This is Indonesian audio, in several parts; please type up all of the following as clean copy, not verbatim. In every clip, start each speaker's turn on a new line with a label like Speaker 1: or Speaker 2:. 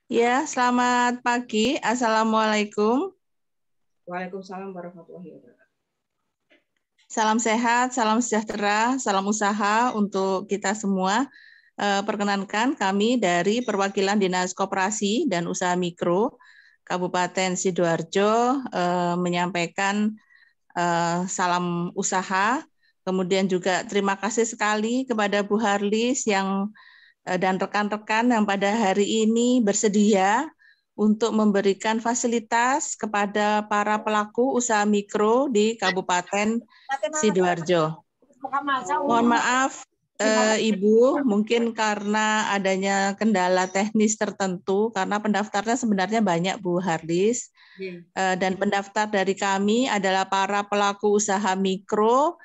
Speaker 1: Ya, selamat pagi. Assalamualaikum.
Speaker 2: Waalaikumsalam warahmatullahi wabarakatuh.
Speaker 1: Salam sehat, salam sejahtera, salam usaha untuk kita semua. Perkenankan kami dari Perwakilan Dinas Koperasi dan Usaha Mikro Kabupaten Sidoarjo menyampaikan salam usaha. Kemudian juga terima kasih sekali kepada Bu Harlis dan rekan-rekan yang pada hari ini bersedia untuk memberikan fasilitas kepada para pelaku usaha mikro di Kabupaten Sidoarjo. Mohon maaf, Ibu, mungkin karena adanya kendala teknis tertentu, karena pendaftarnya sebenarnya banyak, Bu Harlis. Dan pendaftar dari kami adalah para pelaku usaha mikro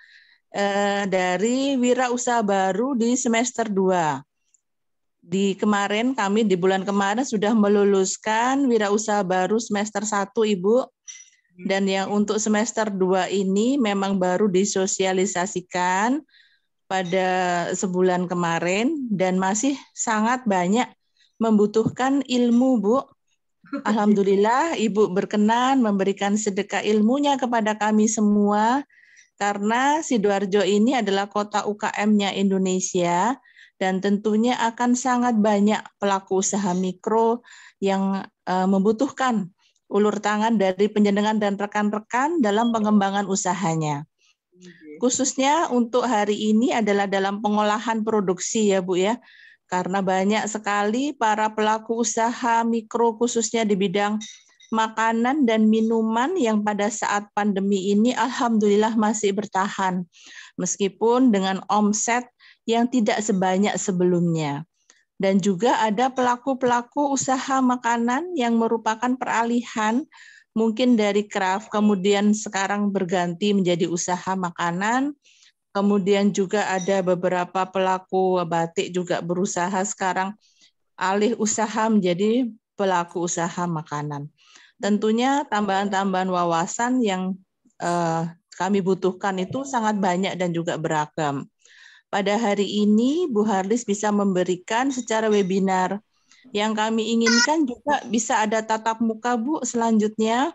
Speaker 1: dari wirausaha baru di semester 2. Di bulan kemarin sudah meluluskan wirausaha baru semester 1, Ibu. Dan yang untuk semester 2 ini memang baru disosialisasikan pada sebulan kemarin dan masih sangat banyak membutuhkan ilmu, Bu. Alhamdulillah Ibu berkenan memberikan sedekah ilmunya kepada kami semua karena Sidoarjo ini adalah kota UKM-nya Indonesia. Dan tentunya akan sangat banyak pelaku usaha mikro yang membutuhkan ulur tangan dari penjenengan dan rekan-rekan dalam pengembangan usahanya. Khususnya untuk hari ini adalah dalam pengolahan produksi ya Bu ya. Karena banyak sekali para pelaku usaha mikro khususnya di bidang makanan dan minuman yang pada saat pandemi ini alhamdulillah masih bertahan. Meskipun dengan omset yang tidak sebanyak sebelumnya. Dan juga ada pelaku-pelaku usaha makanan yang merupakan peralihan mungkin dari craft, kemudian sekarang berganti menjadi usaha makanan. Kemudian juga ada beberapa pelaku batik juga berusaha sekarang alih usaha menjadi pelaku usaha makanan. Tentunya tambahan-tambahan wawasan yang kami butuhkan itu sangat banyak dan juga beragam. Pada hari ini Bu Harlis bisa memberikan secara webinar. Yang kami inginkan juga bisa ada tatap muka Bu selanjutnya.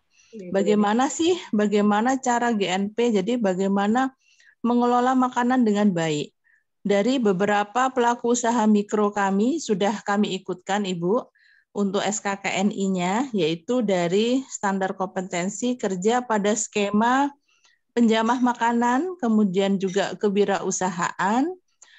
Speaker 1: Bagaimana cara GNP, jadi bagaimana mengelola makanan dengan baik. Dari beberapa pelaku usaha mikro kami sudah kami ikutkan Ibu untuk SKKNI-nya, yaitu dari standar kompetensi kerja pada skema penjamah makanan, kemudian juga kewirausahaan,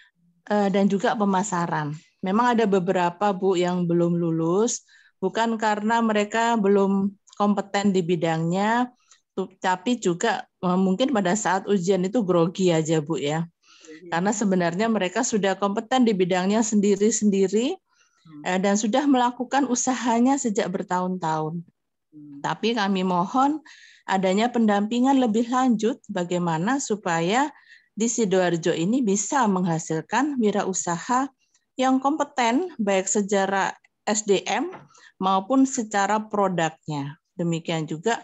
Speaker 1: dan juga pemasaran. Memang ada beberapa Bu yang belum lulus, bukan karena mereka belum kompeten di bidangnya, tapi juga mungkin pada saat ujian itu grogi aja Bu ya. Karena sebenarnya mereka sudah kompeten di bidangnya sendiri-sendiri dan sudah melakukan usahanya sejak bertahun-tahun. Tapi kami mohon adanya pendampingan lebih lanjut bagaimana supaya di Sidoarjo ini bisa menghasilkan wirausaha yang kompeten baik secara SDM maupun secara produknya. Demikian juga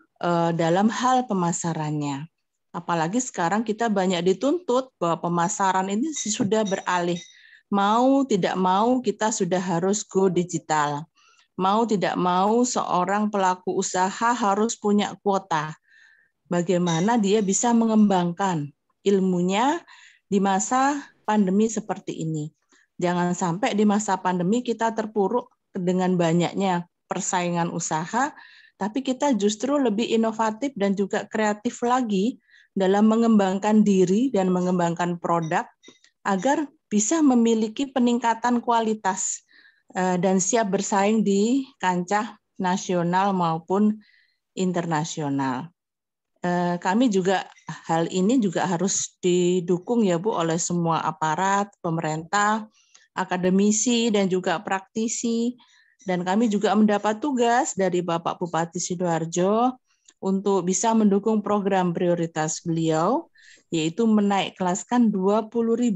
Speaker 1: dalam hal pemasarannya. Apalagi sekarang kita banyak dituntut bahwa pemasaran ini sudah beralih. Mau tidak mau kita sudah harus go digital. Mau tidak mau seorang pelaku usaha harus punya kuota. Bagaimana dia bisa mengembangkan ilmunya di masa pandemi seperti ini. Jangan sampai di masa pandemi kita terpuruk dengan banyaknya persaingan usaha, tapi kita justru lebih inovatif dan juga kreatif lagi dalam mengembangkan diri dan mengembangkan produk agar bisa memiliki peningkatan kualitas dan siap bersaing di kancah nasional maupun internasional. Kami juga hal ini juga harus didukung ya Bu oleh semua aparat, pemerintah, akademisi dan juga praktisi. Dan kami juga mendapat tugas dari Bapak Bupati Sidoarjo untuk bisa mendukung program prioritas beliau, yaitu menaik kelaskan 20.000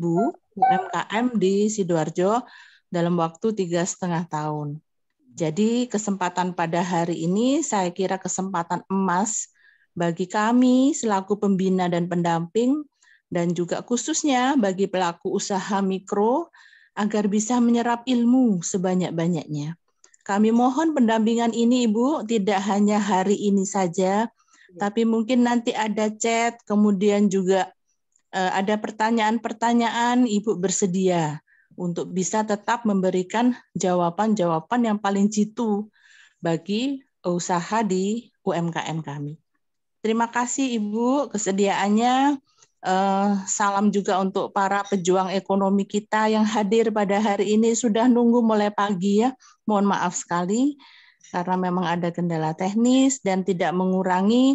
Speaker 1: UMKM di Sidoarjo dalam waktu 3,5 tahun. Jadi kesempatan pada hari ini saya kira kesempatan emas bagi kami selaku pembina dan pendamping dan juga khususnya bagi pelaku usaha mikro agar bisa menyerap ilmu sebanyak-banyaknya. Kami mohon pendampingan ini Ibu tidak hanya hari ini saja, tapi mungkin nanti ada chat, kemudian juga ada pertanyaan-pertanyaan, Ibu bersedia untuk bisa tetap memberikan jawaban-jawaban yang paling jitu bagi usaha di UMKM kami. Terima kasih Ibu kesediaannya. Salam juga untuk para pejuang ekonomi kita yang hadir pada hari ini, sudah nunggu mulai pagi ya. Mohon maaf sekali karena memang ada kendala teknis dan tidak mengurangi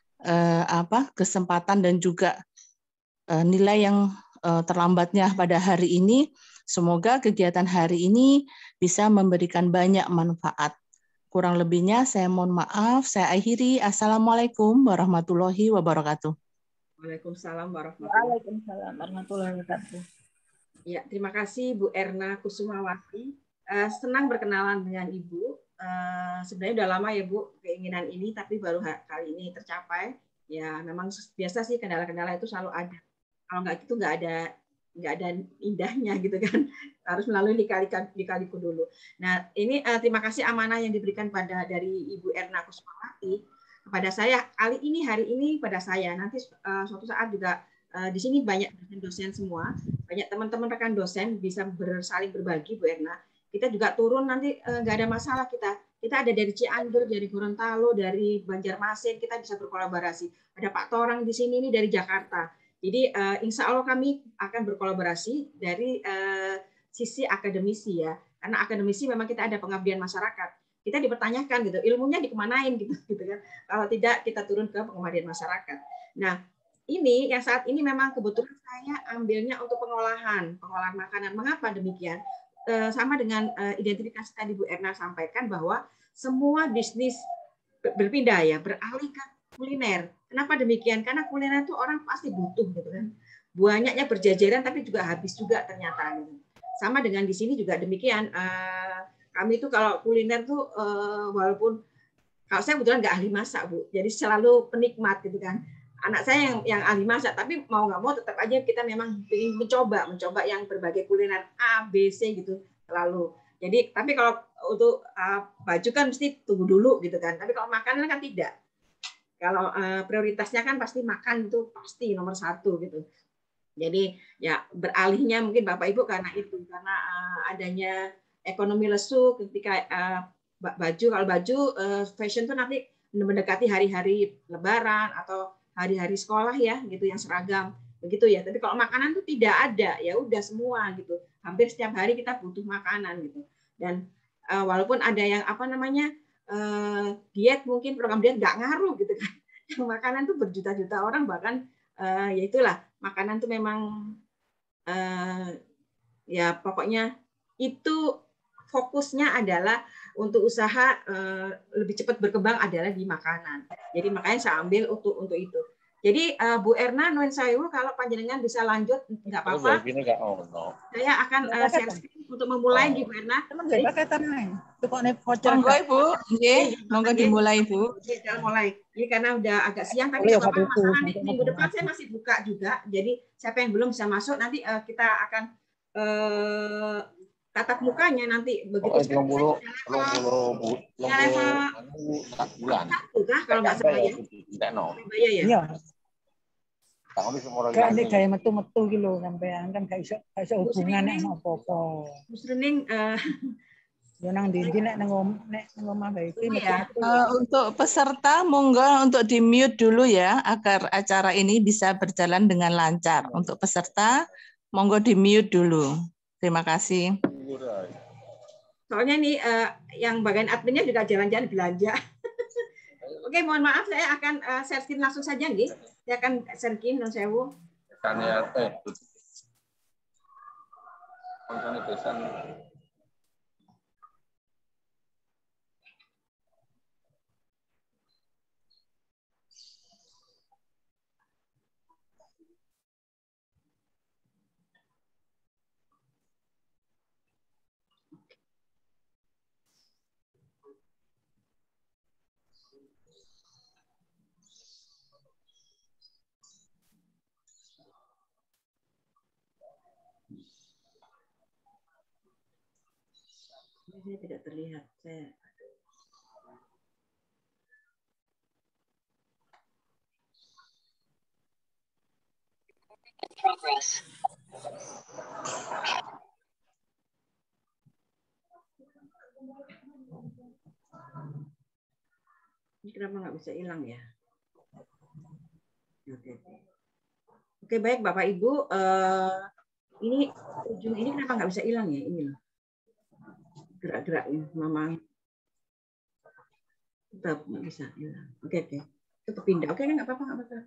Speaker 1: kesempatan dan juga nilai yang terlambatnya pada hari ini. Semoga kegiatan hari ini bisa memberikan banyak manfaat. Kurang lebihnya saya mohon maaf. Saya akhiri. Assalamualaikum warahmatullahi wabarakatuh.
Speaker 2: Waalaikumsalam warahmatullahi
Speaker 3: wabarakatuh.
Speaker 2: Ya, terima kasih Bu Erna Kusumawati. Senang berkenalan dengan Ibu. Sebenarnya udah lama ya Bu keinginan ini, tapi baru kali ini tercapai. Ya, memang biasa sih kendala-kendala itu selalu ada. Kalau nggak gitu nggak ada indahnya gitu kan. Harus melalui lika-liku dulu. Nah, ini terima kasih amanah yang diberikan dari Ibu Erna Kusumawati kepada saya hari ini pada saya. Nanti suatu saat juga di sini banyak dosen semua, banyak teman-teman rekan dosen bisa saling berbagi Bu Erna. Kita juga turun nanti nggak ada masalah kita ada dari Cianjur, dari Gorontalo, dari Banjarmasin, kita bisa berkolaborasi. Ada Pak Torang di sini nih dari Jakarta. Jadi insya Allah kami akan berkolaborasi dari sisi akademisi ya, karena akademisi memang kita ada pengabdian masyarakat. Kita dipertanyakan gitu, ilmunya dikemanain gitu kan. Kalau tidak kita turun ke pengabdian masyarakat. Nah, ini yang saat ini memang kebetulan saya ambilnya untuk pengolahan makanan. Mengapa demikian? Sama dengan identifikasi tadi Bu Erna sampaikan bahwa semua bisnis berpindah ya, beralih ke kuliner. Kenapa demikian? Karena kuliner itu orang pasti butuh gitu kan. Banyaknya berjajaran tapi juga habis juga ternyata gitu. Sama dengan di sini juga demikian. Kami itu kalau kuliner tuh walaupun kalau saya kebetulan nggak ahli masak Bu, jadi selalu penikmat gitu kan. Anak saya yang ahli masak, tapi mau nggak mau tetap aja kita memang ingin mencoba yang berbagai kuliner A, B, C gitu selalu. Jadi tapi kalau untuk baju kan mesti tunggu dulu gitu kan. Tapi kalau makanan kan tidak. Kalau prioritasnya kan pasti makan itu pasti nomor 1 gitu. Jadi ya beralihnya mungkin Bapak Ibu karena adanya ekonomi lesu ketika kalau baju fashion tuh nanti mendekati hari-hari Lebaran atau hari-hari sekolah ya gitu yang seragam begitu ya. Tapi kalau makanan tuh tidak ada, ya udah semua gitu. Hampir setiap hari kita butuh makanan gitu. Dan walaupun ada yang diet, mungkin program diet nggak ngaruh gitu kan. Yang makanan tuh berjuta-juta orang bahkan ya itulah makanan tuh memang ya pokoknya itu fokusnya adalah untuk usaha lebih cepat berkembang adalah di makanan. Jadi makanya saya ambil untuk itu. Jadi Bu Erna nuwun sewu kalau panjenengan bisa lanjut nggak apa-apa. Saya akan share screen untuk memulai di Bu Erna.
Speaker 1: Monggo Ibu, monggo dimulai Bu.
Speaker 2: Kita mulai. Ini karena udah agak siang tapi nggak apa-apa. Masalah minggu depan saya masih buka juga. Jadi siapa yang belum bisa masuk nanti kita akan tatap mukanya nanti begitu.
Speaker 4: Level
Speaker 2: bulan. Satu kah kalau nggak salah ya? Bayar ya?
Speaker 3: Kan nek gawe metu-metu ki lho sampean kan gak iso hubungan nek apa-apa.
Speaker 2: Musrening
Speaker 3: ya nang ndi nek nang omah bae iki
Speaker 1: untuk peserta monggo untuk di-mute dulu ya agar acara ini bisa berjalan dengan lancar. Untuk peserta monggo di-mute dulu. Terima kasih.
Speaker 2: Soalnya nih yang bagian adminnya juga jalan-jalan belanja. Oke, mohon maaf saya akan share screen langsung saja nih. Saya akan share screen non sewu. Saya tidak terlihat. Saya
Speaker 4: Progress.
Speaker 2: Ini kenapa nggak bisa hilang ya? Oke, baik Bapak Ibu. Ini ujung ini kenapa nggak bisa hilang ya? Ini loh. Gerak-geraknya, Mama. Tetap nggak bisa hilang. Oke. Tetap pindah. Oke, nggak apa-apa, nggak apa-apa.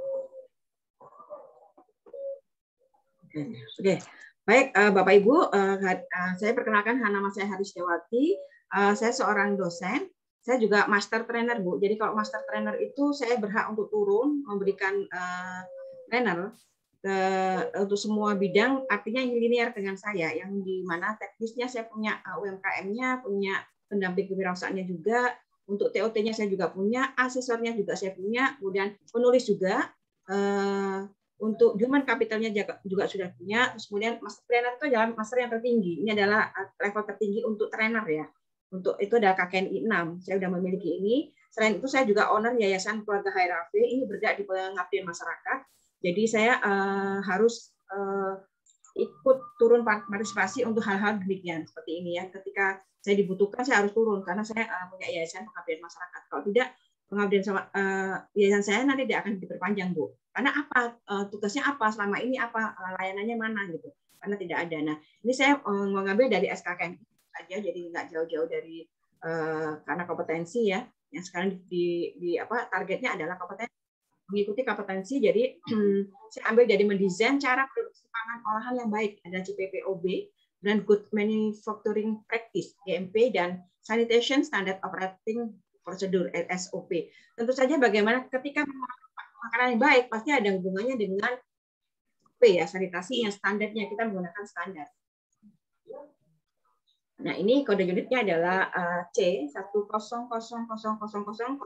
Speaker 2: Oke. Baik, Bapak Ibu, saya perkenalkan, nama saya Haris Dewati. Saya seorang dosen. Saya juga master trainer, Bu. Jadi kalau master trainer itu saya berhak untuk turun memberikan trainer untuk semua bidang, artinya yang linear dengan saya, yang di mana teknisnya saya punya UMKM-nya, punya pendamping kewirausahaannya juga, untuk TOT-nya saya juga punya, asesornya juga saya punya, kemudian penulis juga, untuk human capital-nya juga sudah punya, terus kemudian master trainer itu adalah master yang tertinggi, ini adalah level tertinggi untuk trainer ya. Untuk itu adalah KKNI 6. Saya sudah memiliki ini. Selain itu saya juga owner Yayasan Keluarga HRAV. Ini bergerak di pengabdian masyarakat. Jadi saya harus ikut turun partisipasi untuk hal-hal demikian seperti ini ya. Ketika saya dibutuhkan saya harus turun karena saya punya Yayasan Pengabdian Masyarakat. Kalau tidak pengabdian sama yayasan saya nanti tidak akan diperpanjang, Bu. Karena apa tugasnya apa selama ini, apa layanannya mana gitu. Karena tidak ada. Nah, ini saya mengambil dari SKKN aja, jadi nggak jauh-jauh dari karena kompetensi ya, yang sekarang di apa targetnya adalah kompetensi, mengikuti kompetensi. Jadi saya ambil dari mendesain cara produksi pangan olahan yang baik, ada CPPOB dan Good Manufacturing Practice GMP dan Sanitation Standard Operating Procedure SOP. Tentu saja bagaimana ketika makanan yang baik pasti ada hubungannya dengan P ya, sanitasi yang standarnya, kita menggunakan standar. Nah, ini kode unitnya adalah C100000008202.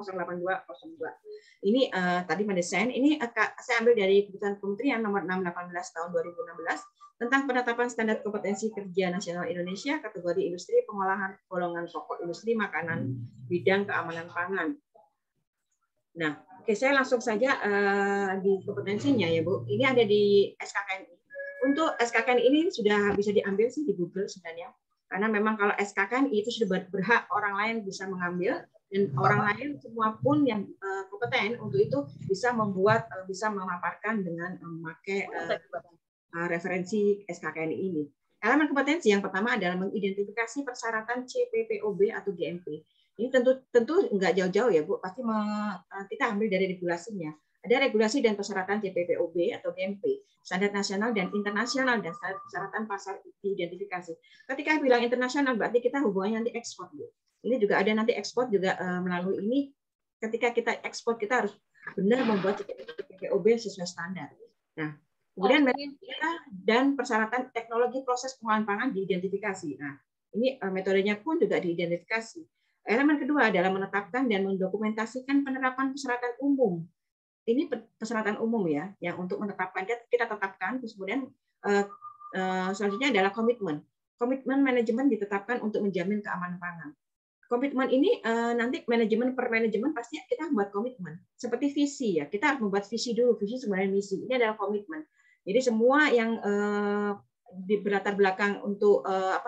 Speaker 2: Ini tadi mendesain. Ini saya ambil dari keputusan Kementerian nomor 618 tahun 2016 tentang penetapan standar kompetensi kerja nasional Indonesia kategori industri pengolahan golongan pokok industri makanan bidang keamanan pangan. Nah, oke, saya langsung saja di kompetensinya ya, Bu. Ini ada di SKKNI. Untuk SKKNI ini sudah bisa diambil sih di Google sebenarnya. Karena memang kalau SKKNI itu sudah berhak orang lain bisa mengambil, dan orang lain semua pun yang kompeten untuk itu bisa membuat, bisa memaparkan dengan memakai referensi SKKNI ini. Elemen kompetensi yang pertama adalah mengidentifikasi persyaratan CPPOB atau GMP. Ini tentu nggak jauh-jauh ya, Bu. Pasti kita ambil dari regulasinya. Ada regulasi dan persyaratan CPPOB atau GMP, standar nasional dan internasional, dan persyaratan pasar diidentifikasi. Ketika bilang internasional berarti kita hubungannya nanti ekspor, Bu. Ini juga ada nanti ekspor juga melalui ini. Ketika kita ekspor kita harus benar membuat CPPOB sesuai standar. Nah, kemudian dan persyaratan teknologi proses pengolahan pangan diidentifikasi. Nah, ini metodenya pun juga diidentifikasi. Elemen kedua adalah menetapkan dan mendokumentasikan penerapan persyaratan umum. Ini persyaratan umum ya, yang untuk menetapkan kita tetapkan, terus kemudian selanjutnya adalah komitmen. Komitmen manajemen ditetapkan untuk menjamin keamanan pangan. Komitmen ini nanti manajemen per manajemen pasti kita membuat komitmen. Seperti visi ya, kita harus membuat visi dulu, visi sebenarnya misi. Ini adalah komitmen. Jadi semua yang di berlatar belakang untuk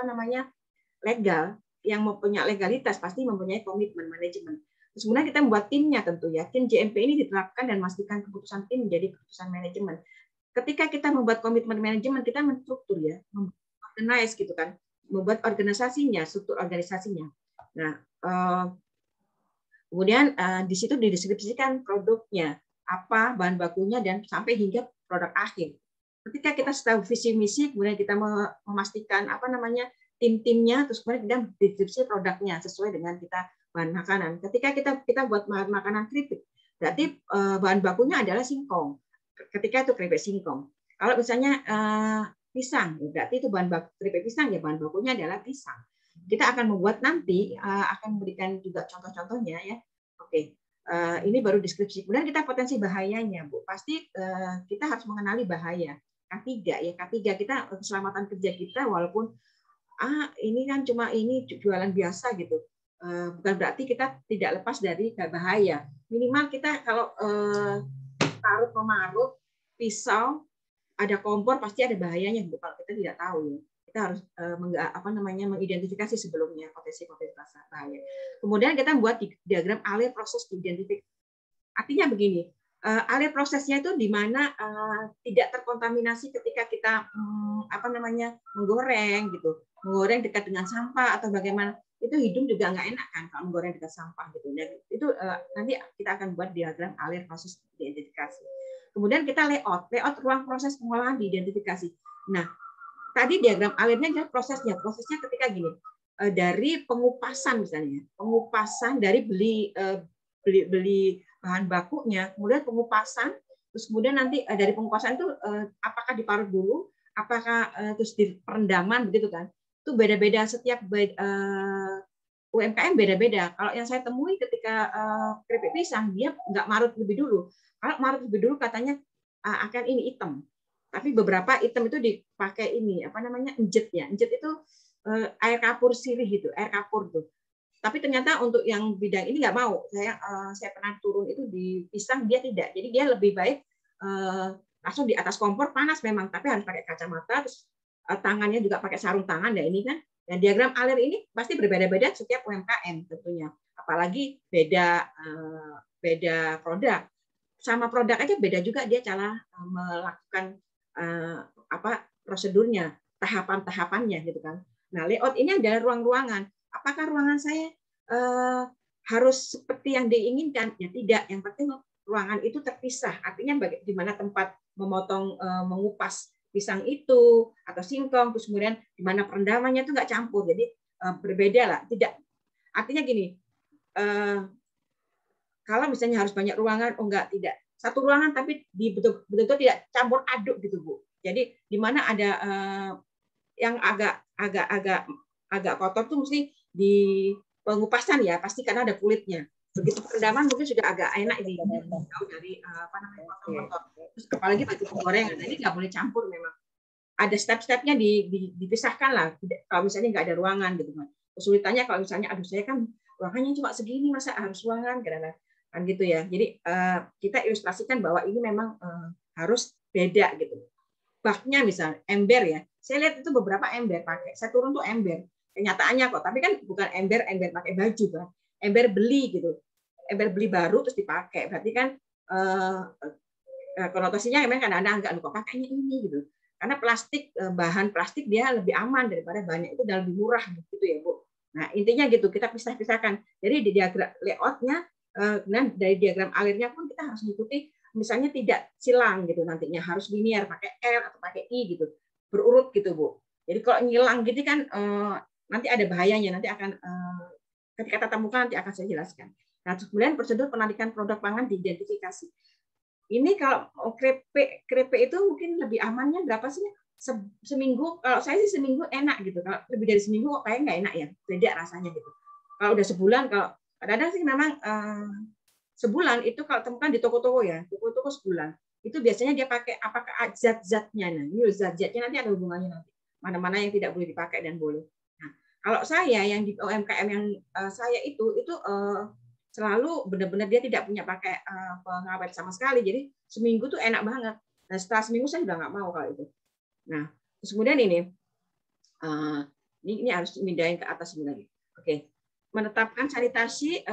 Speaker 2: legal, yang mempunyai legalitas pasti mempunyai komitmen manajemen. Sebenarnya kita membuat timnya tentu ya. Tim GMP ini diterapkan dan memastikan keputusan tim menjadi keputusan manajemen. Ketika kita membuat komitmen manajemen, kita menstruktur ya, organize gitu kan, membuat organisasinya, struktur organisasinya. Nah, kemudian di situ dideskripsikan produknya, apa bahan bakunya dan sampai hingga produk akhir. Ketika kita tahu visi misi, kemudian kita memastikan tim-timnya, terus kemudian kita deskripsi produknya sesuai dengan kita bahan makanan. Ketika kita buat makanan keripik, berarti bahan bakunya adalah singkong. Ketika itu keripik singkong. Kalau misalnya pisang, berarti itu bahan baku keripik pisang ya, bahan bakunya adalah pisang. Kita akan membuat nanti akan memberikan juga contoh-contohnya ya. Oke, ini baru deskripsi. Kemudian kita potensi bahayanya, Bu. Pasti kita harus mengenali bahaya. K3 ya, K3 kita keselamatan kerja kita walaupun ini kan cuma ini jualan biasa gitu. Bukan berarti kita tidak lepas dari bahaya. Minimal kita kalau parut memarut, pisau, ada kompor pasti ada bahayanya. Kalau kita tidak tahu ya, kita harus mengidentifikasi sebelumnya potensi bahaya. Kemudian kita buat diagram alir proses identifikasi. Artinya begini, alir prosesnya itu di mana tidak terkontaminasi ketika kita menggoreng gitu, menggoreng dekat dengan sampah atau bagaimana. Itu hidung juga nggak enak kan kalau menggoreng dekat sampah gitu. Dan itu nanti kita akan buat diagram alir proses identifikasi. Kemudian kita layout ruang proses pengolahan diidentifikasi. Nah, tadi diagram alirnya adalah prosesnya. Prosesnya ketika gini, dari pengupasan misalnya, pengupasan dari beli bahan bakunya, kemudian pengupasan, terus kemudian nanti dari pengupasan itu apakah diparut dulu, apakah terus di perendaman begitu kan? Itu beda-beda setiap UMKM beda-beda. Kalau yang saya temui ketika keripik pisang, dia nggak marut lebih dulu. Kalau marut lebih dulu katanya akan ini hitam. Tapi beberapa item itu dipakai ini enjet ya. Enjet itu air kapur sirih gitu, air kapur tuh. Tapi ternyata untuk yang bidang ini nggak mau. Saya pernah turun itu di pisang, dia tidak. Jadi dia lebih baik langsung di atas kompor, panas memang, tapi harus pakai kacamata, terus tangannya juga pakai sarung tangan ya ini kan. Dan diagram alir ini pasti berbeda-beda setiap UMKM tentunya. Apalagi beda produk. Sama produk aja beda juga dia cara melakukan prosedurnya, tahapan-tahapannya gitu kan. Nah, layout ini adalah ruang-ruangan. Apakah ruangan saya harus seperti yang diinginkan? Ya tidak. Yang penting ruangan itu terpisah. Artinya di mana tempat memotong, mengupas pisang itu atau singkong, terus kemudian di mana perendamannya itu nggak campur. Jadi berbeda lah. Tidak. Artinya gini. Kalau misalnya harus banyak ruangan, tidak. Satu ruangan tapi betul-betul tidak campur aduk gitu, Bu. Jadi di mana ada yang agak kotor tuh mesti di pengupasan ya, pasti karena ada kulitnya. Begitu perendaman mungkin sudah agak enak ini jauh dari kotor-kotor. Terus apalagi baju penggorengan, ini nggak boleh campur memang. Ada step-stepnya dipisahkan lah. Kalau misalnya nggak ada ruangan gitu kan. Kesulitannya kalau misalnya saya kan ruangannya cuma segini, masa harus ruangan kan gitu ya. Jadi kita ilustrasikan bahwa ini memang harus beda gitu. Baknya misalnya ember ya. Saya lihat itu beberapa ember pakai. Saya turun tuh ember. Kenyataannya kok, tapi kan bukan ember pakai baju kan. Ember beli gitu. Ember beli baru terus dipakai. Berarti kan konotasinya memang kadang-kadang enggak lupa pakainya ini gitu. Karena bahan plastik dia lebih aman daripada banyak itu dan lebih murah gitu ya, Bu. Nah, intinya gitu, kita pisah-pisahkan. Jadi di diagram layout-nya dan dari diagram alirnya pun kita harus mengikuti, misalnya tidak silang gitu nantinya, harus linear pakai L atau pakai I gitu, berurut gitu Bu. Jadi kalau ngilang gitu kan nanti ada bahayanya, nanti akan ketika tatap muka nanti akan saya jelaskan. Nah, kemudian prosedur penarikan produk pangan diidentifikasi. Ini kalau keripik itu mungkin lebih amannya berapa sih? Seminggu, kalau saya sih seminggu enak gitu. Kalau lebih dari seminggu kok kayak nggak enak ya, beda rasanya gitu. Kalau udah sebulan, kalau kadang-kadang sih memang sebulan itu kalau temukan di toko-toko ya, toko-toko sebulan itu biasanya dia pakai apakah zat-zatnya. Nah, ini zat-zatnya nanti ada hubungannya nanti. Mana-mana yang tidak boleh dipakai dan boleh. Nah, kalau saya yang di UMKM yang saya itu selalu benar-benar dia tidak punya pakai pengawet sama sekali. Jadi seminggu tuh enak banget. Nah, setelah seminggu saya udah nggak mau kalau itu. Nah, terus kemudian ini harus pindahin ke atas lagi. Oke, menetapkan sanitasi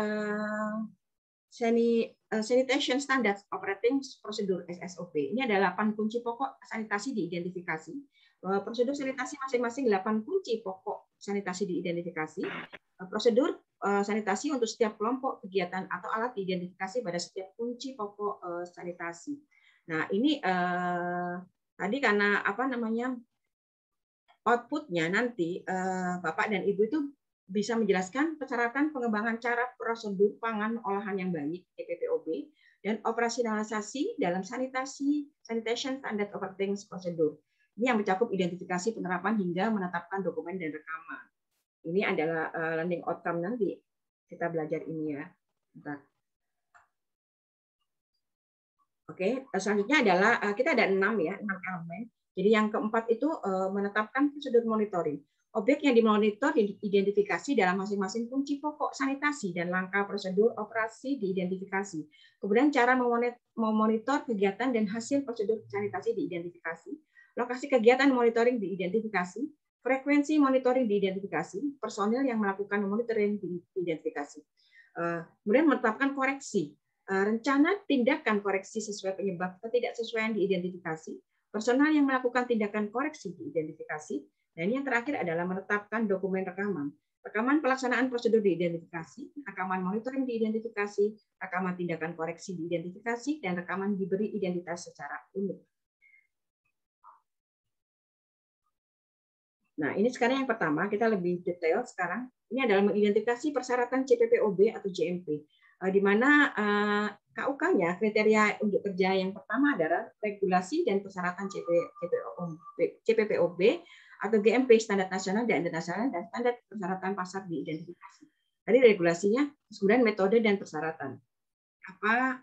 Speaker 2: sanitation standards operating procedure SSOP. Ini adalah 8 kunci pokok sanitasi diidentifikasi. Prosedur sanitasi masing-masing 8 kunci pokok sanitasi diidentifikasi. Prosedur sanitasi untuk setiap kelompok kegiatan atau alat diidentifikasi pada setiap kunci pokok sanitasi. Nah, ini tadi karena outputnya nanti Bapak dan Ibu itu bisa menjelaskan persyaratan pengembangan cara prosedur pangan olahan yang baik (EPPOB) dan operasionalisasi dalam sanitation standard operating procedure. Ini yang mencakup identifikasi penerapan hingga menetapkan dokumen dan rekaman. Ini adalah learning outcome nanti kita belajar ini ya. Bentar. Oke, selanjutnya adalah kita ada 6 elemen. Jadi yang keempat itu menetapkan prosedur monitoring. Objek yang dimonitor diidentifikasi dalam masing-masing kunci pokok sanitasi dan langkah prosedur operasi diidentifikasi. Kemudian cara memonitor kegiatan dan hasil prosedur sanitasi diidentifikasi. Lokasi kegiatan monitoring diidentifikasi. Frekuensi monitoring diidentifikasi. Personil yang melakukan monitoring diidentifikasi. Kemudian menetapkan koreksi. Rencana tindakan koreksi sesuai penyebab ketidaksesuaian diidentifikasi. Personal yang melakukan tindakan koreksi diidentifikasi. Dan yang terakhir adalah menetapkan dokumen rekaman. Rekaman pelaksanaan prosedur diidentifikasi, rekaman monitoring diidentifikasi, rekaman tindakan koreksi diidentifikasi, dan rekaman diberi identitas secara unik. Nah, ini sekarang yang pertama, kita lebih detail sekarang. Ini adalah mengidentifikasi persyaratan CPPOB atau JMP, di mana KUK-nya kriteria untuk kerja yang pertama adalah regulasi dan persyaratan CPPOB atau GMP standar nasional dan internasional dan standar persyaratan pasar diidentifikasi. Tadi regulasinya, kemudian metode dan persyaratan. Apa?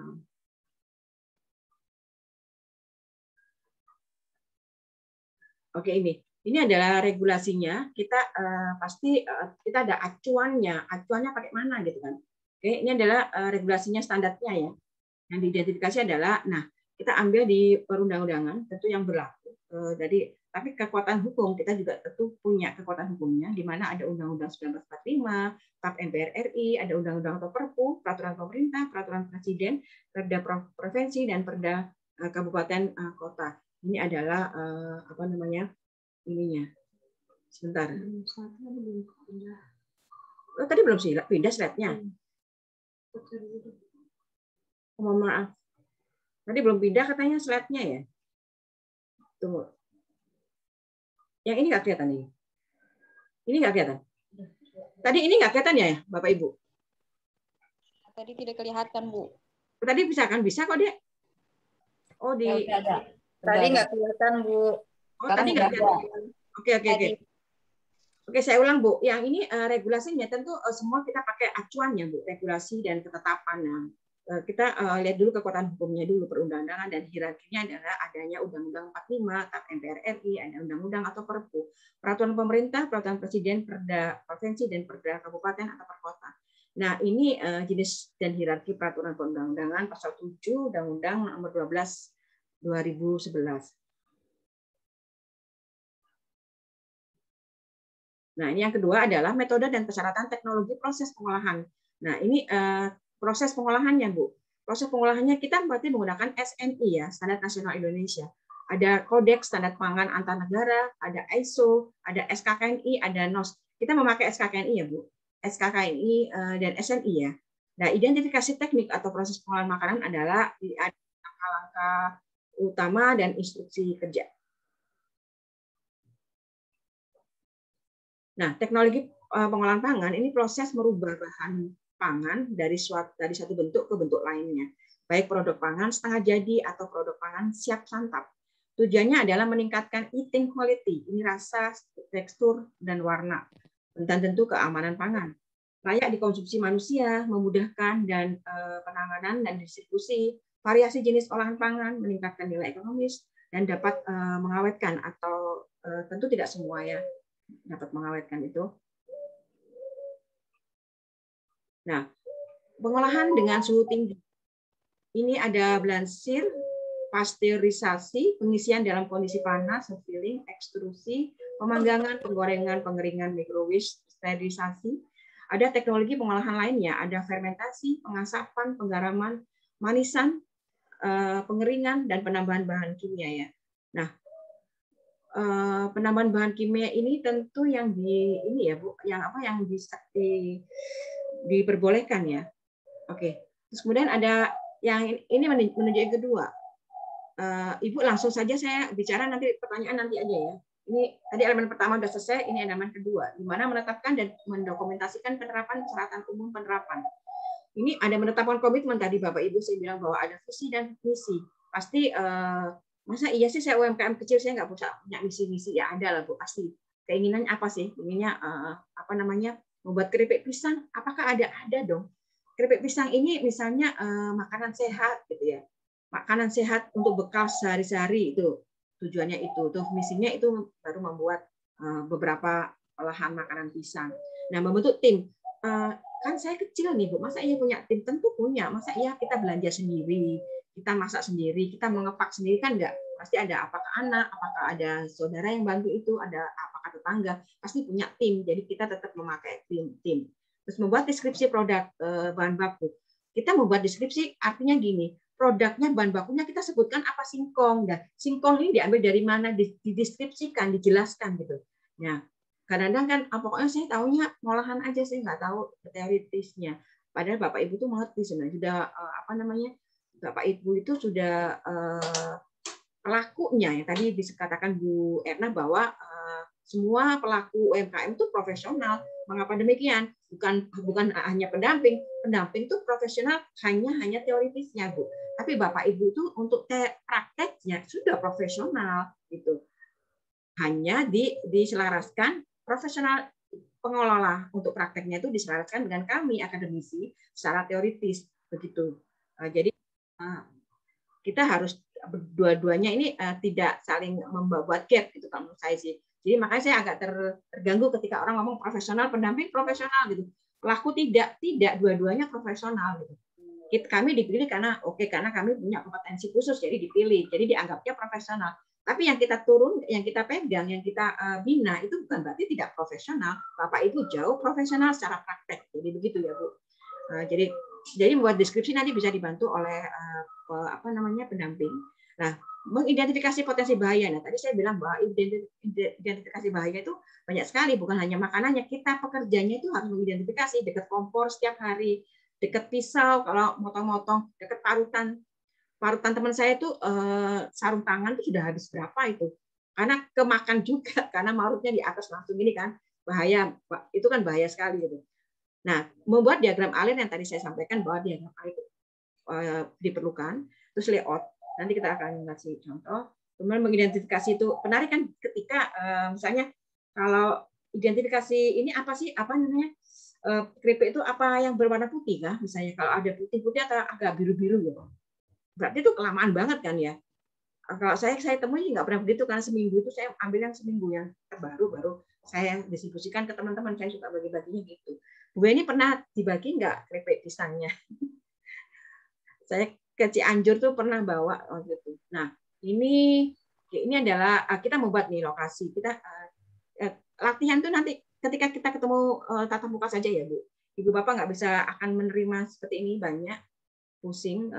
Speaker 2: Oke, ini adalah regulasinya. Kita pasti kita ada acuannya. Acuannya pakai mana gitu kan? Oke, ini adalah regulasinya standarnya ya. Yang diidentifikasi adalah, nah kita ambil di perundang-undangan tentu yang berlaku. Jadi tapi kekuatan hukum kita juga tentu punya kekuatan hukumnya, di mana ada Undang-Undang 1945, TAP MPR RI, ada Undang-Undang atau Perpu, peraturan pemerintah, peraturan presiden, perda provinsi dan perda kabupaten kota. Ini adalah apa namanya ininya. Sebentar. Oh, tadi belum sih pindah slide-nya. Oh, maaf. Tadi belum pindah katanya slide-nya ya. Tunggu. Yang ini nggak kelihatan ini. Ini nggak kelihatan. Tadi ini nggak kelihatan ya, Bapak Ibu?
Speaker 4: Tadi tidak kelihatan, Bu.
Speaker 2: Tadi bisa kan? Bisa kok, Dek. Oh, di
Speaker 4: ada.
Speaker 5: Tadi nggak kelihatan, Bu.
Speaker 2: Oh, tadi nggak kelihatan. Oke. Oke, saya ulang, Bu. Yang ini regulasinya tentu semua kita pakai acuannya, Bu. Regulasi dan ketetapan. Nah, kita lihat dulu kekuatan hukumnya dulu, perundang-undangan dan hierarkinya adalah adanya Undang-Undang 45, TAP MPR RI, ada undang-undang atau perpu, peraturan pemerintah, peraturan presiden, perda provinsi dan perda kabupaten atau perkota. Nah, ini jenis dan hierarki peraturan perundang-undangan pasal 7 Undang-Undang nomor 12 2011. Nah, ini yang kedua adalah metode dan persyaratan teknologi proses pengolahan. Nah, ini proses pengolahannya, Bu. Proses pengolahannya kita berarti menggunakan SNI ya, Standar Nasional Indonesia. Ada kodeks standar pangan antar negara, ada ISO, ada SKKNI, ada NOS. Kita memakai SKKNI ya, Bu. SKKNI dan SNI ya. Nah, identifikasi teknik atau proses pengolahan makanan adalah langkah-langkah utama dan instruksi kerja. Nah, teknologi pengolahan pangan ini proses merubah bahan pangan dari satu bentuk ke bentuk lainnya, baik produk pangan setengah jadi atau produk pangan siap santap. Tujuannya adalah meningkatkan eating quality, ini rasa, tekstur, dan warna, dan tentu keamanan pangan. Layak dikonsumsi manusia, memudahkan dan penanganan dan distribusi, variasi jenis olahan pangan, meningkatkan nilai ekonomis, dan dapat mengawetkan atau tentu tidak semua ya, dapat mengawetkan itu. Nah, pengolahan dengan suhu tinggi. Ini ada blansir, pasteurisasi, pengisian dalam kondisi panas, filling, ekstrusi, pemanggangan, penggorengan, pengeringan, microwave, sterilisasi. Ada teknologi pengolahan lainnya, ada fermentasi, pengasapan, penggaraman, manisan, pengeringan, dan penambahan bahan kimia ya. Nah, penambahan bahan kimia ini tentu yang ini ya Bu, yang diperbolehkan ya. Oke. Terus kemudian ada yang ini menunjuk yang kedua. Ibu langsung saja saya bicara, nanti pertanyaan nanti aja ya. Ini tadi elemen pertama sudah selesai, ini elemen kedua, di mana menetapkan dan mendokumentasikan penerapan persyaratan umum penerapan. Ini ada menetapkan komitmen tadi Bapak Ibu saya bilang bahwa ada visi dan misi. Pasti masa iya sih saya UMKM kecil saya nggak punya misi-misi, ya ada lah Bu pasti. Keinginannya apa sih? Inginnya apa namanya? Membuat keripik pisang. Apakah ada dong? Keripik pisang ini misalnya makanan sehat gitu ya. Makanan sehat untuk bekal sehari-hari itu tujuannya itu. Tuh misinya itu baru membuat beberapa olahan makanan pisang. Nah, membentuk tim. Kan saya kecil nih, Bu. Masa iya punya tim? Tentu punya. Masa iya kita belanja sendiri, kita masak sendiri, kita mengepak sendiri, kan enggak. Pasti ada, apakah anak, apakah ada saudara yang bantu itu, ada apakah tetangga, pasti punya tim. Jadi kita tetap memakai tim. Terus membuat deskripsi produk bahan baku. Kita membuat deskripsi artinya gini, produknya, bahan bakunya kita sebutkan apa singkong. Dan singkong ini diambil dari mana, dideskripsikan, dijelaskan gitu. Nah, kadang-kadang kan pokoknya saya tahunya ngolahan aja, saya nggak tahu teoritisnya. Padahal Bapak Ibu tuh mengerti sebenarnya, sudah Bapak Ibu itu sudah pelakunya ya. Tadi dikatakan Bu Erna bahwa semua pelaku UMKM itu profesional. Mengapa demikian? Bukan hanya pendamping. Pendamping itu profesional hanya teoritisnya, Bu. Tapi Bapak Ibu itu untuk prakteknya sudah profesional gitu. Hanya diselaraskan profesional pengelola untuk prakteknya itu diselaraskan dengan kami akademisi secara teoritis begitu. Jadi kita harus dua-duanya ini tidak saling membuat gap gitu kalau menurut saya sih. Jadi makanya saya agak terganggu ketika orang ngomong profesional, pendamping profesional gitu. Pelaku tidak dua-duanya profesional gitu. Kami dipilih karena kami punya kompetensi khusus jadi dipilih. Jadi dianggapnya profesional. Tapi yang kita yang kita pegang, yang kita bina itu bukan berarti tidak profesional. Bapak Ibu jauh profesional secara praktek. Jadi begitu ya, Bu. Jadi membuat deskripsi nanti bisa dibantu oleh pendamping. Nah, mengidentifikasi potensi bahaya. Nah, tadi saya bilang bahwa identifikasi bahaya itu banyak sekali, bukan hanya makanannya. Kita pekerjanya itu harus mengidentifikasi dekat kompor setiap hari, dekat pisau kalau motong-motong, dekat parutan teman saya itu sarung tangan itu sudah habis berapa itu, karena kemakan juga karena marutnya di atas langsung ini kan bahaya, itu kan bahaya sekali gitu. Nah, membuat diagram alir yang tadi saya sampaikan bahwa diagram alir itu diperlukan, terus layout nanti kita akan kasih contoh. Kemudian mengidentifikasi itu menarik kan ketika misalnya kalau identifikasi ini apa sih namanya keripik itu apa yang berwarna putih kah misalnya, kalau ada putih-putih atau agak biru-biru gitu. Berarti itu kelamaan banget kan ya. Kalau saya temui nggak pernah begitu, karena seminggu itu saya ambil yang seminggu yang terbaru baru saya distribusikan ke teman-teman. Saya suka bagi-baginya gitu. Bu ini pernah dibagi nggak keripik pisangnya? Saya ke Cianjur tuh pernah bawa waktu itu. Nah ini adalah kita membuat nih lokasi. Kita latihan tuh nanti ketika kita ketemu tatap muka saja ya Bu. Ibu Bapak nggak bisa akan menerima seperti ini, banyak pusing.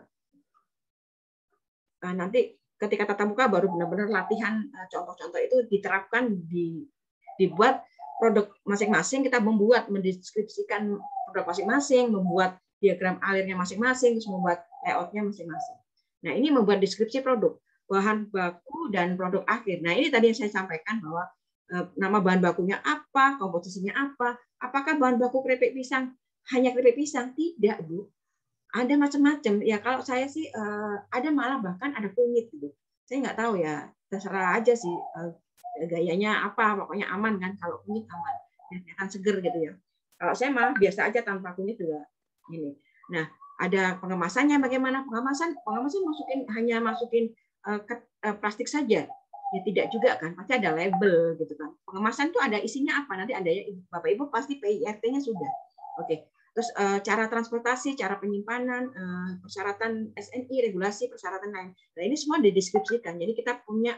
Speaker 2: Nanti ketika tatap muka baru benar-benar latihan contoh-contoh itu diterapkan, dibuat produk masing-masing, kita mendeskripsikan produk masing-masing, membuat diagram alirnya masing-masing, terus membuat layoutnya masing-masing. Nah, ini membuat deskripsi produk, bahan baku dan produk akhir. Nah, ini tadi yang saya sampaikan bahwa nama bahan bakunya apa, komposisinya apa, apakah bahan baku keripik pisang hanya keripik pisang? Tidak, Bu. Ada macam-macam ya. Kalau saya sih ada malah bahkan ada kunyit gitu. Saya nggak tahu ya, terserah aja sih gayanya apa, pokoknya aman kan. Kalau kunyit aman, akan seger gitu ya. Kalau saya malah biasa aja tanpa kunyit juga ini. Nah, ada pengemasannya bagaimana? Pengemasan hanya masukin plastik saja. Ya tidak juga kan, pasti ada label gitu kan. Pengemasan itu ada isinya apa? Nanti ada ya, Bapak Ibu pasti PIRT-nya sudah. Oke. Terus cara transportasi, cara penyimpanan, persyaratan SNI, regulasi persyaratan lain. Nah, ini semua dideskripsikan. Jadi kita punya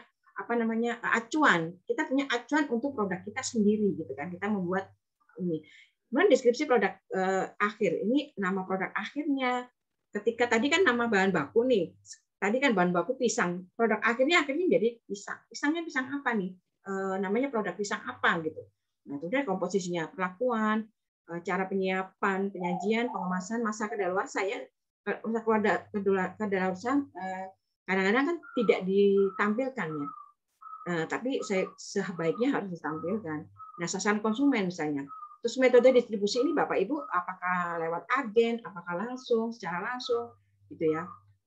Speaker 2: acuan. Kita punya acuan untuk produk kita sendiri gitu kan. Kita membuat ini. Kemudian deskripsi produk akhir. Ini nama produk akhirnya. Ketika tadi kan nama bahan baku nih. Tadi kan bahan baku pisang. Produk akhirnya jadi pisang. Pisangnya pisang apa nih? Namanya produk pisang apa gitu. Nah, itu dia komposisinya, perlakuan, cara penyiapan, penyajian, pengemasan, masa kedaluarsa ya. Masa kedaluarsa kadang-kadang kan tidak ditampilkan ya. Tapi sebaiknya harus ditampilkan. Nah, sasaran konsumen misalnya. Terus metode distribusi ini Bapak Ibu apakah lewat agen, apakah secara langsung gitu ya.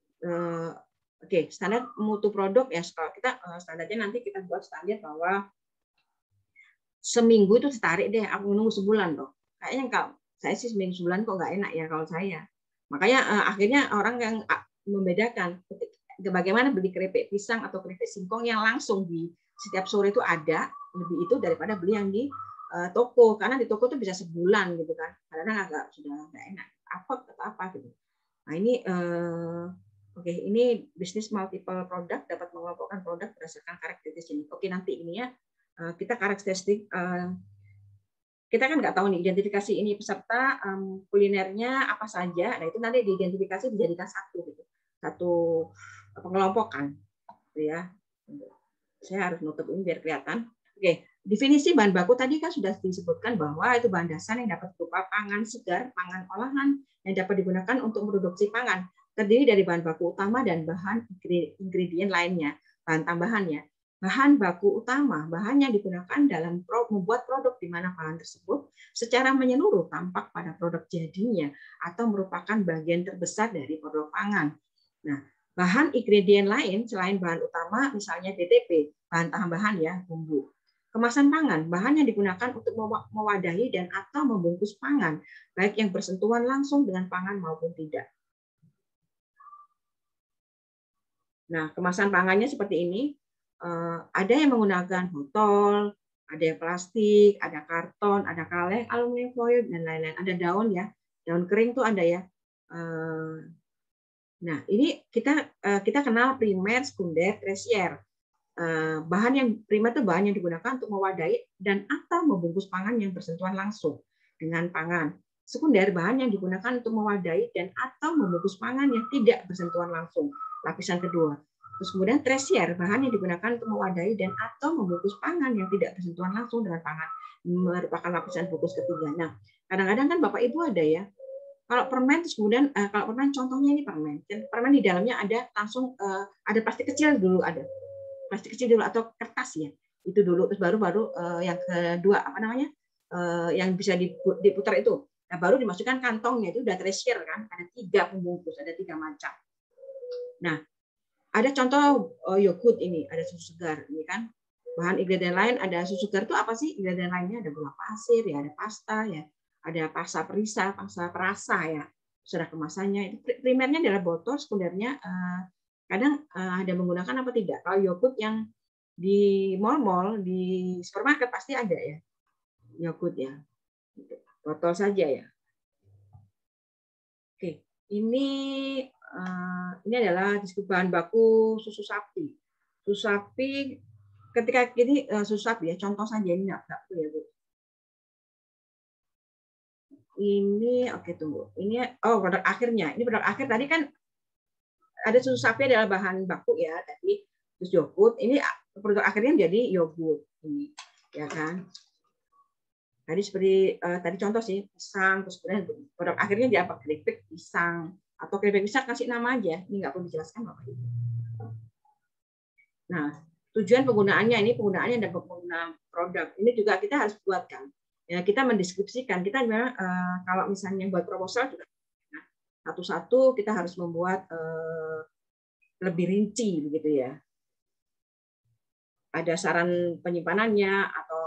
Speaker 2: Oke, standar mutu produk ya, kalau kita standarnya nanti kita buat standar bahwa seminggu itu tarik deh, aku nunggu sebulan loh. Kayaknya kalau saya sih seminggu sebulan kok nggak enak ya kalau saya. Makanya akhirnya orang yang membedakan bagaimana beli keripik pisang atau keripik singkong yang langsung setiap sore itu ada lebih itu daripada beli yang di toko, karena di toko tuh bisa sebulan gitu kan, karena agak sudah nggak enak apa gitu. Nah ini oke, ini bisnis multiple product, dapat mengelompokkan produk berdasarkan karakteristik ini. Oke, nanti ini ya kita karakteristik kita kan nggak tahu nih identifikasi ini peserta kulinernya apa saja. Nah itu nanti diidentifikasi dijadikan satu pengelompokan, gitu ya. Saya harus nutup ini biar kelihatan. Oke, definisi bahan baku tadi kan sudah disebutkan bahwa itu bahan dasar yang dapat berupa pangan segar, pangan olahan yang dapat digunakan untuk produksi pangan, terdiri dari bahan baku utama dan bahan ingredient lainnya, bahan tambahannya. Bahan baku utama, bahan yang digunakan dalam membuat produk di mana bahan tersebut secara menyeluruh tampak pada produk jadinya atau merupakan bagian terbesar dari produk pangan. Nah, bahan ingredient lain selain bahan utama, misalnya BTP, bahan tambahan ya, bumbu. Kemasan pangan, bahan yang digunakan untuk mewadahi dan atau membungkus pangan, baik yang bersentuhan langsung dengan pangan maupun tidak. Nah, kemasan pangannya seperti ini. Ada yang menggunakan botol, ada yang plastik, ada karton, ada kaleng, aluminium foil, dan lain-lain. Ada daun ya, daun kering tuh ada ya. Nah, ini kita kenal primer, sekunder, tersier. Bahan yang primer itu bahan yang digunakan untuk mewadahi dan atau membungkus pangan yang bersentuhan langsung dengan pangan. Sekunder, bahan yang digunakan untuk mewadahi dan atau membungkus pangan yang tidak bersentuhan langsung. Lapisan kedua. Terus kemudian tersier, bahan yang digunakan untuk mewadahi dan atau membungkus pangan yang tidak bersentuhan langsung dengan pangan, merupakan lapisan bungkus ketiga. Nah, kadang-kadang kan Bapak Ibu ada ya, kalau permen, terus kemudian kalau permen contohnya ini permen, dan permen di dalamnya ada langsung ada plastik kecil dulu, ada plastik kecil dulu atau kertas ya, itu dulu, terus baru yang kedua apa namanya, yang bisa diputar itu, nah baru dimasukkan kantongnya, itu udah tersier kan, ada 3 pembungkus, ada 3 macam. Nah, ada contoh yogurt ini, ada susu segar ini kan. Bahan ingredient lain ada susu segar itu apa sih? Ingredient lainnya ada gula pasir ya, ada pasta ya, ada pasta perisa, pasta perasa ya. Sudah kemasannya itu primernya adalah botol, sekundernya kadang ada menggunakan apa tidak. Kalau yogurt yang di mall-mall, di supermarket pasti ada ya. Yogurt ya. Botol saja ya. Oke, ini adalah bahan baku susu sapi. Susu sapi ketika ini susu sapi ya, contoh saja ini enggak ya Bu. Ini oke tunggu. Ini produk akhirnya. Ini produk akhir tadi kan ada susu sapi adalah bahan baku ya tadi, terus yogurt. Ini produk akhirnya menjadi yogurt ini ya kan. Tadi seperti tadi contoh sih pisang, terus kemudian produk akhirnya dia apa, keripik pisang atau keripik pisang kasih nama aja, ini nggak perlu dijelaskan Bapak Ibu. Nah, tujuan penggunaannya ini penggunaannya dan penggunaan produk ini juga kita harus buatkan. Ya, kita mendeskripsikan, kita memang kalau misalnya buat proposal juga satu-satu kita harus membuat lebih rinci begitu ya. Ada saran penyimpanannya atau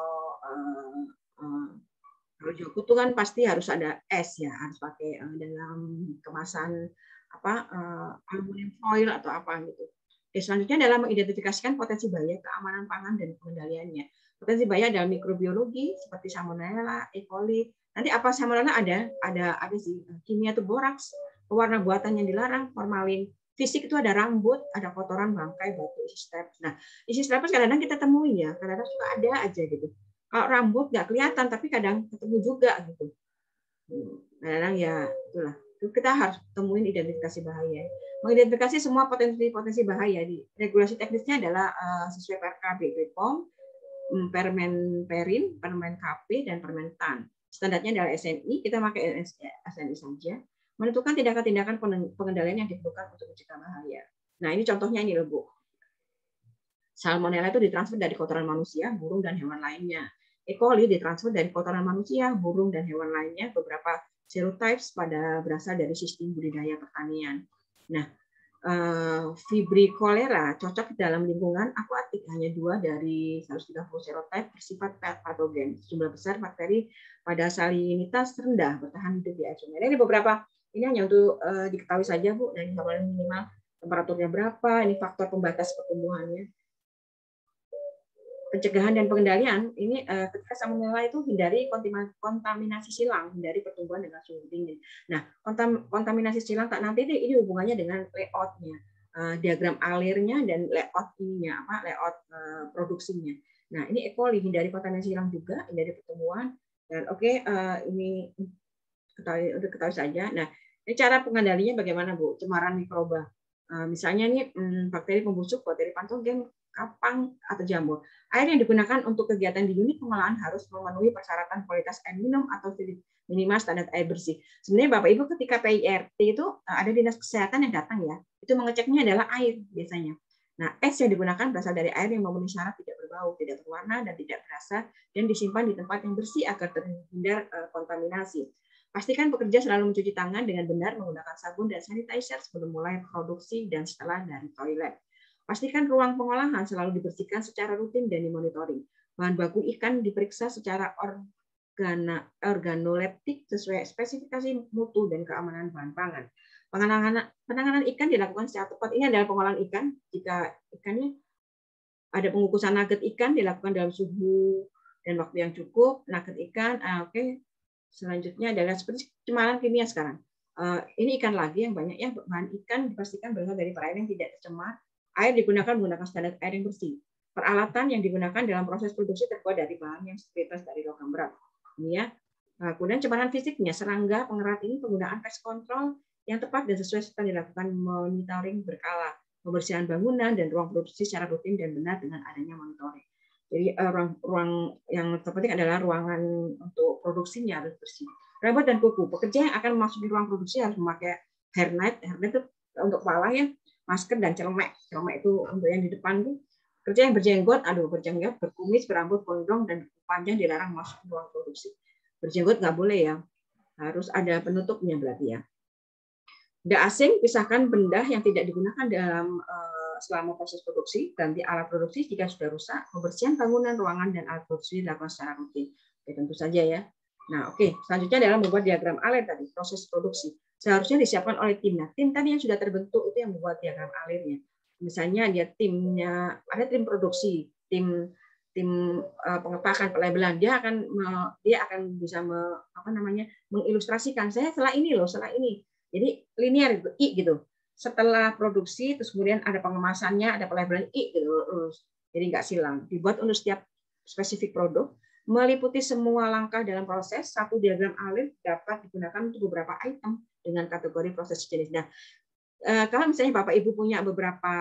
Speaker 2: kalau yogurt itu kan pasti harus ada es ya, harus pakai dalam kemasan apa aluminium foil atau apa gitu. Oke, selanjutnya adalah mengidentifikasikan potensi bahaya keamanan pangan dan pengendaliannya. Potensi bahaya dalam mikrobiologi seperti salmonella, E. coli. Nanti apa salmonella ada sih, kimia itu boraks, pewarna buatan yang dilarang, formalin. Fisik itu ada rambut, ada kotoran, bangkai, batu, isi strep. Nah, isi strep kadang-kadang kita temui ya, kadang-kadang suka ada aja gitu. Kalau rambut nggak kelihatan, tapi kadang ketemu juga gitu. Kadang-kadang ya itulah. Kita harus temuin identifikasi bahaya. Mengidentifikasi semua potensi bahaya. Di regulasi teknisnya adalah sesuai PRKB, BPOM, Permen Perin, Permen KP, dan Permen TAN. Standarnya adalah SNI. Kita pakai SNI saja. Menentukan tindakan-tindakan pengendalian yang diperlukan untuk mencegah bahaya. Nah ini contohnya ini loh Bu. Salmonella itu ditransfer dari kotoran manusia, burung, dan hewan lainnya. E. coli ditransfer dari kotoran manusia, burung, dan hewan lainnya. Beberapa serotypes berasal dari sistem budidaya pertanian. Nah, Vibrio cholera cocok dalam lingkungan akuatik, hanya 2 dari 130 serotype bersifat patogen. Jumlah besar bakteri pada salinitas rendah bertahan hidup di air sungai. Ini beberapa, ini hanya untuk diketahui saja Bu, dari minimal temperaturnya berapa, ini faktor pembatas pertumbuhannya. pencegahan dan pengendalian ini ketika salmonella itu hindari kontaminasi silang, hindari pertumbuhan dengan suhu dingin. Nah, kontaminasi silang tak nanti ini hubungannya dengan layoutnya, diagram alirnya dan layout ininya, layout produksinya. Nah, ini E. coli, hindari kontaminasi silang juga, hindari pertumbuhan. Dan ini ketahui saja. Nah, ini cara pengendalinya bagaimana, Bu? Cemaran mikroba. Misalnya nih bakteri pembusuk, bakteri patogen, kapang atau jamur. Air yang digunakan untuk kegiatan di unit pengolahan harus memenuhi persyaratan kualitas air minum atau minimal standar air bersih. Sebenarnya Bapak Ibu ketika PIRT itu ada dinas kesehatan yang datang ya, itu mengeceknya adalah air biasanya. Nah, es yang digunakan berasal dari air yang memenuhi syarat tidak berbau, tidak berwarna dan tidak berasa dan disimpan di tempat yang bersih agar terhindar kontaminasi. Pastikan pekerja selalu mencuci tangan dengan benar menggunakan sabun dan sanitizer sebelum mulai produksi dan setelah dari toilet. Pastikan ruang pengolahan selalu dibersihkan secara rutin dan dimonitoring. Bahan baku ikan diperiksa secara organoleptik sesuai spesifikasi mutu dan keamanan bahan pangan. Penanganan ikan dilakukan secara tepat. Ini adalah pengolahan ikan. Jika ikannya ada pengukusan nugget ikan dilakukan dalam suhu dan waktu yang cukup. Nugget ikan, Selanjutnya adalah seperti cemaran kimia sekarang. Ini ikan lagi yang banyak ya. Bahan ikan dipastikan berasal dari perairan yang tidak tercemar. Air digunakan menggunakan standar air yang bersih. Peralatan yang digunakan dalam proses produksi terbuat dari bahan yang bebas dari logam berat. Ini ya. Kemudian cemaran fisiknya, serangga, pengerat ini penggunaan pest control yang tepat dan sesuai serta dilakukan monitoring berkala, pembersihan bangunan dan ruang produksi secara rutin dan benar dengan adanya monitoring. Jadi ruang yang terpenting adalah ruangan untuk produksinya harus bersih. Rambut dan kuku, pekerja yang akan memasuki ruang produksi harus memakai hairnet. Hairnet itu untuk kepala ya, masker dan celemek. Celemek itu untuk yang di depan tuh. Kerja yang berjenggot, berkumis, berambut gondrong dan panjang dilarang masuk ke ruang produksi. Berjenggot nggak boleh ya, harus ada penutupnya berarti ya. Benda asing, pisahkan benda yang tidak digunakan dalam selama proses produksi, ganti alat produksi jika sudah rusak, pembersihan bangunan, ruangan, dan alat produksi dilakukan secara rutin. Oke, tentu saja ya. Nah, selanjutnya adalah membuat diagram alir tadi, proses produksi. Seharusnya disiapkan oleh tim. Nah, tim tadi yang sudah terbentuk itu yang membuat diagram alirnya. Misalnya dia timnya, ada tim produksi, tim pengetakan pelabelan, dia akan bisa mengilustrasikan saya setelah ini loh, setelah ini. Jadi linear itu I gitu. Setelah produksi terus kemudian ada pengemasannya, ada pelabelan I gitu. Jadi nggak silang. Dibuat untuk setiap spesifik produk, meliputi semua langkah dalam proses. Satu diagram alir dapat digunakan untuk beberapa item dengan kategori proses jenis. Nah, kalau misalnya Bapak Ibu punya beberapa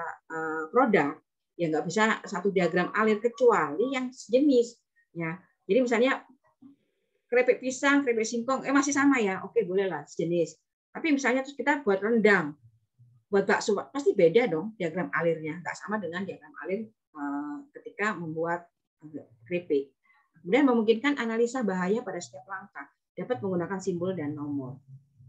Speaker 2: produk, ya nggak bisa satu diagram alir kecuali yang sejenis. Ya, jadi misalnya keripik pisang, keripik singkong, masih sama ya, oke bolehlah sejenis. Tapi misalnya terus kita buat rendang, buat bakso, pasti beda dong diagram alirnya, nggak sama dengan diagram alir ketika membuat keripik. Kemudian memungkinkan analisa bahaya pada setiap langkah, dapat menggunakan simbol dan nomor.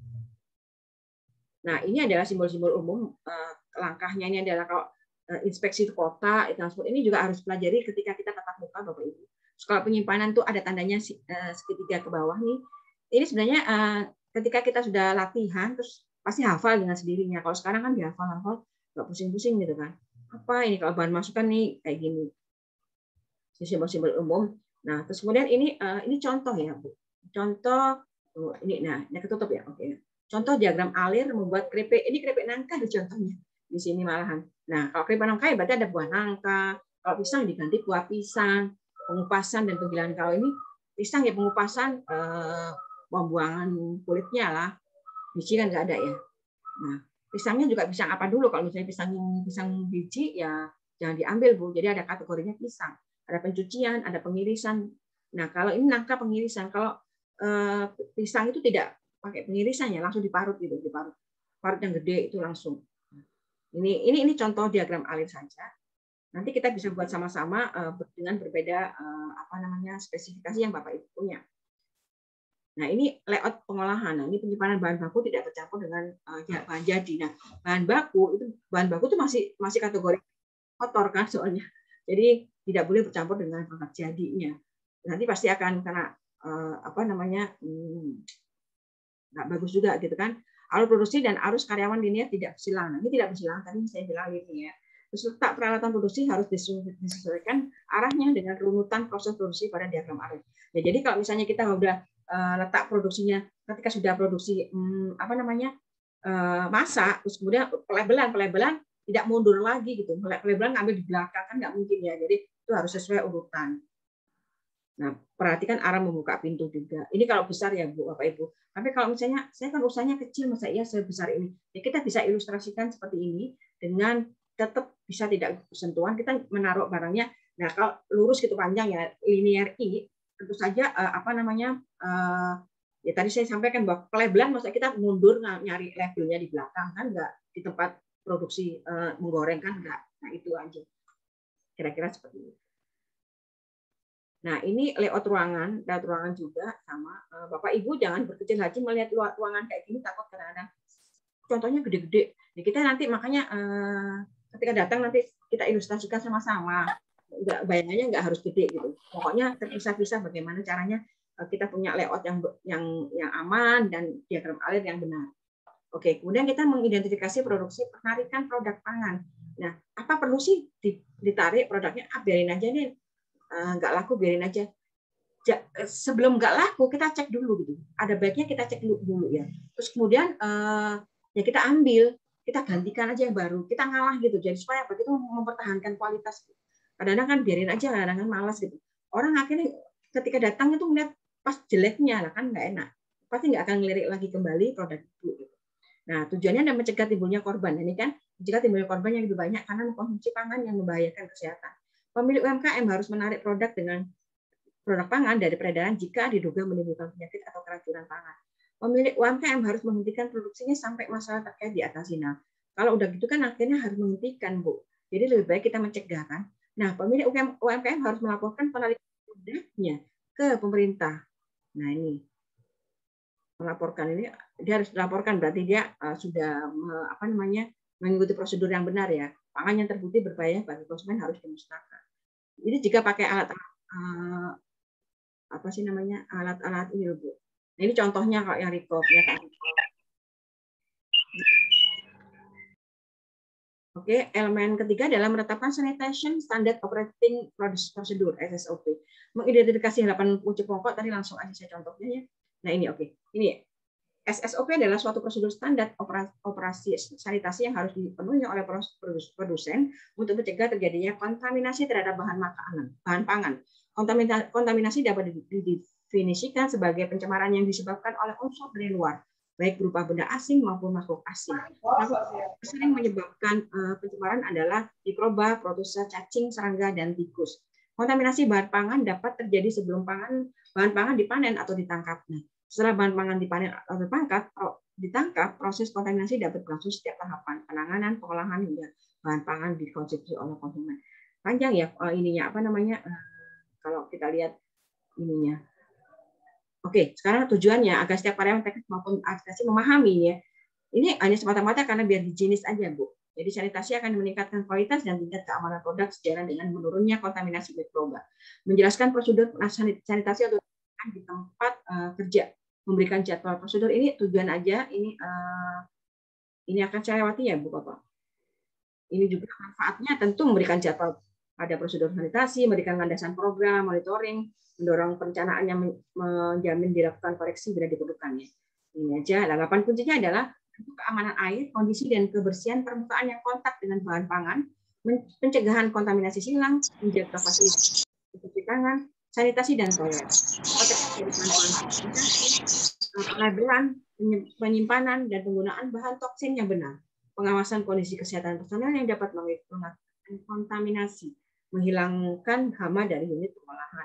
Speaker 2: Nah, ini adalah simbol-simbol umum. Langkahnya ini adalah kalau inspeksi kota, transport ini juga harus pelajari ketika kita tatap muka, Bapak Ibu. Kalau penyimpanan tuh ada tandanya segitiga ke bawah nih. Ini sebenarnya ketika kita sudah latihan, terus pasti hafal dengan sendirinya. Kalau sekarang kan dihafal-hafal, nggak pusing-pusing gitu kan. Apa ini kalau bahan masukan nih kayak gini. Simbol-simbol umum. Nah, terus kemudian ini contoh ya, Bu. Contoh ini, nah, ini ketutup ya, oke. Contoh diagram alir membuat keripik. Ini keripik nangka di contohnya di sini malahan. Nah, kalau keripik nangka ya berarti ada buah nangka. Kalau pisang diganti buah pisang. Pengupasan dan penggilingan. Kalau ini pisang ya pengupasan, pembuangan kulitnya lah. Biji kan nggak ada ya. Nah, pisangnya juga pisang apa dulu? Kalau misalnya pisang biji ya jangan diambil, Bu. Jadi ada kategorinya pisang. Ada pencucian, ada pengirisan. Nah, kalau ini nangka pengirisan. Kalau pisang itu tidak pakai pengirisan ya, langsung diparut gitu, diparut. Parut yang gede itu langsung. Ini contoh diagram alir saja. Nanti kita bisa buat sama-sama dengan berbeda spesifikasi yang Bapak Ibu punya. Nah, ini layout pengolahan. Nah, ini penyimpanan bahan baku tidak tercampur dengan bahan jadi. Nah, bahan baku itu masih kategori kotor kan soalnya. Jadi tidak boleh bercampur dengan produk jadinya. Nanti pasti akan kena nggak bagus juga gitu kan. Alur produksi dan arus karyawan linear tidak bersilang. Nah, ini tidak bersilang, tadi saya bilang ini ya. Terus letak peralatan produksi harus disesuaikan arahnya dengan runutan proses produksi pada diagram arah. Ya, jadi kalau misalnya kita udah letak produksinya ketika sudah produksi masak, terus kemudian pelabelan tidak mundur lagi gitu. Pelabelan ngambil di belakang kan nggak mungkin ya. Jadi itu harus sesuai urutan. Nah, perhatikan arah membuka pintu juga. Ini kalau besar ya Bu, Bapak Ibu. Tapi kalau misalnya saya kan usahanya kecil, masa iya sebesar ini. Ya kita bisa ilustrasikan seperti ini dengan tetap bisa tidak sentuhan. Kita menaruh barangnya. Nah, kalau lurus gitu panjang ya, linear I, tentu saja ya tadi saya sampaikan bahwa pelabelan masa kita mundur nyari labelnya di belakang kan enggak, di tempat produksi menggoreng kan enggak. Nah, itu aja. Kira-kira seperti ini. Nah, ini layout ruangan juga sama. Bapak Ibu jangan berkecil hati melihat ruangan kayak gini, takut kadang-kadang contohnya gede-gede. Jadi kita nanti makanya ketika datang nanti kita ilustrasikan sama-sama. Bayangannya nggak harus gede gitu. Pokoknya terpisah-pisah bagaimana caranya kita punya layout yang aman dan diagram alir yang benar. Oke, kemudian kita mengidentifikasi produksi penarikan produk pangan. Nah, apa perlu sih ditarik produknya? Biarin aja nih. Nggak laku biarin aja. Sebelum nggak laku kita cek dulu gitu. Ada baiknya kita cek dulu ya. Terus kemudian ya kita ambil, kita gantikan aja yang baru. Kita ngalah gitu. Jadi supaya apa? Kita mempertahankan kualitas. Kadang-kadang kan biarin aja, kadang-kadang malas gitu. Orang akhirnya ketika datang itu melihat pas jeleknya lah kan nggak enak. Pasti nggak akan ngelirik lagi kembali produk itu. Gitu. Nah, tujuannya adalah mencegah timbulnya korban. Ini kan mencegah timbulnya korban yang lebih banyak karena mengkonsumsi pangan yang membahayakan kesehatan. Pemilik UMKM harus menarik produk pangan dari peredaran jika diduga menimbulkan penyakit atau keracunan pangan. Pemilik UMKM harus menghentikan produksinya sampai masalah terkait diatasi. Nah, kalau udah gitu kan akhirnya harus menghentikan, Bu. Jadi lebih baik kita mencegah kan. Nah, pemilik UMKM harus melaporkan penarikan produknya ke pemerintah. Nah, ini melaporkan ini dia harus dilaporkan berarti dia sudah mengikuti prosedur yang benar ya. Pangan yang terbukti berbahaya bagi konsumen harus dimusnahkan. Jadi jika pakai alat alat-alat ini Bu. Nah, ini contohnya kalau yang recop ya kan. Oke, elemen ketiga adalah menetapkan sanitation standard operating procedure SSOP. Mengidentifikasi 8 unsur pokok tadi langsung aja saya contohnya ya. Nah, ini oke. Ini SSOP adalah suatu prosedur standar operasi sanitasi yang harus dipenuhi oleh produsen untuk mencegah terjadinya kontaminasi terhadap bahan pangan. Kontaminasi dapat didefinisikan sebagai pencemaran yang disebabkan oleh unsur dari luar, baik berupa benda asing maupun makhluk asing. Sering menyebabkan pencemaran adalah mikroba, protozoa, cacing, serangga, dan tikus. Kontaminasi bahan pangan dapat terjadi sebelum bahan pangan dipanen atau ditangkap. Nah, setelah bahan pangan dipanen atau ditangkap, proses kontaminasi dapat berlangsung setiap tahapan penanganan, pengolahan hingga bahan pangan dikonsumsi oleh konsumen. Panjang ya ininya kalau kita lihat ininya. Oke, sekarang tujuannya agar setiap karyawan teknis maupun administrasi memahami ya. Ini hanya semata-mata karena biar higienis aja, Bu. Jadi sanitasi akan meningkatkan kualitas dan tingkat keamanan produk sejalan dengan menurunnya kontaminasi mikroba. Menjelaskan prosedur sanitasi atau di tempat kerja, memberikan jadwal prosedur ini tujuan aja ini akan saya lewati ya Bu Bapak. Ini juga manfaatnya tentu memberikan jadwal pada prosedur sanitasi, memberikan landasan program, monitoring, mendorong perencanaan yang menjamin dilakukan koreksi bila diperlukan ya. Ini aja. 8 kuncinya adalah keamanan air, kondisi dan kebersihan permukaan yang kontak dengan bahan pangan, pencegahan kontaminasi silang, menjaga fasilitas cuci tangan, sanitasi dan toilet. Pelabelan, penyimpanan dan penggunaan bahan toksin yang benar. Pengawasan kondisi kesehatan personel yang dapat mengakibatkan kontaminasi, menghilangkan hama dari unit pengolahan.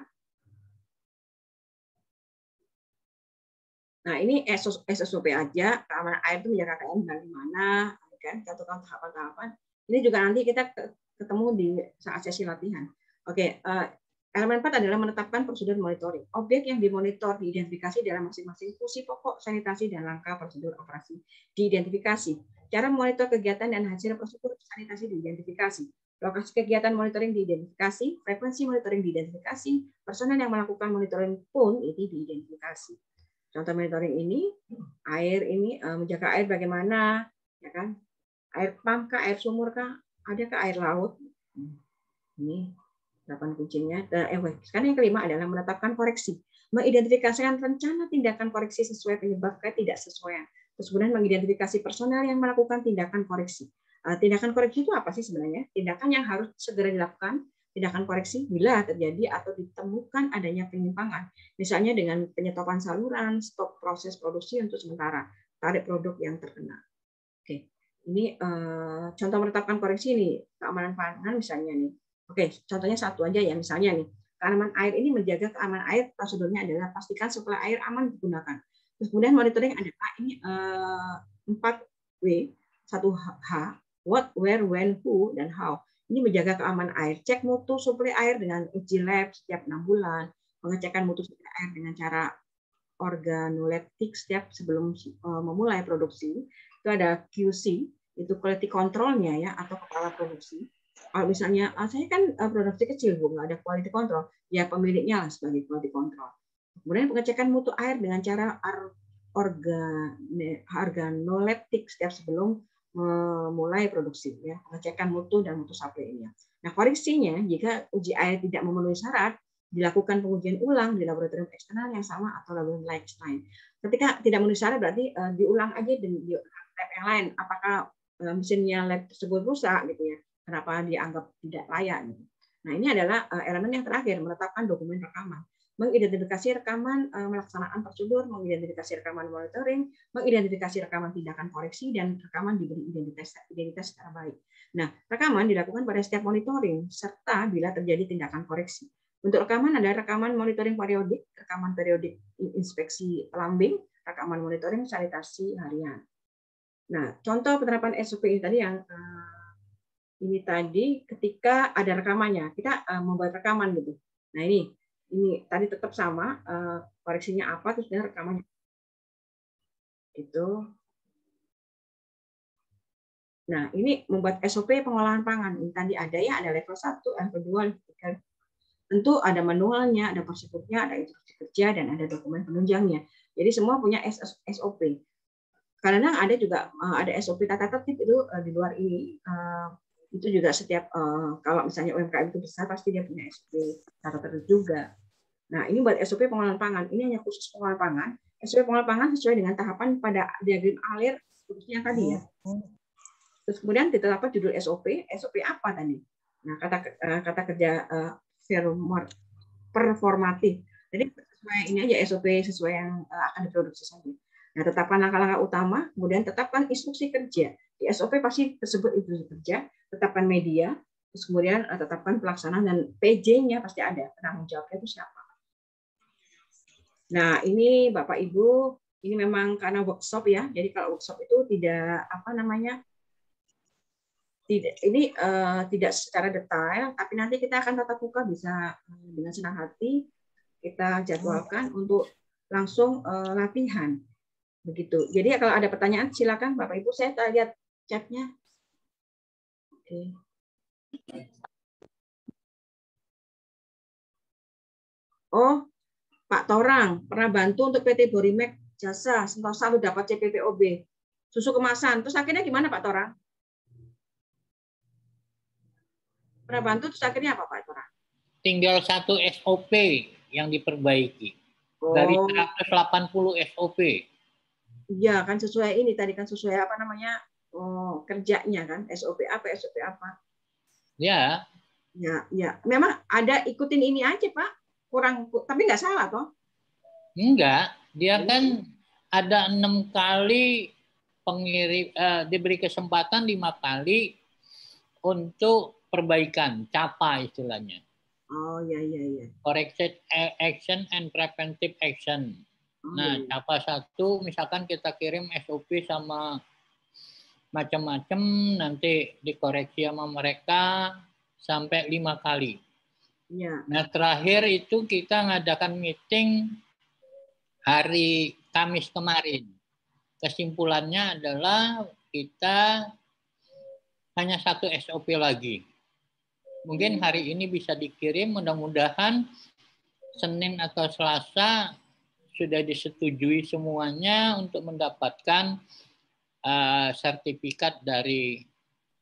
Speaker 2: Nah, ini SSOP aja, keamanan air itu menjaga keamanan di mana, kan? Contohkan tahapan-tahapan. Ini juga nanti kita ketemu di saat sesi latihan. Oke, elemen 4 adalah menetapkan prosedur monitoring. Objek yang dimonitor diidentifikasi dalam masing-masing fungsi pokok, sanitasi, dan langkah prosedur operasi diidentifikasi. Cara memonitor kegiatan dan hasil prosedur sanitasi diidentifikasi. Lokasi kegiatan monitoring diidentifikasi, frekuensi monitoring diidentifikasi, personel yang melakukan monitoring pun itu diidentifikasi. Contoh monitoring ini, air ini menjaga air bagaimana, ya kan? Air pump kah, air sumur kah, ada ke air laut. Ini 8 kuncinya. Sekarang yang kelima adalah menetapkan koreksi. Mengidentifikasikan rencana tindakan koreksi sesuai penyebab ketidaksesuaian. Terus kemudian mengidentifikasi personel yang melakukan tindakan koreksi. Tindakan koreksi itu apa sih sebenarnya? Tindakan yang harus segera dilakukan, tindakan koreksi bila terjadi atau ditemukan adanya penyimpangan. Misalnya dengan penyetopan saluran, stop proses produksi untuk sementara, tarik produk yang terkena. Oke, ini contoh menetapkan koreksi ini, keamanan pangan misalnya nih. Oke, contohnya satu aja ya, misalnya nih, keamanan air ini menjaga keamanan air, prosedurnya adalah pastikan suplai air aman digunakan. Terus kemudian monitoring ada ini 4W, 1H, what, where, when, who, dan how. Ini menjaga keamanan air. Cek mutu suplai air dengan uji lab setiap 6 bulan, pengecekan mutu suplai air dengan cara organoleptik setiap sebelum memulai produksi. Itu ada QC, itu quality control-nya ya, atau kepala produksi. Kalau misalnya saya kan produksi kecil Bu, nggak ada quality control, ya pemiliknya lah sebagai quality control. Kemudian pengecekan mutu air dengan cara organoleptik setiap sebelum memulai produksi, ya pengecekan mutu dan mutu supply-nya. Nah koreksinya jika uji air tidak memenuhi syarat, dilakukan pengujian ulang di laboratorium eksternal yang sama atau laboratorium lain. Ketika tidak memenuhi syarat berarti diulang aja di lab yang lain. Apakah mesinnya lab tersebut rusak gitu ya? Kenapa dianggap tidak layak? Nah, ini adalah elemen yang terakhir, menetapkan dokumen rekaman. Mengidentifikasi rekaman melaksanaan prosedur, mengidentifikasi rekaman monitoring, mengidentifikasi rekaman tindakan koreksi, dan rekaman diberi identitas secara baik. Nah, rekaman dilakukan pada setiap monitoring, serta bila terjadi tindakan koreksi. Untuk rekaman ada rekaman monitoring periodik, rekaman periodik inspeksi plumbing, rekaman monitoring sanitasi harian. Nah, contoh penerapan SOP ini tadi yang ini tadi ketika ada rekamannya, kita membuat rekaman gitu. Nah ini tadi tetap sama koreksinya apa, terus rekamannya itu. Nah ini membuat SOP pengolahan pangan. Ini tadi ada ya, ada level 1, level 2, level 3. Tentu ada manualnya, ada prosedurnya, ada instruksi kerja, dan ada dokumen penunjangnya. Jadi semua punya SOP. Karena ada juga ada SOP tata tertib itu di luar ini. Itu juga setiap kalau misalnya UMKM itu besar pasti dia punya SOP tata tertib juga. Nah ini buat SOP pengolahan pangan. Ini hanya khusus pengolahan pangan. SOP pengolahan pangan sesuai dengan tahapan pada diagram alir khususnya tadi ya. Terus kemudian ditetapkan judul SOP. SOP apa tadi? Nah kata kerja performatif. Jadi sesuai ini aja SOP sesuai yang akan diproduksi saja. Nah, tetapkan langkah-langkah utama, kemudian tetapkan instruksi kerja. Di SOP pasti tersebut instruksi kerja, tetapkan media, terus kemudian tetapkan pelaksanaan dan PJ-nya pasti ada. Penanggung jawabnya itu siapa? Nah, ini Bapak Ibu, ini memang karena workshop ya. Jadi kalau workshop itu tidak tidak secara detail, tapi nanti kita akan tatap muka bisa dengan senang hati kita jadwalkan untuk langsung latihan. Begitu. Jadi kalau ada pertanyaan silakan Bapak Ibu, saya lihat chatnya. Oke. Oh, Pak Torang pernah bantu untuk PT Borimek Jasa Sentosa lu dapat CPPOB susu kemasan. Terus akhirnya gimana Pak Torang? Pernah bantu terus akhirnya apa Pak Torang?
Speaker 6: Tinggal 1 SOP yang diperbaiki. Dari 180 SOP.
Speaker 2: Iya kan sesuai ini tadi kan sesuai apa namanya kerjanya kan SOP apa.
Speaker 6: Ya.
Speaker 2: Ya. Memang ada ikutin ini aja Pak. Kurang tapi nggak salah toh?
Speaker 6: Enggak. Dia kan ada 6 kali diberi kesempatan 5 kali untuk perbaikan, capa istilahnya.
Speaker 2: Oh ya.
Speaker 6: Corrective action and preventive action. Nah, capa 1 misalkan kita kirim SOP sama macam-macam, nanti dikoreksi sama mereka sampai 5 kali.
Speaker 2: Ya.
Speaker 6: Nah, terakhir itu kita ngadakan meeting hari Kamis kemarin. Kesimpulannya adalah kita hanya 1 SOP lagi. Mungkin hari ini bisa dikirim, mudah-mudahan Senin atau Selasa sudah disetujui semuanya untuk mendapatkan sertifikat dari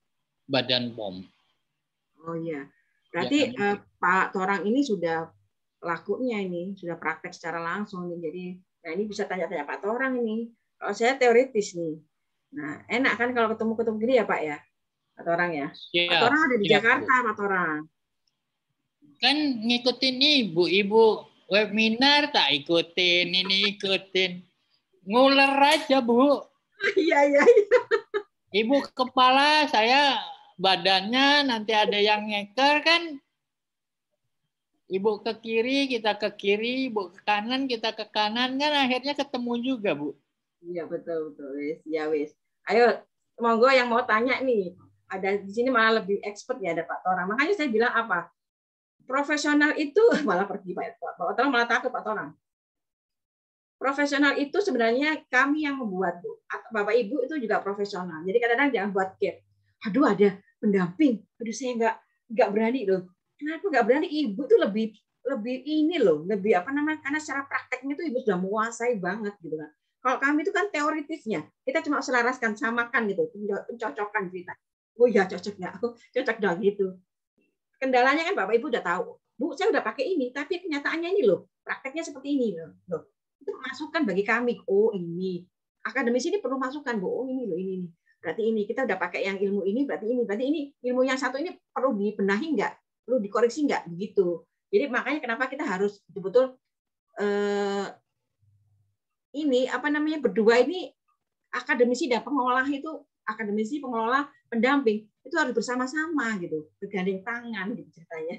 Speaker 6: Badan POM.
Speaker 2: Oh iya. Berarti
Speaker 6: Ya,
Speaker 2: Pak Torang ini sudah lakunya ini, sudah praktek secara langsung nih. Jadi, nah ini bisa tanya-tanya Pak Torang ini. Kalau saya teoritis nih. Nah, enak kan kalau ketemu-ketemu gini ya Pak ya? Pak Torang ya. Pak Torang ada di Jakarta, Pak Torang.
Speaker 6: Kan ngikutin ibu webinar tak ikutin, ini ikutin. Nguler aja, Bu.
Speaker 2: Iya.
Speaker 6: Ibu kepala, saya badannya nanti ada yang ngeker kan. Ibu ke kiri, kita ke kiri, ibu ke kanan, kita ke kanan, kan akhirnya ketemu juga, Bu.
Speaker 2: Iya, betul. Wis. Ya, wis. Ayo, monggo yang mau tanya nih. Ada di sini malah lebih expert ya, ada Pak Torang. Makanya saya bilang apa? Profesional itu malah pergi Pak Torang, malah takut Pak Torang. Profesional itu sebenarnya kami yang membuat, Bu. Bapak Ibu itu juga profesional. Jadi kadang-kadang jangan buat gap. Aduh, ada pendamping. Aduh, saya nggak berani loh. Kenapa nggak berani? Ibu tuh lebih ini loh, lebih apa namanya? Karena secara prakteknya itu ibu sudah menguasai banget gitu kan. Kalau kami itu kan teoritisnya, kita cuma selaraskan, samakan gitu, mencocokkan cerita. Oh iya cocok nggak? Oh, cocok dong gitu. Kendalanya kan Bapak Ibu udah tahu. Bu, saya udah pakai ini, tapi kenyataannya ini loh, prakteknya seperti ini loh. Itu masukan bagi kami. Oh ini, akademis ini perlu masukan, Bu. Oh ini loh, ini. Berarti ini kita udah pakai yang ilmu ini, berarti ini ilmu yang satu ini perlu dibenahi nggak? Perlu dikoreksi nggak? Begitu. Jadi makanya kenapa kita harus betul-betul ini apa namanya berdua ini akademisi dan pengelola itu akademisi pengelola pendamping itu harus bersama-sama gitu, bergandeng tangan gitu ceritanya.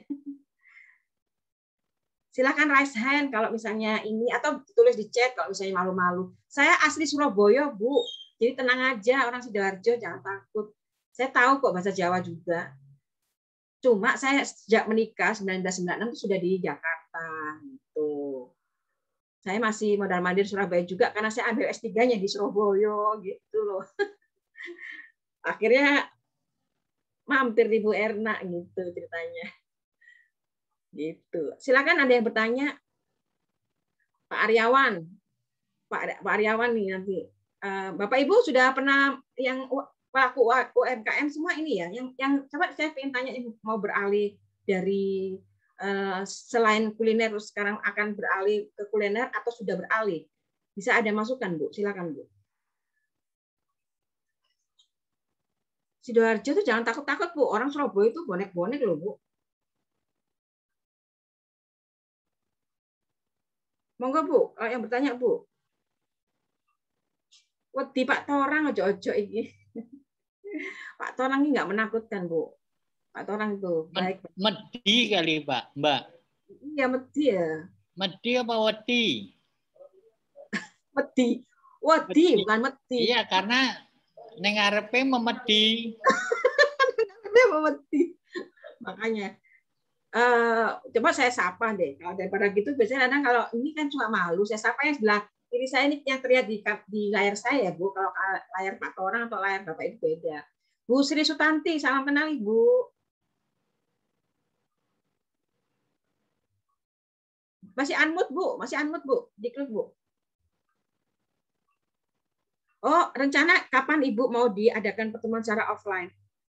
Speaker 2: Silakan raise hand kalau misalnya ini atau tulis di chat kalau misalnya malu-malu. Saya asli Surabaya, Bu. Jadi tenang aja orang Sidoarjo, jangan takut. Saya tahu kok bahasa Jawa juga. Cuma saya sejak menikah 1996 itu sudah di Jakarta gitu. Saya masih modal-mandir Surabaya juga karena saya ambil S3-nya di Surabaya gitu loh. Akhirnya mampir di Bu Erna gitu ceritanya. Gitu. Silakan ada yang bertanya. Pak Aryawan. Pak Aryawan nih nanti. Bapak Ibu sudah pernah yang pelaku UMKM semua ini ya. Yang coba saya pengen tanya mau beralih dari selain kuliner terus sekarang akan beralih ke kuliner atau sudah beralih. Bisa ada masukan, Bu? Silakan, Bu. Sidoarjo tuh jangan takut-takut, Bu. Orang Surabaya itu bonek-bonek loh, Bu. Monggo, Bu. Kalau yang bertanya, Bu. Wedi Pak Torang ojo-ojo ini. Pak Torang ini nggak menakutkan, Bu. Pak Torang itu baik.
Speaker 6: Medi kali, Pak, Mbak.
Speaker 2: Iya, medi ya.
Speaker 6: Medi apa wedi?
Speaker 2: Wedi. Wedi, bukan medi.
Speaker 6: Iya, karena neng arepe memedi.
Speaker 2: Memedi. Makanya. Coba saya sapa deh. Kalau daripada gitu, biasanya kadang kalau ini kan cuma malu, saya sapa yang sebelah kiri saya ini yang terlihat di layar saya, Bu. Kalau layar Pak Torang atau layar Bapak itu beda. Bu Sri Sutanti, salam kenal Ibu. Masih unmute, Bu. Masih unmute, Bu. Diklik, Bu. Oh, rencana kapan Ibu mau diadakan pertemuan secara offline?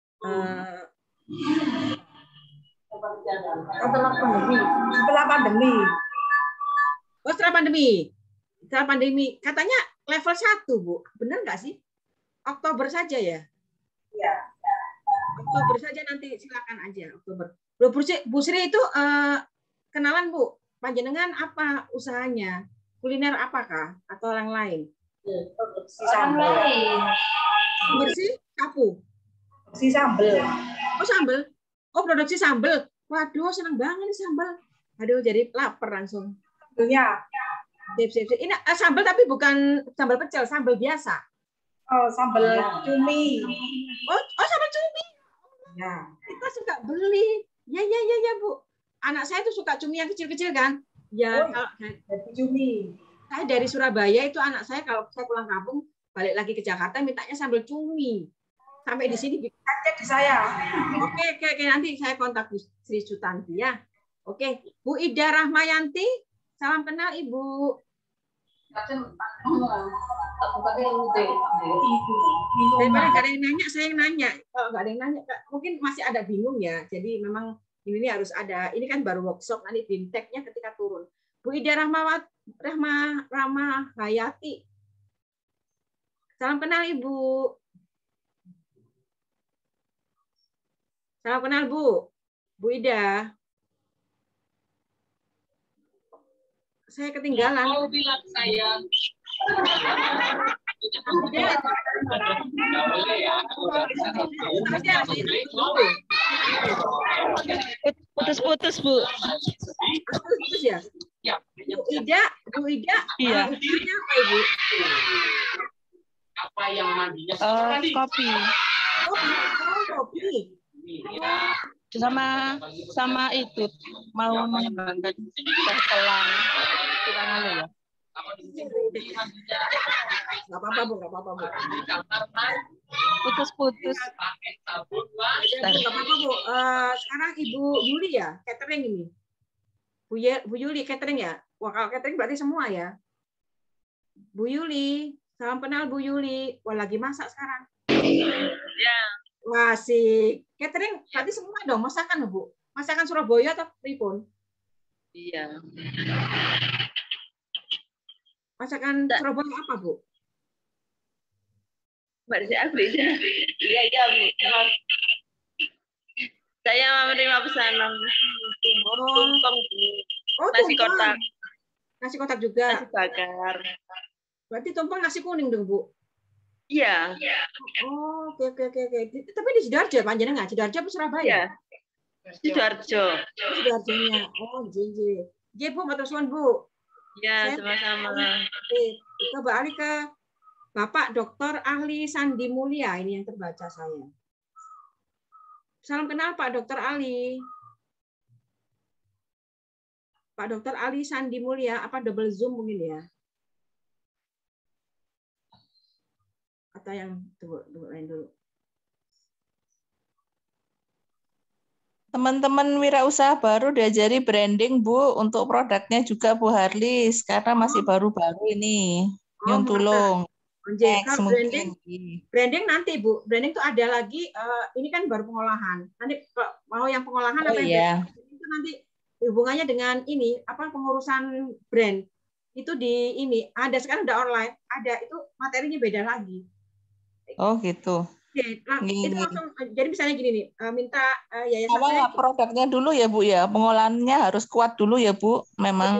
Speaker 2: Setelah pandemi. Oh, setelah pandemi. Setelah pandemi. Katanya level 1, Bu. Benar nggak sih? Oktober saja ya? Iya. Oktober saja nanti silakan aja. Oktober. Bu Sri itu kenalan, Bu. Panjenengan apa usahanya? Kuliner apakah? Atau orang lain? Produksi sambal. Bersih sapu. Produksi sambal. Oh, sambal. Oh, produksi sambal. Waduh, senang banget nih sambal. Aduh, jadi lapar langsung. Sambalnya. Sip. Ini sambal tapi bukan sambal pecel, sambal biasa. Oh, sambal cumi. Oh, sambal cumi. Ya, kita suka beli. Ya, Bu. Anak saya tuh suka cumi yang kecil-kecil kan? Ya, kalau dari cumi. Saya dari Surabaya itu anak saya kalau saya pulang kampung balik lagi ke Jakarta mintanya sambal cumi. Sampai di sini cek di saya. Oke, nanti saya kontak Bu Sri Sutanti ya. Oke, Bu Ida Rahmayanti, salam kenal Ibu. Daripada nggak ada yang nanya, saya yang nanya. Kalau nggak ada yang nanya, mungkin masih ada bingung ya. Jadi memang ini harus ada. Ini kan baru workshop, nanti bimteknya ketika turun. Bu Ida Rahmayati. Salam kenal Ibu. Salam kenal Bu. Bu Ida. Saya ketinggalan.
Speaker 7: Mau bilang saya.
Speaker 8: Putus-putus, Bu.
Speaker 2: Putus ya? Bu Ida.
Speaker 8: Iya.
Speaker 2: Isinya apa Ibu?
Speaker 7: Apa yang mandinya?
Speaker 8: Kopi.
Speaker 2: Kopi.
Speaker 8: Sama itu mau mengembangkan setelah kita malu ya.
Speaker 2: Nggak apa-apa Bu.
Speaker 8: Putus-putus.
Speaker 2: Nggak apa-apa Bu. Sekarang Ibu Yuli ya, catering ini. Bu Yuli catering ya. Wah, kalau catering berarti semua ya. Bu Yuli, salam kenal Bu Yuli. Wah, lagi masak sekarang.
Speaker 8: Ya.
Speaker 2: Wah, si catering berarti semua dong, masakan Bu. Masakan Surabaya atau pripun?
Speaker 8: Iya.
Speaker 2: Masakan Surabaya apa, Bu?
Speaker 8: Mbak Desi, iya, Bu. Saya menerima pesanan tumpeng, nasi
Speaker 2: tumpeng.
Speaker 8: kotak.
Speaker 2: Nasi kotak juga.
Speaker 8: Nasi bakar.
Speaker 2: Berarti tumpeng nasi kuning dong, Bu?
Speaker 8: Iya.
Speaker 2: Oh, oke. Tapi di Sidoarjo panjenengan, Sidoarjo apa Surabaya?
Speaker 8: Iya. Sidoarjo.
Speaker 2: Sidoarjonya. Oh, JJ. Bu, matur suwun, Bu.
Speaker 8: Ya, sama-sama.
Speaker 2: Kita balik ke Bapak Dr. Ahli Sandi Mulia. Ini yang terbaca saya. Salam kenal Pak Dr. Ali. Pak Dr. Ali Sandi Mulia, apa double zoom mungkin ya? Atau yang lain dulu.
Speaker 1: Teman-teman wirausaha baru diajari branding, Bu, untuk produknya juga Bu Harlis, karena masih baru-baru ini. Nyun tulung.
Speaker 2: Kalau branding nanti Bu, branding itu ada lagi. Ini kan baru pengolahan. Nanti mau yang pengolahan apa yang itu nanti hubungannya dengan ini apa pengurusan brand itu di ini ada sekarang udah online, ada itu materinya beda lagi.
Speaker 1: Oh gitu.
Speaker 2: Oke, itu langsung jadi misalnya gini nih, minta yayasan
Speaker 1: saya produknya dulu ya Bu ya, pengolahannya harus kuat dulu ya Bu, memang.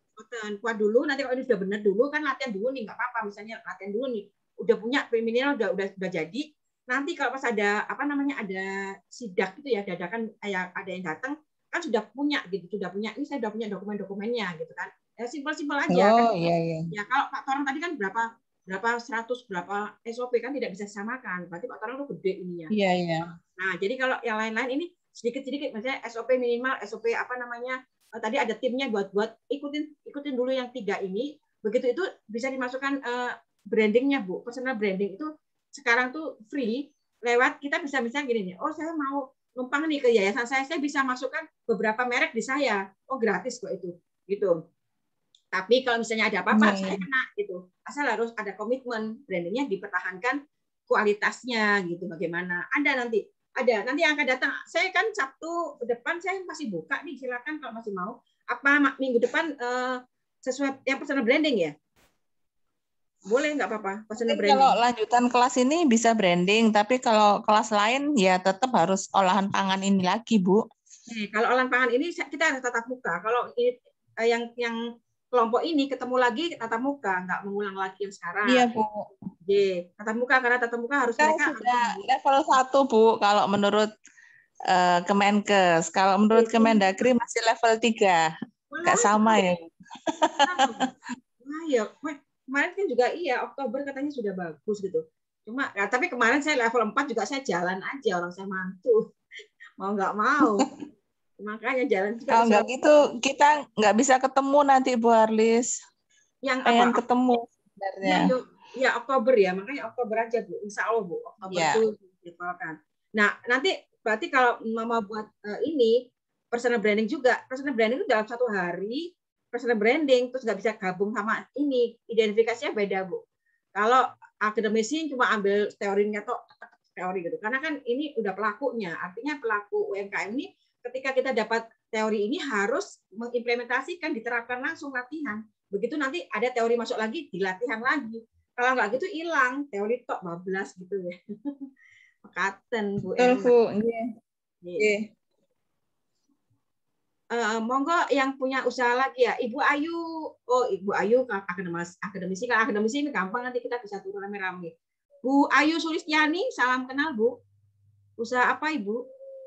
Speaker 2: Kuat dulu, nanti kalau ini sudah benar dulu kan latihan dulu nih, nggak apa-apa, misalnya latihan dulu nih, udah punya preliminary udah jadi, nanti kalau pas ada apa namanya ada sidak gitu ya, dadakan ada yang datang kan sudah punya gitu, ini saya sudah punya dokumennya gitu kan, simpel-simpel aja.
Speaker 1: Oh
Speaker 2: kan.
Speaker 1: iya.
Speaker 2: Ya kalau Pak Torang tadi kan berapa 100 berapa SOP kan tidak bisa disamakan, berarti Pak Torang tuh gede ininya.
Speaker 1: Iya.
Speaker 2: Nah jadi kalau yang lain-lain ini sedikit-sedikit, misalnya SOP minimal, SOP apa namanya, tadi ada timnya buat ikutin dulu yang 3 ini, begitu itu bisa dimasukkan brandingnya Bu, personal branding itu sekarang tuh free, lewat kita bisa misalnya gini nih, oh saya mau numpang nih ke yayasan saya bisa masukkan beberapa merek di saya, oh gratis kok itu, gitu. Tapi kalau misalnya ada apa-apa saya kena gitu, asal harus ada komitmen brandingnya dipertahankan kualitasnya gitu, bagaimana ada nanti yang akan datang. Saya kan Sabtu depan saya masih buka nih, silakan kalau masih mau. Apa minggu depan sesuai yang personal branding ya? Boleh nggak apa-apa personal branding.
Speaker 1: Kalau lanjutan kelas ini bisa branding, tapi kalau kelas lain ya tetap harus olahan pangan ini lagi, Bu.
Speaker 2: Kalau olahan pangan ini kita harus tatap muka. Kalau yang kelompok ini ketemu lagi tatap muka, nggak mengulang lagi yang sekarang.
Speaker 1: Iya, Bu.
Speaker 2: Tatap muka, karena tatap muka harus
Speaker 1: kan
Speaker 2: mereka
Speaker 1: sudah level 1 Bu kalau menurut Kemenkes. Kalau menurut Kemendagri masih level 3. Nggak sama ya.
Speaker 2: Nah, ya kemarin kan juga Oktober katanya sudah bagus gitu. Cuma tapi kemarin saya level 4 juga saya jalan aja, orang saya mantu. Mau nggak mau. Makanya jalan juga.
Speaker 1: Kalau nggak gitu kita nggak bisa ketemu nanti Bu Harlis.
Speaker 2: Yang
Speaker 1: pengen
Speaker 2: apa?
Speaker 1: Ketemu sebenarnya.
Speaker 2: Ya Oktober ya, makanya Oktober aja Bu, Insya Allah Bu, Oktober itu diperlukan. Nah nanti berarti kalau Mama buat ini personal branding juga, personal branding itu dalam 1 hari personal branding terus nggak bisa gabung sama ini, identifikasinya beda Bu. Kalau akademisi cuma ambil teorinya toh teori gitu. Karena kan ini udah pelakunya. Artinya pelaku UMKM ini ketika kita dapat teori ini harus mengimplementasikan, diterapkan langsung latihan. Begitu nanti ada teori masuk lagi, dilatihan lagi. Kalau nggak gitu hilang, teori tok bablas gitu ya. Pekaten Bu Erna.
Speaker 1: Bu. Nggih.
Speaker 2: Monggo yang punya usaha lagi ya, Ibu Ayu. Oh, Ibu Ayu akademisi. Kalau akademisi ini gampang, nanti kita bisa turun rame-rame. Bu Ayu Sulistiani, salam kenal Bu. Usaha apa Ibu?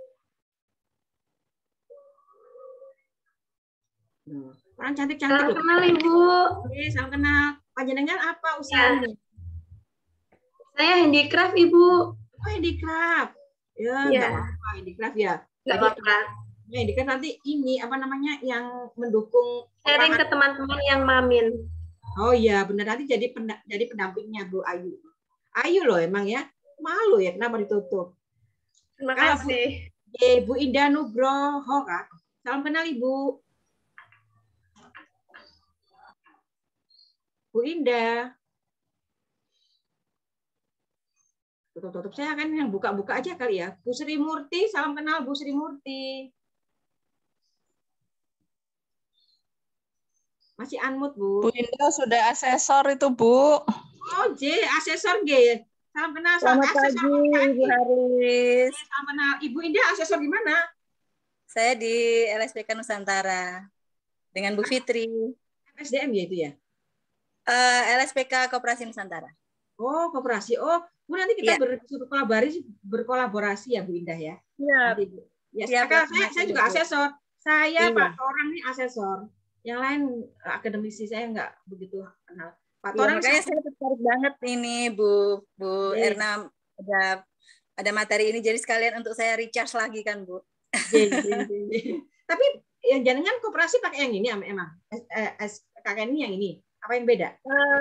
Speaker 2: Orang cantik-cantik.
Speaker 5: Salam kenal Ibu.
Speaker 2: Oke, salam kenal. Panjenengan apa usahanya?
Speaker 5: Saya handicraft Ibu.
Speaker 2: Oh, handicraft. Ya,
Speaker 5: Iya.
Speaker 2: nggak apa-apa handicraft ya.
Speaker 5: Nggak
Speaker 2: Jadi,
Speaker 5: apa-apa.
Speaker 2: ya, handicraft nanti ini apa namanya yang mendukung
Speaker 5: Sharing ke teman-teman yang mamin.
Speaker 2: Oh iya, benar, nanti jadi pendampingnya Bu Ayu. Ayu loh emang ya. Malu ya kenapa ditutup.
Speaker 5: Terima
Speaker 2: Kalau
Speaker 5: kasih.
Speaker 2: Bu Indah Nugroho kan. Salam kenal Ibu. Bu Indah. Tutup-tutup saya kan yang buka-buka aja kali ya. Bu Sri Murti, salam kenal Bu Sri Murti. Masih unmute Bu.
Speaker 1: Bu Indah sudah asesor itu Bu.
Speaker 2: Oh J, asesor G. Salam kenal.
Speaker 9: Selamat pagi Ibu Haris.
Speaker 2: Salam kenal. Ibu Indah asesor di mana?
Speaker 9: Saya di LSPK Nusantara dengan Bu Fitri.
Speaker 2: SDM ya itu ya?
Speaker 9: LSPK Koperasi Nusantara.
Speaker 2: Oh, koperasi. Oh, Bu nanti kita berkolaborasi ya Bu Indah ya.
Speaker 9: Iya.
Speaker 2: Ya,
Speaker 9: Siap,
Speaker 2: saya juga asesor. Saya
Speaker 9: Iya.
Speaker 2: Pak Torang nih asesor. Yang lain akademisi saya nggak begitu kenal. Pak
Speaker 9: Ya,
Speaker 2: Torang
Speaker 9: makanya saya tertarik banget ini Bu
Speaker 2: Iya.
Speaker 9: Erna ada materi ini jadi sekalian untuk saya recharge lagi kan Bu.
Speaker 2: Tapi yang jangan koperasi pakai yang ini emang. SKKN ini yang ini. Apa yang beda?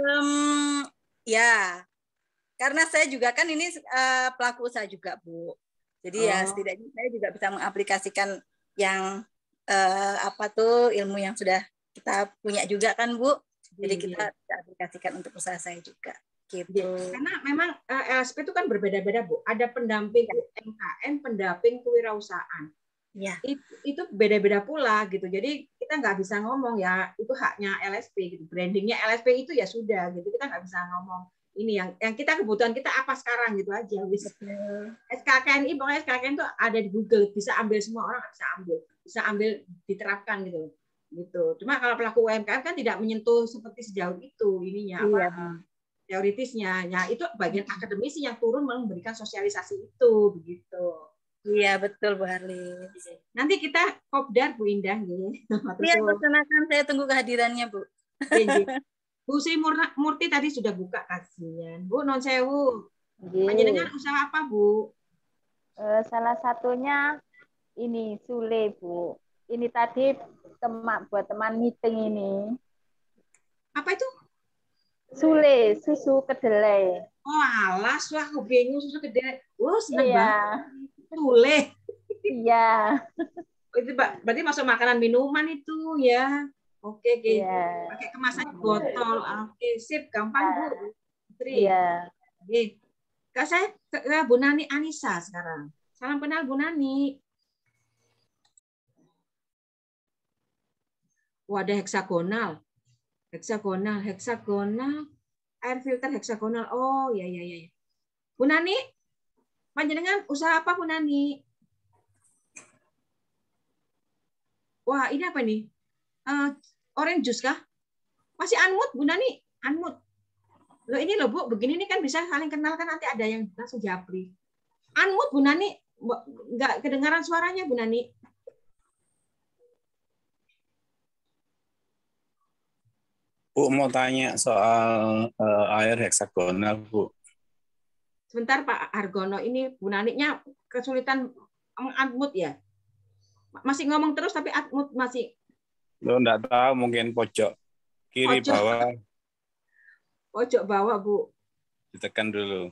Speaker 9: Ya, karena saya juga kan ini pelaku usaha juga Bu. Jadi ya setidaknya saya juga bisa mengaplikasikan yang apa tuh ilmu yang sudah kita punya juga kan Bu. Jadi kita bisa aplikasikan untuk usaha saya juga. Gitu.
Speaker 2: Karena memang LSP itu kan berbeda-beda Bu. Ada pendamping UMKM, pendamping kewirausahaan.
Speaker 9: Ya.
Speaker 2: Itu beda-beda pula gitu. Jadi kita nggak bisa ngomong ya itu haknya LSP gitu. Brandingnya LSP itu ya sudah gitu. Kita nggak bisa ngomong ini yang kita kebutuhan kita apa sekarang gitu aja. SKKNI pokoknya SKKN itu ada di Google, bisa ambil semua orang bisa ambil diterapkan gitu. Cuma kalau pelaku UMKM kan tidak menyentuh seperti sejauh itu ininya apa teoritisnya. Nah itu bagian akademisi yang turun memberikan sosialisasi itu begitu.
Speaker 9: Iya betul Bu Harlis.
Speaker 2: Nanti kita kopdar Bu Indah nih.
Speaker 9: Iya perkenalkan saya tunggu kehadirannya Bu.
Speaker 2: Bu Sri Murti tadi sudah buka kasihan. Bu non sewu. Panjenengan usaha apa Bu?
Speaker 4: Salah satunya ini Sule Bu. Ini tadi buat teman meeting ini.
Speaker 2: Apa itu?
Speaker 4: Sule, susu kedelai.
Speaker 2: Oh alas, wah aku bingung susu kedelai. Wow seneng
Speaker 4: Iya.
Speaker 2: banget. Sule.
Speaker 4: Iya.
Speaker 2: Itu berarti masuk makanan minuman itu ya. Oke.
Speaker 4: Iya.
Speaker 2: Pakai kemasan botol. Oke, sip, gampang Bu. Putri.
Speaker 4: Iya.
Speaker 2: Oke. Kak saya ke Bu Nani Anissa sekarang. Salam kenal Bu Nani. Wadah heksagonal. Heksagonal. Air filter heksagonal. Oh, ya. Bu Nani, panjenengan usaha apa Bu Nani? Wah, ini apa nih? Orange juice kah? Masih unmute Bu Nani? Unmute. Loh ini loh Bu, begini nih kan bisa saling kenal kan nanti ada yang langsung japri. Unmute Bu Nani, nggak kedengaran suaranya Bu Nani.
Speaker 10: Bu mau tanya soal air heksagonal Bu.
Speaker 2: Sebentar Pak Argono, ini Bu Naninya kesulitan unmute ya? Masih ngomong terus tapi unmute masih.
Speaker 10: Lo enggak tahu mungkin pojok kiri
Speaker 2: Pojok.
Speaker 10: bawah.
Speaker 2: Pojok bawah Bu.
Speaker 10: Ditekan dulu.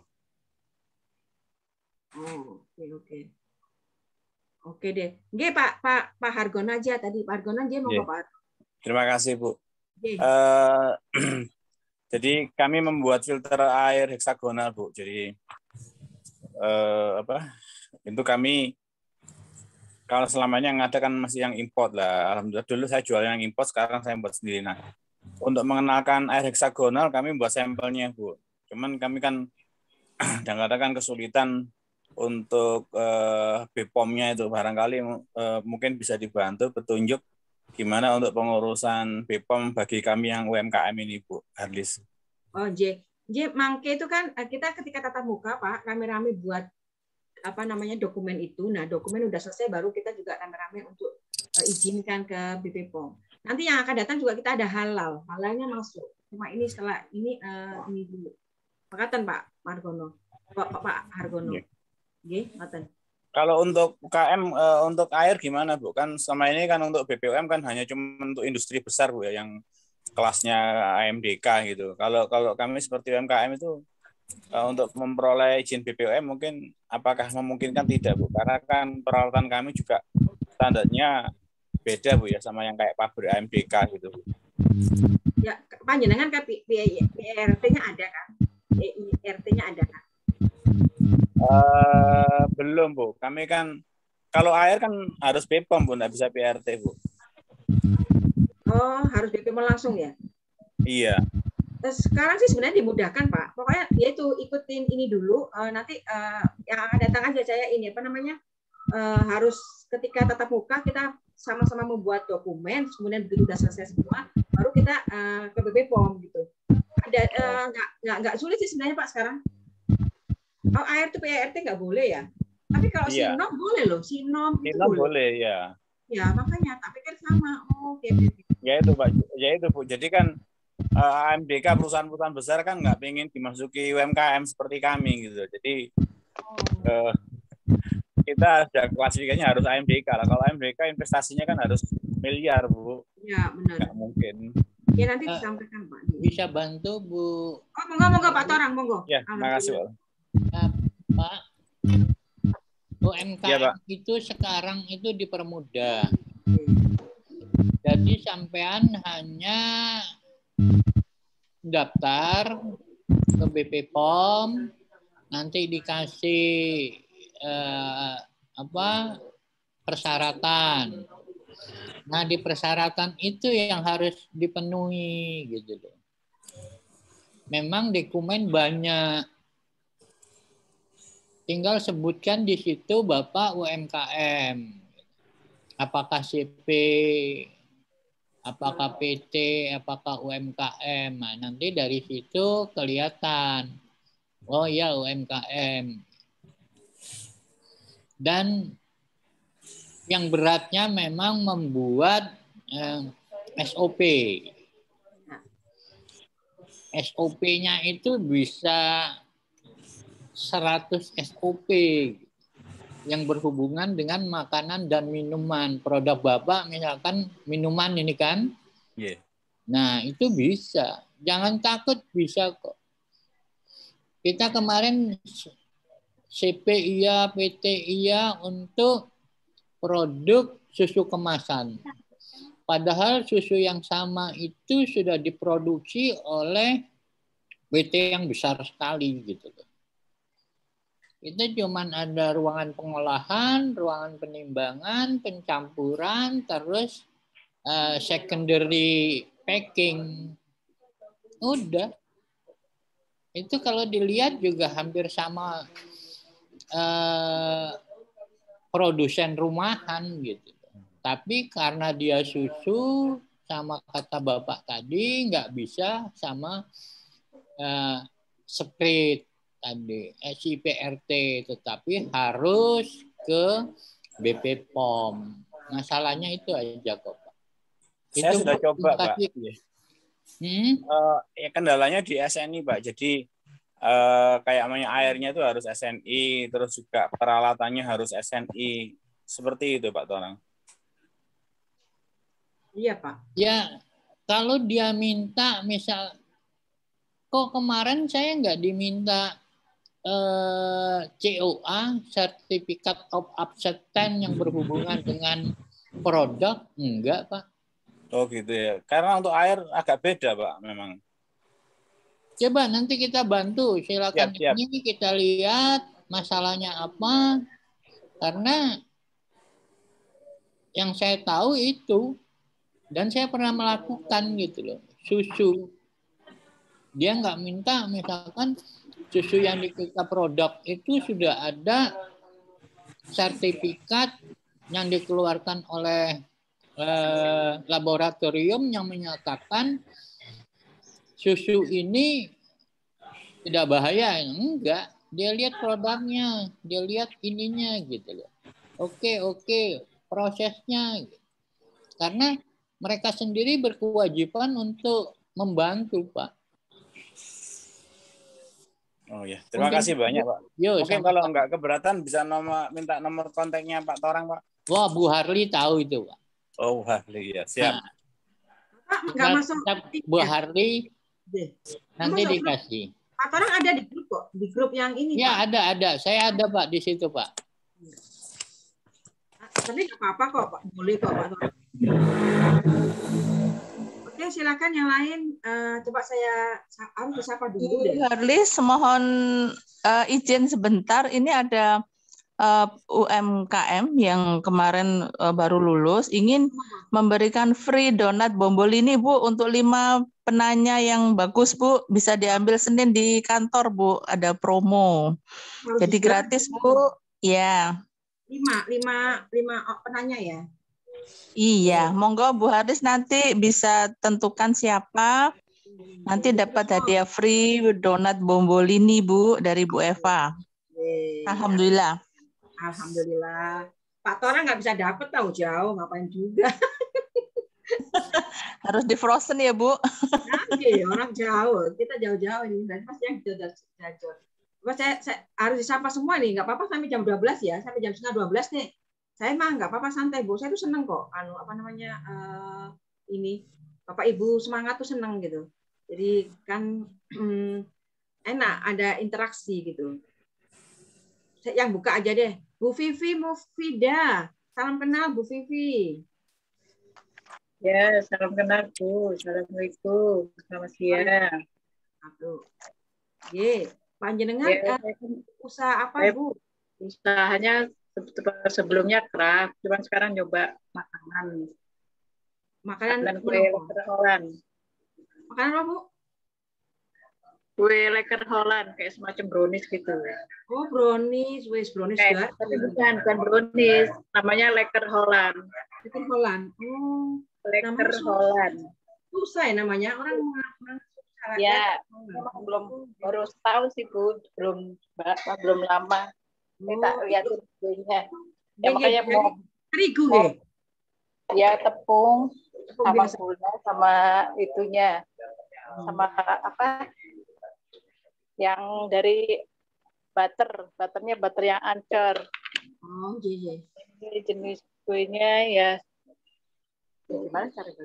Speaker 2: Oh, oke. Oke deh. Nggih Pak Hargono aja tadi. Pak Hargono nggih mau Pak.
Speaker 10: Terima kasih Bu. Jadi kami membuat filter air heksagonal, Bu. Jadi itu kami kalau selamanya yang ada kan masih yang import lah. Alhamdulillah dulu saya jual yang import, sekarang saya buat sendiri. Nah, untuk mengenalkan air heksagonal kami buat sampelnya, Bu. Cuman kami kan kadang-kadang kan kesulitan untuk BPOM-nya itu, barangkali mungkin bisa dibantu petunjuk gimana untuk pengurusan BPOM bagi kami yang UMKM ini, Bu Harlis.
Speaker 2: Oh, mangke itu kan kita ketika tatap muka, Pak, rame-rame buat dokumen itu. Nah, dokumen udah selesai baru kita juga rame-rame untuk izinkan ke BPOM. Nanti yang akan datang juga kita ada halal. Halalnya masuk. Cuma ini setelah ini dulu. Makatan Pak Margono. Pak Hargono. Nggih, ngoten.
Speaker 10: Kalau untuk UKM untuk air gimana, Bu? Kan selama ini kan untuk BPOM kan hanya cuma untuk industri besar, Bu ya, yang kelasnya AMDK gitu. Kalau kami seperti UMKM itu untuk memperoleh izin BPOM mungkin apakah memungkinkan? Tidak, Bu, karena kan peralatan kami juga standarnya beda, Bu ya, sama yang kayak pabrik AMDK gitu, Bu.
Speaker 2: Ya, panjenengan kan PIRT-nya ada kan? PIRT-nya ada kan?
Speaker 10: Belum, Bu. Kami kan kalau air kan harus BPOM, Bu, nggak bisa PRT, Bu.
Speaker 2: Oh, harus BPOM langsung ya?
Speaker 10: Iya.
Speaker 2: Sekarang sih sebenarnya dimudahkan, Pak. Pokoknya dia itu ikutin ini dulu. Nanti yang akan datang aja saya ini harus ketika tatap muka kita sama-sama membuat dokumen. Kemudian begitu sudah selesai semua, baru kita ke BPOM gitu. Ada nggak sulit sih sebenarnya, Pak, sekarang. Oh, air itu PIRT nggak boleh ya? Tapi kalau Sinom boleh loh, Sinom itu
Speaker 10: boleh ya.
Speaker 2: Ya makanya, tapi kan sama. Oh, okay.
Speaker 10: Ya itu, Pak. Ya itu, Bu. Jadi kan AMDK perusahaan-perusahaan besar kan nggak pengen dimasuki UMKM seperti kami gitu. Jadi kita ada klasifikasinya harus AMDK lah. Kalau AMDK investasinya kan harus miliar, Bu.
Speaker 2: Ya benar.
Speaker 10: Nggak mungkin.
Speaker 2: Ya nanti disampaikan, Pak.
Speaker 6: Bisa bantu, Bu.
Speaker 2: Oh, monggo Pak Torang, monggo.
Speaker 10: Ya, terima kasih, Pak.
Speaker 6: Pak, UMKM itu sekarang itu dipermudah. Jadi sampean hanya daftar ke BPOM, nanti dikasih persyaratan. Nah, di persyaratan itu yang harus dipenuhi gitu loh. Memang dokumen banyak. Tinggal sebutkan di situ Bapak UMKM. Apakah CP, apakah PT, apakah UMKM. Nah, nanti dari situ kelihatan. Oh ya, UMKM. Dan yang beratnya memang membuat SOP. SOP-nya itu bisa 100 SOP yang berhubungan dengan makanan dan minuman. Produk Bapak misalkan minuman ini kan.
Speaker 10: Yeah.
Speaker 6: Nah, itu bisa. Jangan takut, bisa kok. Kita kemarin CP iya, PT iya untuk produk susu kemasan. Padahal susu yang sama itu sudah diproduksi oleh PT yang besar sekali gitu loh. Itu cuman ada ruangan pengolahan, ruangan penimbangan, pencampuran, terus secondary packing. Udah. Itu kalau dilihat juga hampir sama produsen rumahan gitu. Tapi karena dia susu, sama kata Bapak tadi, nggak bisa sama sprit tadi, SIPRT, tetapi harus ke BPOM. Masalahnya itu aja kok, Pak.
Speaker 10: Saya sudah coba, Pak. Kendalanya di SNI, Pak. Jadi kayak airnya itu harus SNI, terus juga peralatannya harus SNI. Seperti itu, Pak Torang.
Speaker 2: Iya, Pak.
Speaker 6: Ya, kalau dia minta, misal, kok kemarin saya nggak diminta COA, Certificate of Acceptance yang berhubungan dengan produk, enggak, Pak.
Speaker 10: Oh gitu ya. Karena untuk air agak beda, Pak, memang.
Speaker 6: Coba nanti kita bantu, silakan
Speaker 10: Siap, siap.
Speaker 6: ini kita lihat masalahnya apa. Karena yang saya tahu itu, dan saya pernah melakukan gitu loh, susu. Dia nggak minta misalkan susu yang di kita produk itu sudah ada sertifikat yang dikeluarkan oleh laboratorium yang menyatakan susu ini tidak bahaya. Enggak, dia lihat produknya, dia lihat ininya gitu loh. Oke, prosesnya. Karena mereka sendiri berkewajiban untuk membantu, Pak.
Speaker 10: Oh ya, terima kasih banyak, Pak. Mungkin kalau enggak keberatan bisa minta nomor kontaknya Pak Torang, Pak.
Speaker 6: Wah, Bu Harli tahu itu, Pak.
Speaker 10: Oh, Bu Harli ya, siap.
Speaker 2: Pak, nggak masuk.
Speaker 6: Bu Harli nanti dikasih.
Speaker 2: Pak Torang ada di grup kok, di grup yang ini.
Speaker 6: Ya,
Speaker 2: Pak.
Speaker 6: ada. Saya ada, Pak, di situ, Pak.
Speaker 2: Tapi nggak apa-apa kok, Pak. Boleh kok, Pak Torang. Oke, silakan yang lain. Coba saya harus disapa dulu deh.
Speaker 1: Harli, semohon izin sebentar. Ini ada UMKM yang kemarin baru lulus ingin memberikan free donat Bombolini, Bu, untuk 5 penanya yang bagus, Bu. Bisa diambil Senin di kantor, Bu. Ada promo. Jadi gratis, Bu. Ya.
Speaker 2: 5 penanya ya.
Speaker 1: Iya, monggo Bu Haris nanti bisa tentukan siapa. Nanti dapat hadiah free donat Bombolini, Bu, dari Bu Eva. Alhamdulillah.
Speaker 2: Alhamdulillah. Pak Tora nggak bisa dapat, tahu jauh, ngapain juga.
Speaker 1: Harus di frozen ya, Bu.
Speaker 2: Nanti orang jauh, kita jauh-jauh ini. Dan pasti yang jauh-jauh. Saya harus disapa semua nih, nggak apa-apa sampai jam 12 ya, sampai jam setengah 12 nih. Saya mah nggak apa-apa, santai, Bu. Saya tuh seneng kok. Ini Bapak Ibu semangat tuh seneng gitu. Jadi kan enak ada interaksi gitu. Yang buka aja deh. Bu Vivi Mufida. Salam kenal Bu Vivi.
Speaker 11: Ya, salam kenal Bu. Assalamualaikum. Selamat siang.
Speaker 2: Aduh. Ye, panjenengan usaha apa, Bu?
Speaker 11: Usahanya sebelumnya craft, cuman sekarang nyoba makanan.
Speaker 2: Makanan
Speaker 11: kue leker Holland.
Speaker 2: Makanan apa, Bu?
Speaker 11: Kue leker Holland, kayak semacam brownies gitu.
Speaker 2: Oh, brownies, brownies juga.
Speaker 11: Tapi bukan brownies, namanya leker Holland.
Speaker 2: Leker Holland. Oh,
Speaker 11: leker Holland.
Speaker 2: Susah ya namanya, orang
Speaker 11: ya, belum baru setahun sih Bu, belum lama. Kita lihatin kuenya. Ya makanya mau
Speaker 2: terigu ya?
Speaker 11: Ya tepung sama gula sama itunya. Sama apa? Yang dari butternya butter yang ancur.
Speaker 2: Oh, iya.
Speaker 11: Ini jenis kuenya ya. Gimana caranya?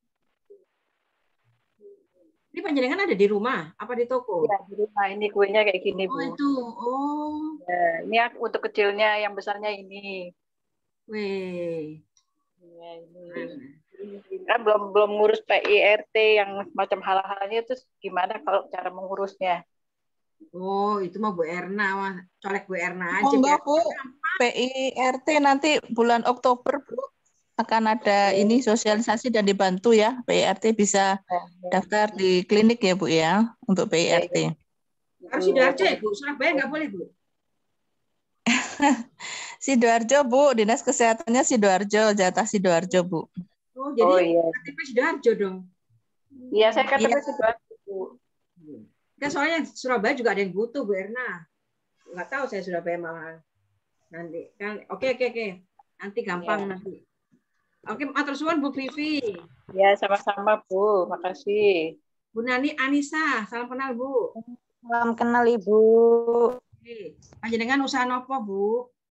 Speaker 2: Ini panjenengan ada di rumah apa di toko?
Speaker 11: Ya, di rumah. Ini kuenya kayak gini, Bu.
Speaker 2: Oh, itu. Oh.
Speaker 11: Ya, ini untuk kecilnya, yang besarnya ini.
Speaker 2: Wih.
Speaker 11: Ya, ini. Kan belum ngurus PIRT yang macam hal-halnya, terus gimana kalau cara mengurusnya?
Speaker 2: Oh, itu mah Bu Erna, mah colek Bu Erna aja.
Speaker 1: Enggak, Bu. PIRT nanti bulan Oktober, Bu. Akan ada ini sosialisasi dan dibantu ya. PIRT bisa daftar di klinik ya, Bu ya, untuk PIRT.
Speaker 2: Harus Sidoarjo ya, Bu? Surabaya nggak boleh, Bu?
Speaker 1: Sidoarjo, Bu. Dinas Kesehatannya Sidoarjo, jatah Sidoarjo, Bu.
Speaker 2: Oh, jadi KTP Sidoarjo dong?
Speaker 11: Iya, saya KTP Sidoarjo, Bu.
Speaker 2: Kan soalnya Surabaya juga ada yang butuh, Bu Erna. Nggak tahu saya Surabaya malah. Nanti kan, oke. Nanti gampang nanti. Oke, matur suwun Bu Vivi.
Speaker 11: Ya, sama-sama Bu, makasih.
Speaker 2: Bu Nani Anissa, salam kenal Bu.
Speaker 12: Salam kenal Ibu.
Speaker 2: Oke. Panjenengan usaha nopo, Bu?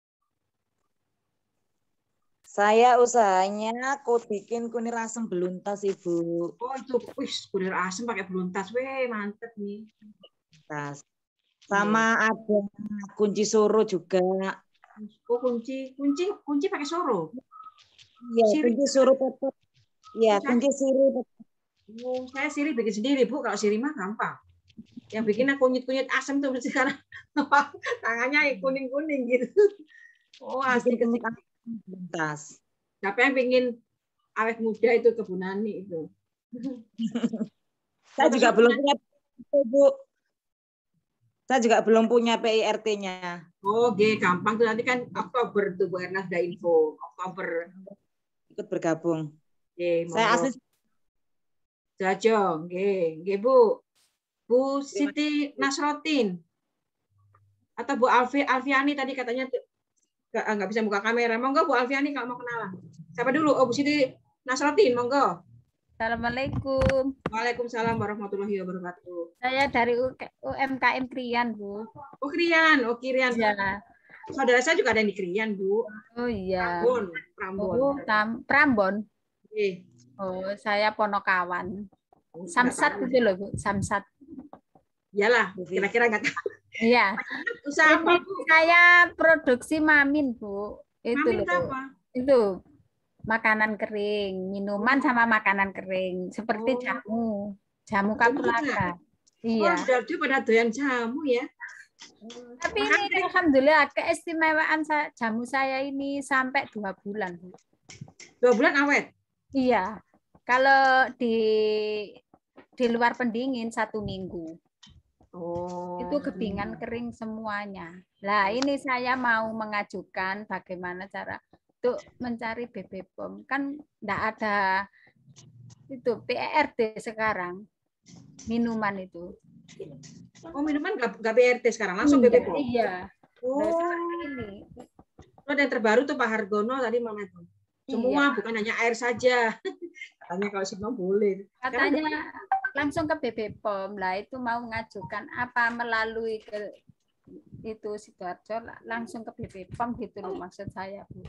Speaker 12: Saya usahanya aku bikin kunir asem beluntas, Ibu.
Speaker 2: Oh, itu kunir asem pakai beluntas. Weh, mantep nih.
Speaker 12: Tas. Sama ada kunci soro juga.
Speaker 2: Oh, kunci pakai soro.
Speaker 12: Iya, kunci sirih tetap. Iya, kunci sirih tetap.
Speaker 2: Oh, saya sirih bikin sendiri, Bu. Kalau sirih mah gampang. Yang bikin kunyit-kunyit asam tuh sekarang tangannya kuning-kuning gitu. Oh, asli
Speaker 12: Lintas.
Speaker 2: Siapa yang pengen awet muda itu ke Bu Nani itu.
Speaker 12: Saya juga belum punya, Bu. Saya juga belum punya PIRT-nya.
Speaker 2: Oh, gampang tuh nanti kan Oktober tuh Bu Erna sudah info. Oktober
Speaker 12: ikut bergabung.
Speaker 2: Saya asli Jajong, Bu. Bu Siti Nasrotin atau Bu Alfiani tadi katanya nggak bisa buka kamera. Monggo Bu Alfiani kalau mau kenalan. Siapa dulu? Oh, Bu Siti Nasrotin, monggo.
Speaker 13: Assalamualaikum.
Speaker 2: Waalaikumsalam warahmatullahi wabarakatuh.
Speaker 13: Saya dari UMKM Krian, Bu.
Speaker 2: Oh, Krian. Oh, Krian.
Speaker 13: Ya.
Speaker 2: Saudara saya juga ada yang di Krian, Bu.
Speaker 13: Oh iya.
Speaker 2: Prambon.
Speaker 13: Oh, Prambon.
Speaker 2: Oh,
Speaker 13: saya Ponokawan. Samsat gitu loh, Bu. Samsat.
Speaker 2: Iyalah, kira-kira nggak tahu.
Speaker 13: Iya.
Speaker 2: Usaha apa, Bu?
Speaker 13: Saya produksi mamin, Bu. Itu
Speaker 2: mamin
Speaker 13: loh.
Speaker 2: Apa?
Speaker 13: Itu makanan kering, minuman sama makanan kering, seperti jamu kapulaga. Iya.
Speaker 2: Oh, udah pada doyan jamu ya.
Speaker 13: Tapi ini alhamdulillah keistimewaan jamu saya ini sampai 2 bulan, Bu.
Speaker 2: 2 bulan awet?
Speaker 13: Iya. Kalau di luar pendingin 1 minggu.
Speaker 2: Oh.
Speaker 13: Itu kebingan kering semuanya. Lah ini saya mau mengajukan bagaimana cara untuk mencari BB-POM. Kan enggak ada itu PERT sekarang. Minuman itu.
Speaker 2: Oh, minuman nggak PRT sekarang, langsung BB-POM?
Speaker 13: Iya.
Speaker 2: Oh.
Speaker 13: Ini.
Speaker 2: Ada yang terbaru tuh Pak Hargono tadi mana tuh? Semua, bukan hanya air saja. Katanya kalau semua boleh.
Speaker 13: Katanya langsung ke BB-POM lah, itu mau mengajukan apa melalui ke itu Sidoarjo langsung ke BB-POM gitu loh maksud saya, Bu.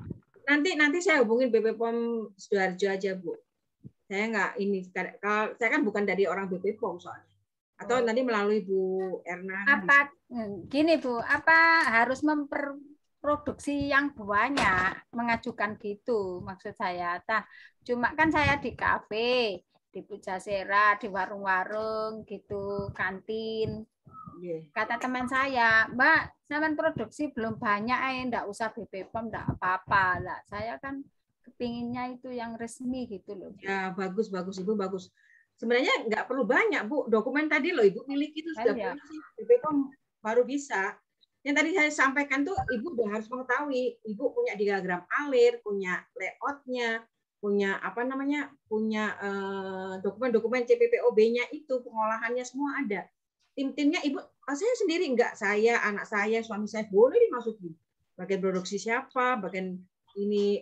Speaker 2: Nanti saya hubungin BB-POM Sidoarjo aja, Bu. Saya nggak ini, kalau saya kan bukan dari orang BB-POM soalnya. Atau nanti melalui Bu Erna.
Speaker 13: Apa gini, Bu, apa harus memproduksi yang banyak mengajukan gitu maksud saya. Cuma kan saya di kafe, di Pujasera, di warung-warung gitu, kantin. Kata teman saya, Mbak, sampean produksi belum banyak, enggak usah BB-POM, enggak apa-apa lah. Saya kan kepinginnya itu yang resmi gitu loh.
Speaker 2: Ya, bagus Ibu, bagus. Sebenarnya nggak perlu banyak, Bu. Dokumen tadi loh Ibu miliki itu sudah punya sih. BB-POM baru bisa. Yang tadi saya sampaikan tuh Ibu udah harus mengetahui, Ibu punya diagram alir, punya layout-nya, punya apa namanya, punya dokumen-dokumen CPPOB-nya itu, pengolahannya semua ada. Tim-timnya Ibu, saya sendiri enggak, saya, anak saya, suami saya boleh dimasukin. Bagian produksi siapa, bagian ini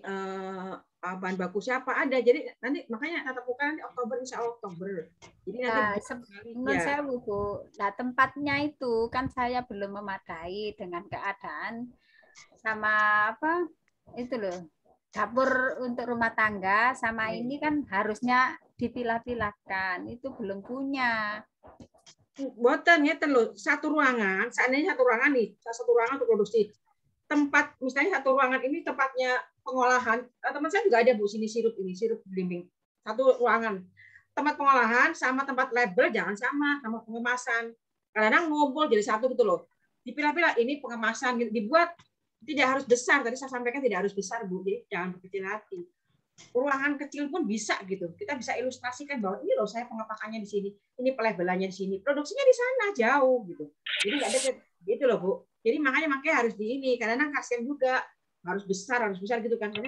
Speaker 2: bahan baku siapa ada. Jadi nanti makanya tatap muka nanti Oktober, insya Allah Oktober. Jadi nanti
Speaker 13: menurut saya, Bu, nah tempatnya itu kan saya belum memadai dengan keadaan sama apa itu loh. Dapur untuk rumah tangga sama ini kan harusnya dipilah-pilahkan. Itu belum punya.
Speaker 2: Buatan ya loh, satu ruangan, seandainya satu ruangan nih, satu ruangan untuk produksi. Tempat misalnya satu ruangan ini tempatnya pengolahan, teman saya juga ada Bu sini sirup belimbing. Satu ruangan. Tempat pengolahan sama tempat label jangan sama pengemasan. Kadang-kadang ngumpul jadi satu gitu loh. Dipilah-pilah ini pengemasan gitu, dibuat tidak harus besar. Tadi saya sampaikan tidak harus besar, Bu. Jadi jangan berkecil hati. Ruangan kecil pun bisa gitu. Kita bisa ilustrasikan bahwa ini loh saya pengepakannya di sini, ini pelabelannya di sini, produksinya di sana jauh gitu. Jadi nggak ada gitu loh, Bu. Jadi makanya harus di ini. Kadang-kadang kasihan juga harus besar gitu kan.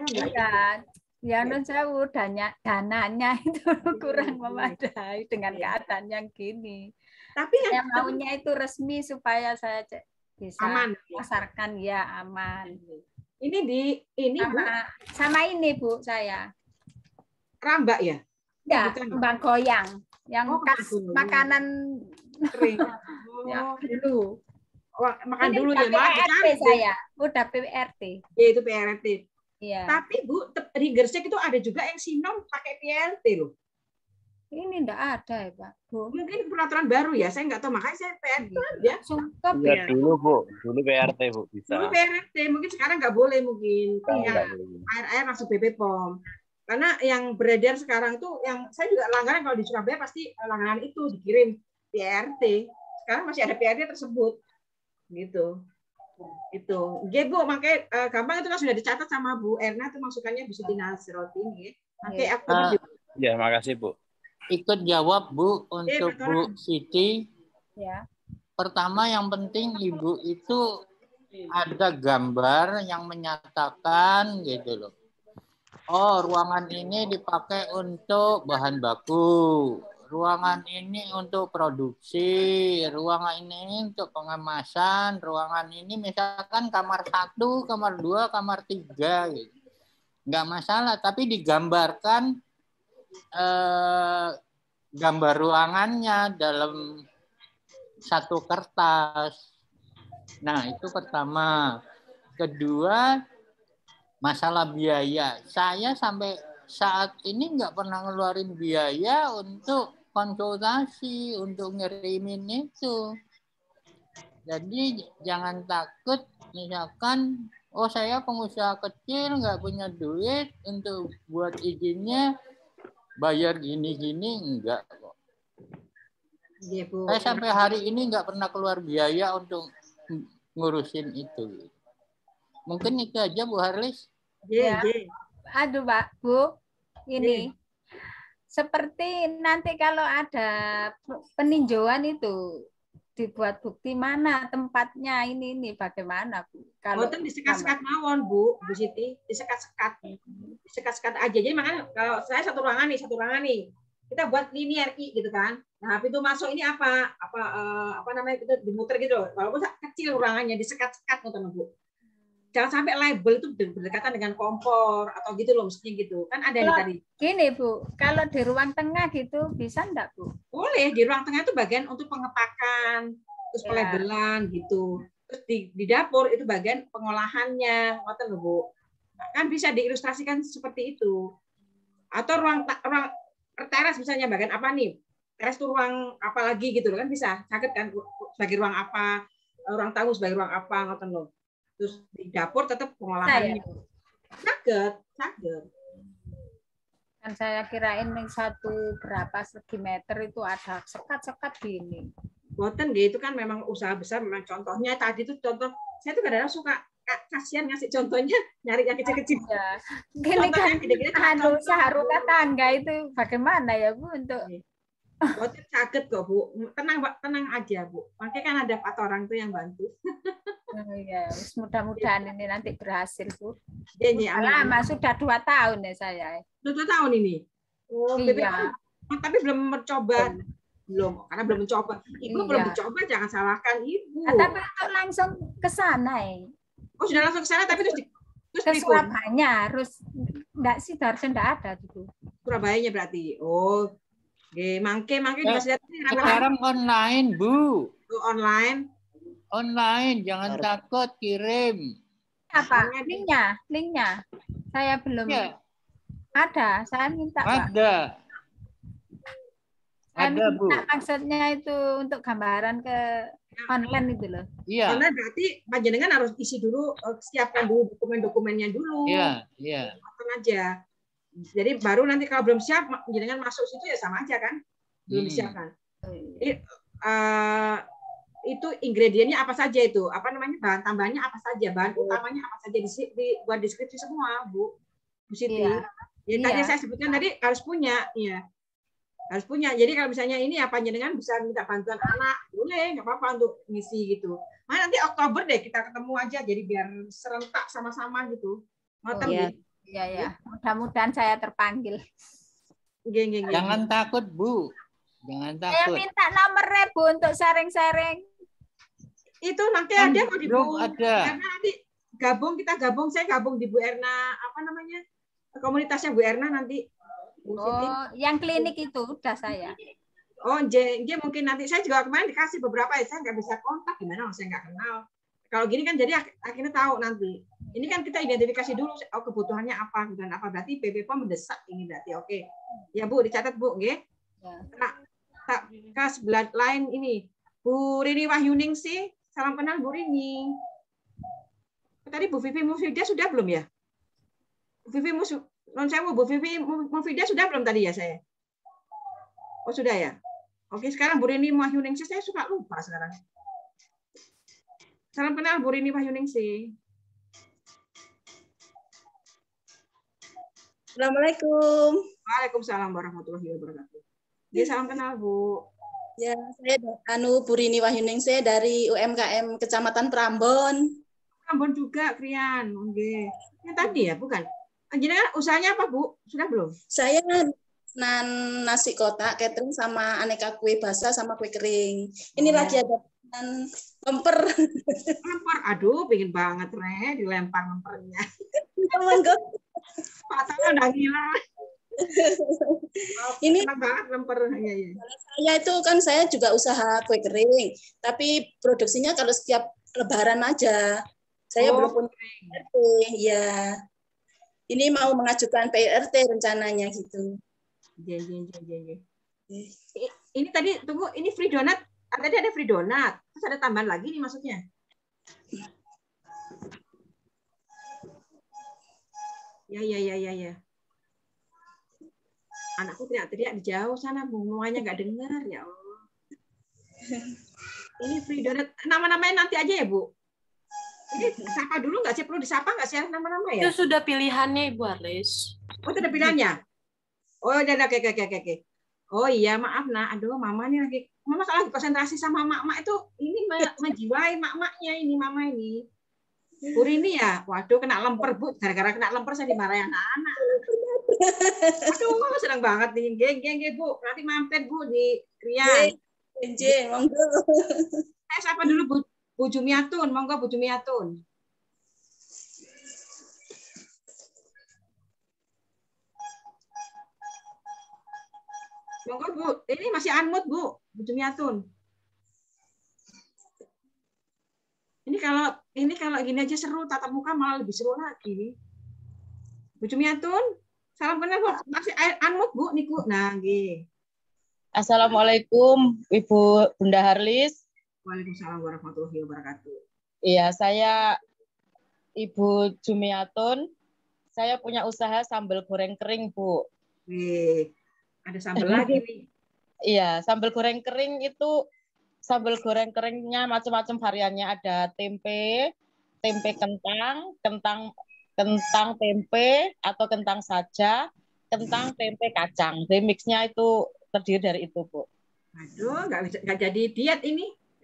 Speaker 13: Ya, non saya dananya itu kurang memadai dengan keadaan yang gini.
Speaker 2: Tapi
Speaker 13: saya maunya itu resmi supaya saya bisa
Speaker 2: aman,
Speaker 13: pasarkan ya aman.
Speaker 2: Ini
Speaker 13: sama ini Bu saya.
Speaker 2: Rambak ya?
Speaker 13: Ya, kembang goyang yang khas makanan
Speaker 2: kering.
Speaker 13: Ya, dulu.
Speaker 2: Makan dulu ya,
Speaker 13: PRT saya. Udah PRT.
Speaker 2: Ya, itu PRT.
Speaker 13: Iya.
Speaker 2: Tapi Bu, Rigersek itu ada juga yang sinom pakai PRT loh.
Speaker 13: Ini enggak ada ya, Pak. Bu.
Speaker 2: Mungkin peraturan baru ya, saya nggak tahu. Makanya saya PRT ya.
Speaker 10: Ya, dulu Bu, dulu PRT Bu bisa.
Speaker 2: Dulu PRT, mungkin sekarang nggak boleh mungkin. Air masuk BB-POM. Karena yang beredar sekarang tuh, yang saya juga langganan kalau di Surabaya pasti langganan itu dikirim PRT. Sekarang masih ada PRT tersebut. Gitu. Itu. Oke, Bu, makanya gampang itu kan sudah dicatat sama Bu Erna itu masukannya Bu Siti Nasrotin ya. Oke,
Speaker 10: Ya, makasih Bu.
Speaker 6: Ikut jawab Bu untuk Bu Siti.
Speaker 13: Ya.
Speaker 6: Pertama yang penting Ibu itu ada gambar yang menyatakan gitu loh. Oh, ruangan ini dipakai untuk bahan baku. Ruangan ini untuk produksi, ruangan ini untuk pengemasan, ruangan ini misalkan kamar 1, kamar 2, kamar 3 gitu. Nggak masalah, tapi digambarkan gambar ruangannya dalam satu kertas. Nah, itu pertama. Kedua, masalah biaya. Saya sampai saat ini nggak pernah ngeluarin biaya untuk konsultasi, untuk ngirimin itu. Jadi jangan takut, misalkan, oh saya pengusaha kecil nggak punya duit untuk buat izinnya, bayar gini-gini, enggak kok.
Speaker 2: Ya, Bu.
Speaker 6: Saya sampai hari ini nggak pernah keluar biaya untuk ngurusin itu. Mungkin itu aja Bu Harlis.
Speaker 13: Ya. Aduh Pak, Bu, ini seperti nanti kalau ada peninjauan itu dibuat bukti mana tempatnya ini bagaimana Bu? Kalau
Speaker 2: disekat-sekat mawon Bu Siti, disekat-sekat aja. Jadi makanya kalau saya satu ruangan nih, kita buat linear I gitu kan. Nah, pintu masuk ini apa namanya, itu dimuter gitu loh. Walaupun kecil ruangannya disekat-sekat teman Bu. Jangan sampai label itu berdekatan dengan kompor atau gitu loh, mestinya gitu. Kan ada yang tadi.
Speaker 13: Gini Bu, kalau di ruang tengah gitu bisa enggak Bu?
Speaker 2: Boleh, di ruang tengah itu bagian untuk pengepakan, terus pelabelan gitu. Terus di dapur itu bagian pengolahannya, ngoten loh Bu. Kan bisa diilustrasikan seperti itu. Atau ruang teras misalnya bagian apa nih? Teras itu ruang apa lagi gitu loh, kan bisa. Sakit kan sebagai ruang apa, ruang tamu sebagai ruang apa, ngoten loh. Terus di dapur tetap pengolahannya. Sakit.
Speaker 13: Kan saya kirain satu berapa segi meter itu ada sekat-sekat gini.
Speaker 2: Boten gitu kan memang usaha besar, memang contohnya tadi itu contoh. Saya tuh kadang-kadang suka kasihan ngasih contohnya, nyari yang kecil-kecil.
Speaker 13: Ya. Gini kan usaha rumah tangga itu bagaimana ya Bu untuk
Speaker 2: Boten sakit kok Bu. Tenang aja Bu. Makanya kan ada 4 orang tuh yang bantu.
Speaker 13: Oh, ya, mudah-mudahan ini nanti berhasil Bu.
Speaker 2: Ya,
Speaker 13: lama sudah 2 tahun ya saya.
Speaker 2: Sudah 2 tahun ini. Oh,
Speaker 13: iya.
Speaker 2: Tapi belum mencoba. Karena belum mencoba. Ibu belum mencoba, jangan salahkan Ibu.
Speaker 13: Tapi langsung ke sana ya.
Speaker 2: Oh, sudah langsung ke sana tapi terus
Speaker 13: ke Surabaya harus enggak sih, harusnya enggak ada gitu.
Speaker 2: Surabayanya berarti. Oh. Oke, mangke
Speaker 6: sekarang online, Bu.
Speaker 2: Online.
Speaker 6: Online, jangan takut kirim.
Speaker 13: Apa? Linknya. Saya belum ada. Saya minta Pak. Ada Bu. Maksudnya itu untuk gambaran ke online itu loh.
Speaker 6: Iya.
Speaker 2: Karena berarti panjenengan harus isi dulu, siapkan dulu dokumen-dokumennya dulu.
Speaker 6: Iya.
Speaker 2: Langsung aja. Jadi baru nanti kalau belum siap, panjenengan masuk situ ya sama aja kan, belum disiapkan. Jadi, itu ingredientnya apa saja itu, apa namanya, bahan tambahnya apa saja, bahan utamanya apa saja, buat deskripsi semua Bu Siti. Yang tadi saya sebutkan tadi harus punya, ya. Harus punya. Jadi kalau misalnya ini apa panjenengan bisa minta bantuan anak, boleh, nggak apa-apa untuk ngisi gitu. Nanti Oktober deh kita ketemu aja, jadi biar serentak sama-sama gitu.
Speaker 13: Iya. Mudah-mudahan saya terpanggil.
Speaker 6: Jangan takut Bu. Jangan takut.
Speaker 13: Saya minta nomornya Bu untuk sharing-sharing.
Speaker 2: Itu nanti ada kok di Bu.
Speaker 6: Ada.
Speaker 2: Karena nanti kita gabung, saya gabung di Bu Erna, apa namanya, komunitasnya Bu Erna nanti.
Speaker 13: Yang klinik itu udah saya.
Speaker 2: Oh, mungkin nanti saya juga kemarin dikasih beberapa ya, saya nggak bisa kontak gimana, saya nggak kenal. Kalau gini kan jadi akhirnya tahu nanti. Ini kan kita identifikasi dulu kebutuhannya apa dan apa, berarti PPPOM mendesak ini berarti. Oke. Ya Bu, dicatat Bu, nggih. Nah, ke sebelah lain ini Bu Rini Wahyuning sih, salam kenal Bu Rini. Tadi Bu Vivi Mufidah sudah belum ya? Bu Vivi Bu Vivi Mufidah sudah belum tadi ya saya? Oh sudah ya? Oke, sekarang Bu Rini Wahyuningsih, saya suka lupa sekarang. Salam kenal Bu Rini Wahyuningsih.
Speaker 9: Assalamualaikum.
Speaker 2: Waalaikumsalam warahmatullahi wabarakatuh. Ya, salam kenal Bu.
Speaker 9: Ya, saya Bu Rini Wahyuningsih dari UMKM Kecamatan Prambon.
Speaker 2: Prambon juga, Krian. Oke. Yang tadi ya, bukan? Jadi usahanya apa, Bu? Sudah belum?
Speaker 9: Saya nasi kotak, catering sama aneka kue basah sama kue kering. Ini lagi ada lemper.
Speaker 2: Lemper, aduh, pengen banget, Re, dilempar lempernya.
Speaker 9: Monggo.
Speaker 2: Patahnya udah gila.
Speaker 9: Ini
Speaker 2: banget lemper. Ya.
Speaker 9: Saya itu kan saya juga usaha kue kering, tapi produksinya kalau setiap Lebaran aja. Saya belum punya PRT, ya. Ini mau mengajukan PRT rencananya gitu.
Speaker 2: Ya. Ini tadi tunggu, ini free donat. Tadi ada free donat. Terus ada tambahan lagi nih maksudnya. Ya. Anakku teriak-teriak di jauh sana, semuanya nggak dengar ya Allah. Ini free donat. Nama-namanya nanti aja ya, Bu. Ini sapa dulu nggak sih? Perlu disapa nggak sih nama-nama ya?
Speaker 5: Itu sudah pilihannya, Ibu Arlis.
Speaker 2: Oh, itu ada pilihannya? Oh, udah, oke. Oh iya, maaf, nah. Aduh, Mama nih Mama kalau lagi konsentrasi sama mak-mak itu, ini menjiwai mak-maknya ini, Mama ini. Bu Rini ya? Waduh, kena lemper, Bu. Gara-gara kena lemper saya dimarahin anak-anak. Aduh, senang banget nih. Geng, Bu. Nanti mampir, Bu, di Krian.
Speaker 9: Monggo.
Speaker 2: Saya sapa dulu Bu Jumiatun. Monggo, Bu Jumiatun. Monggo, Bu. Ini masih unmute, Bu Jumiatun. Ini kalau gini aja seru, tatap muka malah lebih seru lagi. Bu Jumiatun, salam kenal, Bu. Masih unmute, Bu, niku. Nah, nggih.
Speaker 14: Assalamualaikum, Ibu Bunda Harlis.
Speaker 2: Waalaikumsalam warahmatullahi wabarakatuh.
Speaker 14: Iya, saya Ibu Jumiatun. Saya punya usaha sambal goreng kering, Bu.
Speaker 2: Ada sambal lagi nih.
Speaker 14: Iya, sambal goreng kering itu sambal goreng keringnya macam-macam variannya, ada tempe kentang, kentang tempe atau kentang saja, kentang tempe kacang. Jadi mixnya itu terdiri dari itu, Bu.
Speaker 2: Aduh, nggak jadi diet ini.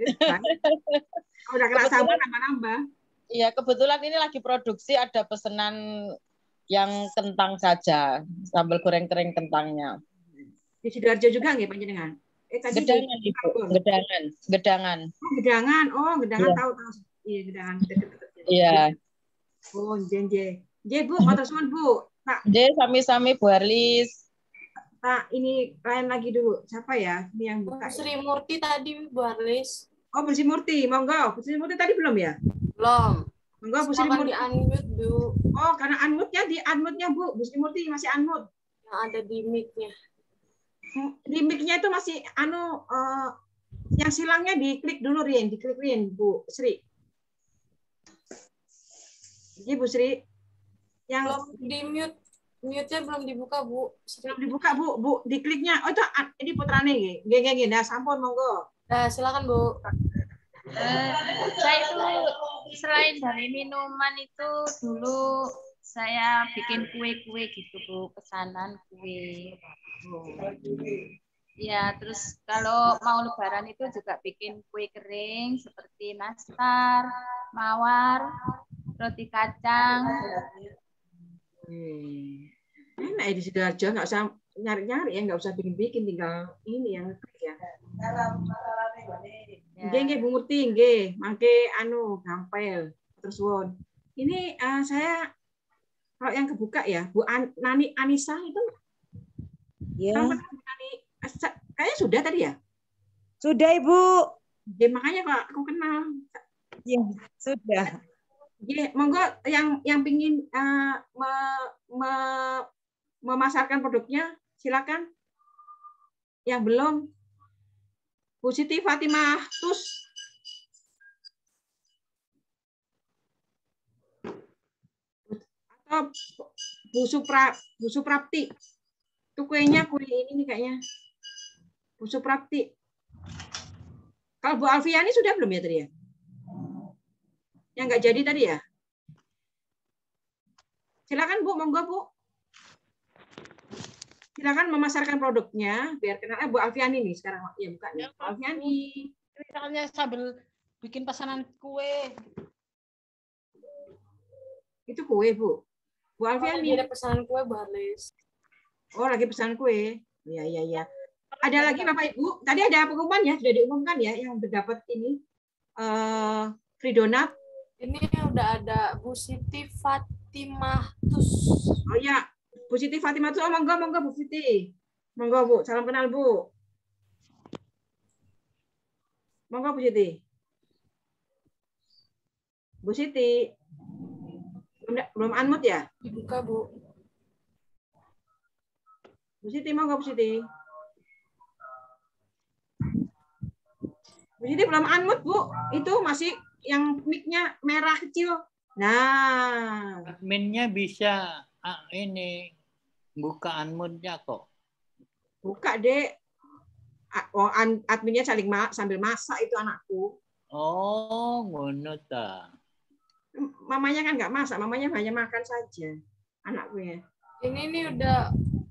Speaker 2: Udah kena sambal nambah-nambah.
Speaker 14: Iya, kebetulan ini lagi produksi, ada pesanan yang kentang saja, sambal goreng kering kentangnya.
Speaker 2: Di Sidoarjo juga nggih panjenengan?
Speaker 14: Gedangan, Ibu. Gedangan.
Speaker 2: Oh, Gedangan. Oh, Gedangan
Speaker 14: ya.
Speaker 2: Tahu. Iya, Gedangan.
Speaker 14: Iya.
Speaker 2: Oh, J, Bu, matur suwun, Bu. Pak.
Speaker 14: J, sami-sami Bu Harlis.
Speaker 2: Pak, ini lain lagi dulu. Siapa ya? Ini yang buka.
Speaker 5: Bu Sri Murti tadi, Bu Harlis.
Speaker 2: Oh, Bu Sri Murti. Monggo. Bu Sri Murti tadi belum ya?
Speaker 5: Belum.
Speaker 2: Monggo, Bu Sri Murti.
Speaker 5: Di-unmute, Bu.
Speaker 2: Oh, karena unmute-nya, Bu. Bu Sri Murti masih unmute.
Speaker 5: Yang ada di mic-nya.
Speaker 2: Di mic-nya itu masih yang silangnya diklik dulu, Rin. Diklik, Rin, Bu Sri. Jadi, Bu Sri. Yang
Speaker 5: belum di mute. Mute-nya belum dibuka, Bu.
Speaker 2: Belum dibuka, Bu. Bu, dikliknya. Oh, itu ini putrane nggih. Nggih. Nah, sampun monggo.
Speaker 5: Nah, silakan, Bu.
Speaker 15: Saya itu selain dari minuman itu dulu saya bikin kue-kue gitu, Bu, pesanan kue. Ya, terus kalau mau Lebaran itu juga bikin kue kering seperti nastar, mawar, roti kacang.
Speaker 2: Enak ya di Sidoarjo, nggak usah nyari-nyari ya, nggak usah bikin-bikin, tinggal ini yang klik ya. Nggih, Bu Murti, nggih. Mangke gampil. Terus won. Ini saya kalau yang kebuka ya, Bu Nani Anissa itu.
Speaker 12: Ya.
Speaker 2: Kayaknya sudah tadi ya?
Speaker 12: Sudah, Ibu.
Speaker 2: Ya, makanya kok aku kenal.
Speaker 12: Ya, sudah.
Speaker 2: Ya, monggo yang pingin memasarkan produknya, silakan. Yang belum, Bu Siti Fatimah Tus. Atau Bu Suprapti. Itu kuenya kue ini nih kayaknya. Bu Suprapti. Kalau Bu Alfiani sudah belum ya tadi ya? Yang nggak jadi tadi ya? Silakan Bu, monggo Bu. Silakan memasarkan produknya biar kenal. Bu Alfiani nih sekarang ya bukan ya, Bu Alfiani.
Speaker 16: Misalnya sambil bikin pesanan kue.
Speaker 2: Itu kue Bu. Bu Alfiani.
Speaker 5: Lagi ada pesanan kue Bu Halis.
Speaker 2: Oh lagi pesanan kue. Iya iya iya. Ada lagi Bapak Ibu. Tadi ada pengumuman ya, sudah diumumkan ya yang berdapat ini free donat.
Speaker 5: Ini udah ada Bu Siti Fatimah Tus.
Speaker 2: Oh ya, Bu Siti Fatimah Tus. Oh monggo monggo Bu Siti. Monggo Bu, salam kenal Bu. Monggo Bu Siti. Bu Siti. Belum unmute ya?
Speaker 5: Dibuka Bu.
Speaker 2: Bu Siti monggo Bu Siti. Bu Siti belum unmute Bu. Itu masih yang mic-nya merah kecil. Nah,
Speaker 6: Adminnya bisa ini buka unmute-nya kok.
Speaker 2: buka Dek. Oh, adminnya sambil masak itu anakku.
Speaker 6: Oh, ngono ta.
Speaker 2: Mamanya kan nggak masak, mamanya hanya makan saja anakku ya.
Speaker 5: Ini udah.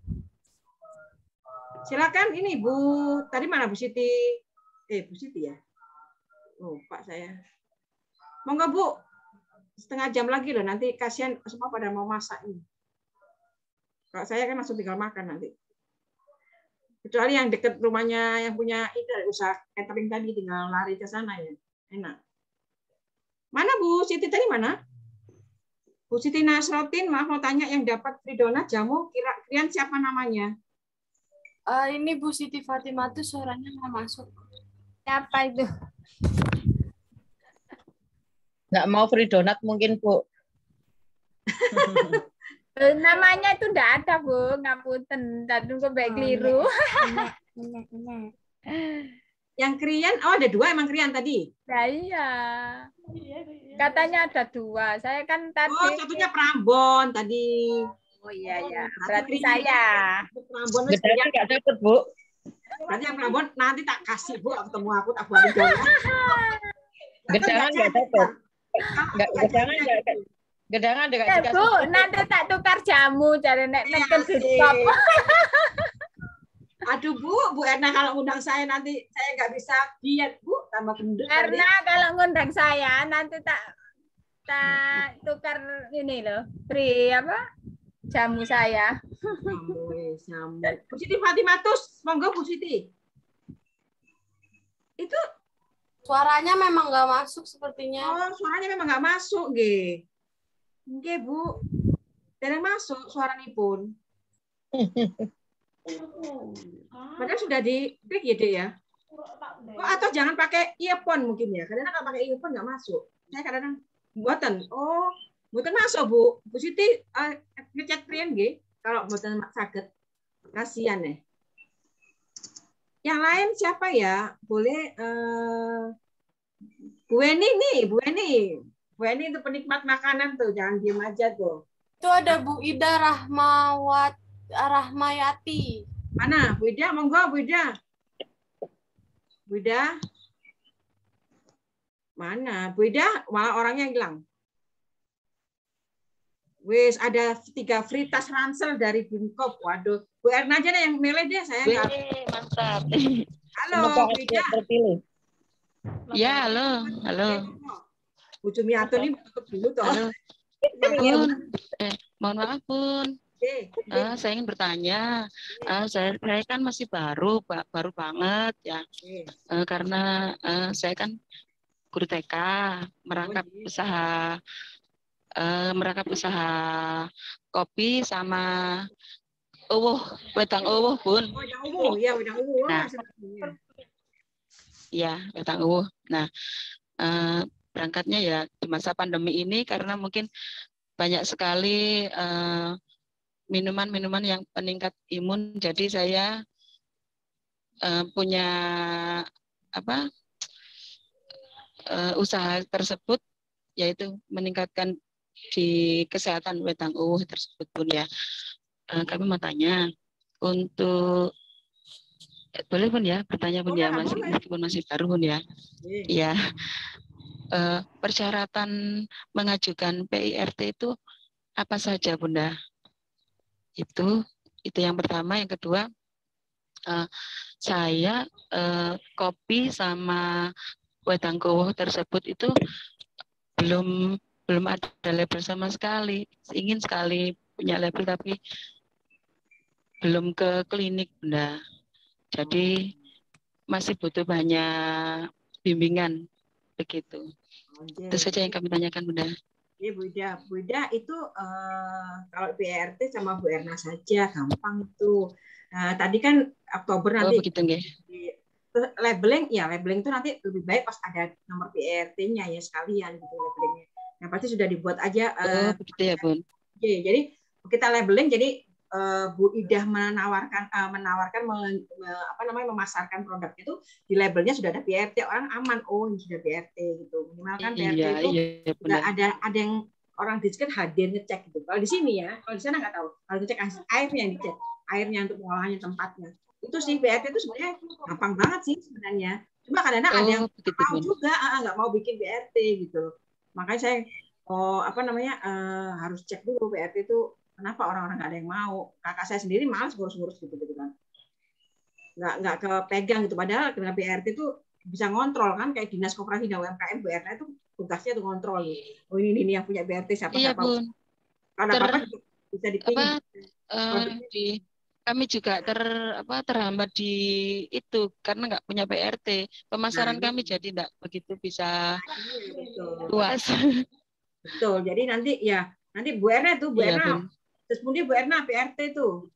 Speaker 2: Silakan ini Bu. Tadi mana Bu Siti? Bu Siti ya. Lupa saya. Monggo Bu. Setengah jam lagi loh. Nanti kasihan semua pada mau masak ini. Kalau saya kan langsung tinggal makan nanti. Kecuali yang dekat rumahnya yang punya itu usaha catering tadi tinggal lari ke sana ya. Enak. Mana Bu Siti tadi mana? Bu Siti Nasrotin, maaf mau tanya yang dapat free donat jamu kira-kira siapa namanya?
Speaker 5: Ini Bu Siti Fatimah tuh suaranya nggak masuk.
Speaker 13: Siapa itu?
Speaker 14: Nggak mau free donat mungkin, Bu.
Speaker 13: Namanya itu enggak ada, Bu. Ngapunten, tadi kok baik keliru.
Speaker 2: Yang Krian, oh ada dua emang Krian tadi?
Speaker 13: Nah, iya. Katanya ada dua. Saya kan tadi.
Speaker 2: Oh, satunya Prambon tadi.
Speaker 13: Oh iya ya. Berarti saya.
Speaker 2: Prambon
Speaker 14: Gedangnya nggak dapat, Bu.
Speaker 2: Berarti yang Prambon nanti tak kasih Bu, ketemu aku tak buatin donat.
Speaker 14: Gedangan nggak dapat. Gedangan nggak. Gedangan nggak dikasih.
Speaker 13: Bu, nanti tak tukar jamu cari nek neken stop.
Speaker 2: Aduh Bu Erna kalau undang saya nanti saya nggak bisa diet Bu, tambah gendut.
Speaker 13: Karena kalau ngundang saya nanti tak tukar ini loh, free apa? Jamu saya.
Speaker 2: Jamu. Bu Siti Fatimatus, monggo Bu Siti. Itu
Speaker 5: suaranya memang nggak masuk sepertinya.
Speaker 2: Oh, suaranya memang nggak masuk, nggih. Nggih, Bu. Dereng masuk suaranya pun. Padahal sudah di-klik ya, Dek ya. Oh, atau jangan pakai earphone mungkin ya. Karena kalau pakai earphone nggak masuk. Saya kadang-kadang buatan. Oh, buatan masuk, Bu. Bu Siti ngechat prian nggih. Kalau buatan saged. Kasihan ya. Yang lain siapa ya? Boleh Bu Eni nih, Bu Eni. Bu Eni itu penikmat makanan tuh, jangan diem aja tuh.
Speaker 5: Itu ada Bu Ida Rahmayati.
Speaker 2: Mana? Bu Ida, monggo Bu Ida. Bu Ida. Mana? Bu Ida, malah orangnya hilang. Wis ada 3 free tas ransel dari Bimkop. Waduh, Bu Erna aja deh yang milih deh, saya nggak.
Speaker 14: Mantap.
Speaker 2: Halo, Bu Ida.
Speaker 14: Terpilih.
Speaker 8: Ya, halo, halo.
Speaker 2: Bu Jumiatun ini tutup dulu toh.
Speaker 8: Halo. Bun, mohon maaf Bun. Saya ingin bertanya, saya kan masih baru banget ya, karena saya kan guru TK, merangkap usaha kopi sama wedang Bun.
Speaker 2: Wedang uwuh, ya wedang uwuh.
Speaker 8: Nah, ya wedang uwuh. Nah, berangkatnya ya di masa pandemi ini karena mungkin banyak sekali minuman-minuman yang peningkat imun, jadi saya punya usaha tersebut, yaitu meningkatkan di kesehatan wedang uwuh tersebut Bun ya. Kami mau tanya, untuk Boleh Bun ya, bertanya Bun ya, meskipun masih baru Bun ya. Iya. Persyaratan mengajukan PIRT itu apa saja Bunda? Itu yang pertama. Yang kedua, saya kopi sama wedang gowo tersebut itu belum ada label sama sekali. Ingin sekali punya label tapi belum ke klinik Bunda. Jadi masih butuh banyak bimbingan begitu. Itu saja yang kami tanyakan Bunda.
Speaker 2: Iya Bu Ida itu kalau PRT sama Bu Erna saja gampang itu. Tadi kan Oktober nanti labeling itu nanti lebih baik pas ada nomor PRT-nya ya sekalian gitu labelingnya. Nah pasti sudah dibuat aja.
Speaker 8: Begitu ya Bun.
Speaker 2: Jadi kita labeling jadi Bu Ida menawarkan memasarkan produknya itu di labelnya sudah ada PRT, orang aman, oh ini sudah PRT gitu. Minimal kan PRT itu sudah ada yang orang dicek hadir ngecek gitu. Kalau di sini ya, kalau di sana nggak tahu. Kalau ngecek airnya yang dicek, airnya untuk pengolahannya tempatnya. Itu sih PRT itu sebenarnya gampang banget sih sebenarnya. Cuma kadang-kadang ada yang mau juga nggak mau bikin PRT gitu. Makanya saya harus cek dulu PRT itu. Kenapa orang-orang nggak ada yang mau? Kakak saya sendiri malas ngurus-ngurus gitu kan. Nggak kepegang gitu. Padahal dengan PRT itu bisa ngontrol kan, kayak Dinas Koperasi dan UMKM, BRT itu tugasnya itu ngontrol. Oh ini yang punya BRT siapa?
Speaker 8: Bun.
Speaker 2: Kalau apa bisa dipilih.
Speaker 8: Kami juga terhambat di itu karena nggak punya PRT. Pemasaran kami jadi nggak begitu bisa luas.
Speaker 2: Betul. Jadi nanti Bu Erna tuh, Bu Erna. Terus kemudian Bu Erna PRT tuh.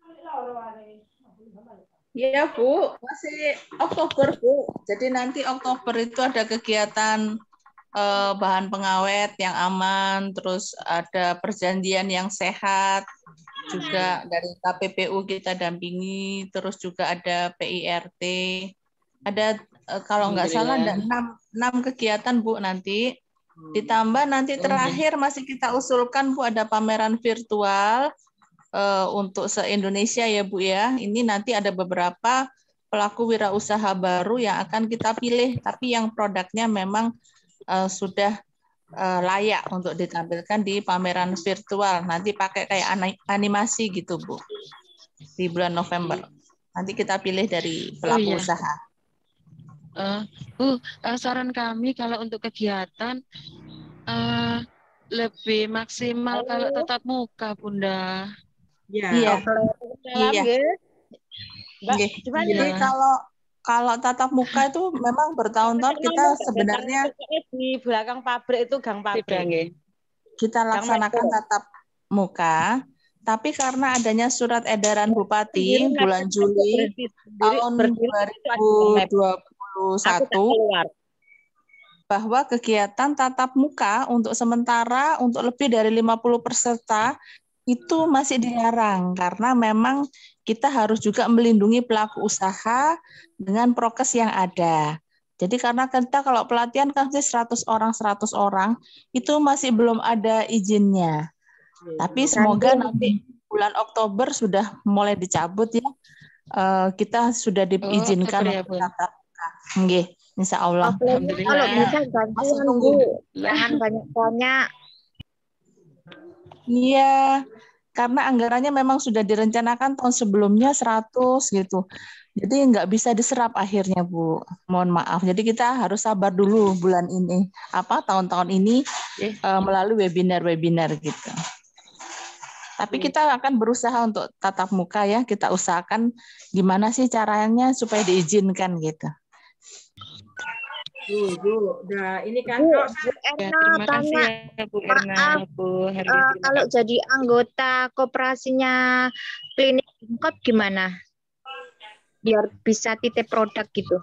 Speaker 1: Iya Bu, masih Oktober Bu. Jadi nanti Oktober itu ada kegiatan bahan pengawet yang aman, terus ada perjanjian yang sehat, juga dari KPPU kita dampingi, terus juga ada PIRT. Ada kalau nggak salah ada 6 kegiatan Bu nanti. Ditambah nanti terakhir masih kita usulkan Bu ada pameran virtual untuk se-Indonesia ya Bu ya. Ini nanti ada beberapa pelaku wirausaha baru yang akan kita pilih, tapi yang produknya memang sudah layak untuk ditampilkan di pameran virtual. Nanti pakai kayak animasi gitu Bu di bulan November. Nanti kita pilih dari pelaku usaha.
Speaker 8: Saran kami kalau untuk kegiatan lebih maksimal kalau tatap muka Bunda.
Speaker 1: Iya. Jadi kalau tatap muka itu memang bertahun-tahun kita sebenarnya
Speaker 14: di belakang pabrik itu gang pabrik.
Speaker 1: Kita laksanakan tatap muka. Tapi karena adanya surat edaran Bupati bulan Juli tahun 2021 bahwa kegiatan tatap muka untuk sementara untuk lebih dari 50 peserta itu masih dilarang karena memang kita harus juga melindungi pelaku usaha dengan prokes yang ada. Jadi karena kita kalau pelatihan kan 100 orang itu masih belum ada izinnya. Tapi semoga nanti bulan Oktober sudah mulai dicabut ya. Kita sudah diizinkan untuk tatap muka. Nggih, insya Allah.
Speaker 17: Kalau bisa masih tunggu. Jangan banyak-banyak.
Speaker 1: Iya, karena anggarannya memang sudah direncanakan tahun sebelumnya 100 gitu. Jadi nggak bisa diserap akhirnya Bu. Mohon maaf. Jadi kita harus sabar dulu bulan ini. Tahun-tahun ini melalui webinar-webinar gitu. Tapi kita akan berusaha untuk tatap muka ya. Kita usahakan gimana sih caranya supaya diizinkan gitu.
Speaker 2: Bu, ini kan
Speaker 17: Bu Erna tanya, maaf, kalau jadi anggota koperasinya Klinik Ginkop gimana? Biar bisa titip produk gitu.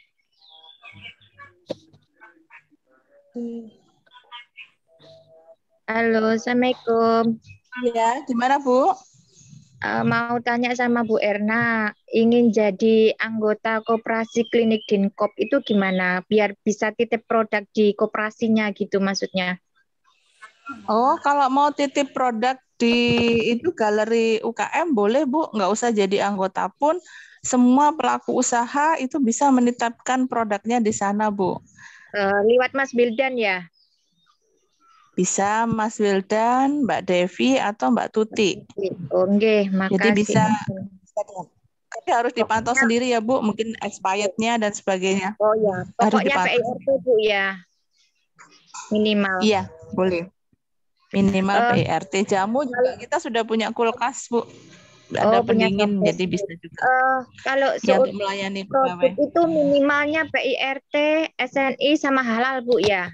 Speaker 17: Halo, Assalamualaikum.
Speaker 1: Iya, gimana Bu?
Speaker 17: Mau tanya sama Bu Erna, ingin jadi anggota koperasi Klinik Ginkop itu gimana? Biar bisa titip produk di koperasinya gitu maksudnya.
Speaker 1: Oh, kalau mau titip produk di itu galeri UKM boleh Bu, nggak usah jadi anggota pun. Semua pelaku usaha itu bisa menitipkan produknya di sana Bu.
Speaker 17: Lewat Mas Bildan ya?
Speaker 1: Bisa Mas Wildan, Mbak Devi, atau Mbak Tuti.
Speaker 17: Oke, makasih.
Speaker 1: Jadi bisa, tapi harus dipantau sendiri ya Bu, mungkin expirednya dan sebagainya.
Speaker 17: Oh ya, pokoknya PIRT Bu ya, minimal.
Speaker 1: Iya, boleh. Minimal PIRT. Jamu juga kita sudah punya kulkas Bu. Ada pendingin, jadi bisa juga.
Speaker 17: Kalau
Speaker 1: ya, untuk melayani
Speaker 17: pegawai itu minimalnya PIRT, SNI sama halal Bu ya?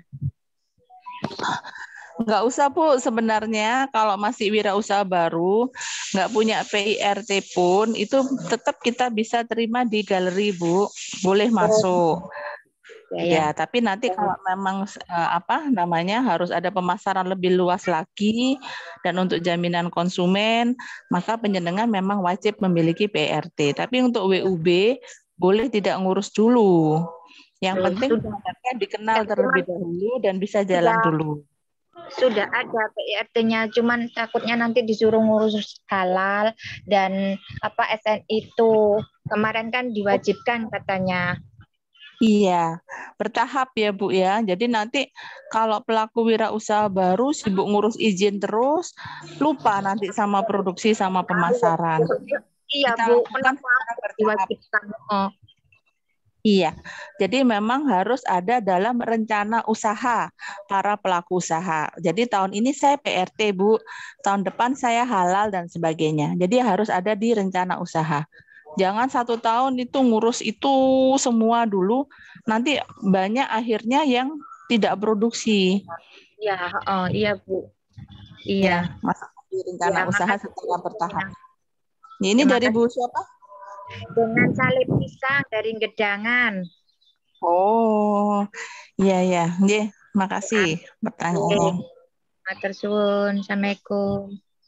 Speaker 1: Nggak usah Bu, sebenarnya kalau masih wirausaha baru, nggak punya PIRT pun, itu tetap kita bisa terima di galeri Bu, boleh masuk. Ya, tapi nanti kalau memang harus ada pemasaran lebih luas lagi dan untuk jaminan konsumen, maka penjenengan memang wajib memiliki PIRT. Tapi untuk WUB boleh tidak ngurus dulu. Yang penting produknya dikenal terlebih dahulu dan bisa jalan dulu.
Speaker 17: Sudah ada PIRT-nya, cuman takutnya nanti disuruh ngurus halal dan SNI itu. Kemarin kan diwajibkan katanya.
Speaker 1: Iya, bertahap ya Bu ya. Jadi nanti kalau pelaku wirausaha baru sibuk ngurus izin terus, lupa nanti sama produksi sama pemasaran.
Speaker 17: Iya Bu, kenapa diwajibkan?
Speaker 1: Iya, jadi memang harus ada dalam rencana usaha para pelaku usaha. Jadi tahun ini saya PRT Bu, tahun depan saya halal dan sebagainya. Jadi harus ada di rencana usaha. Jangan 1 tahun itu ngurus itu semua dulu, nanti banyak akhirnya yang tidak produksi.
Speaker 17: Iya, iya Bu. Iya.
Speaker 1: Masuk di rencana usaha secara bertahap. Ini dari Bu siapa?
Speaker 17: Dengan Salib Pisang dari Gedangan.
Speaker 1: Oh, iya ya. Nggih, makasih pertanyaannya.
Speaker 17: Matur suwun. Assalamualaikum.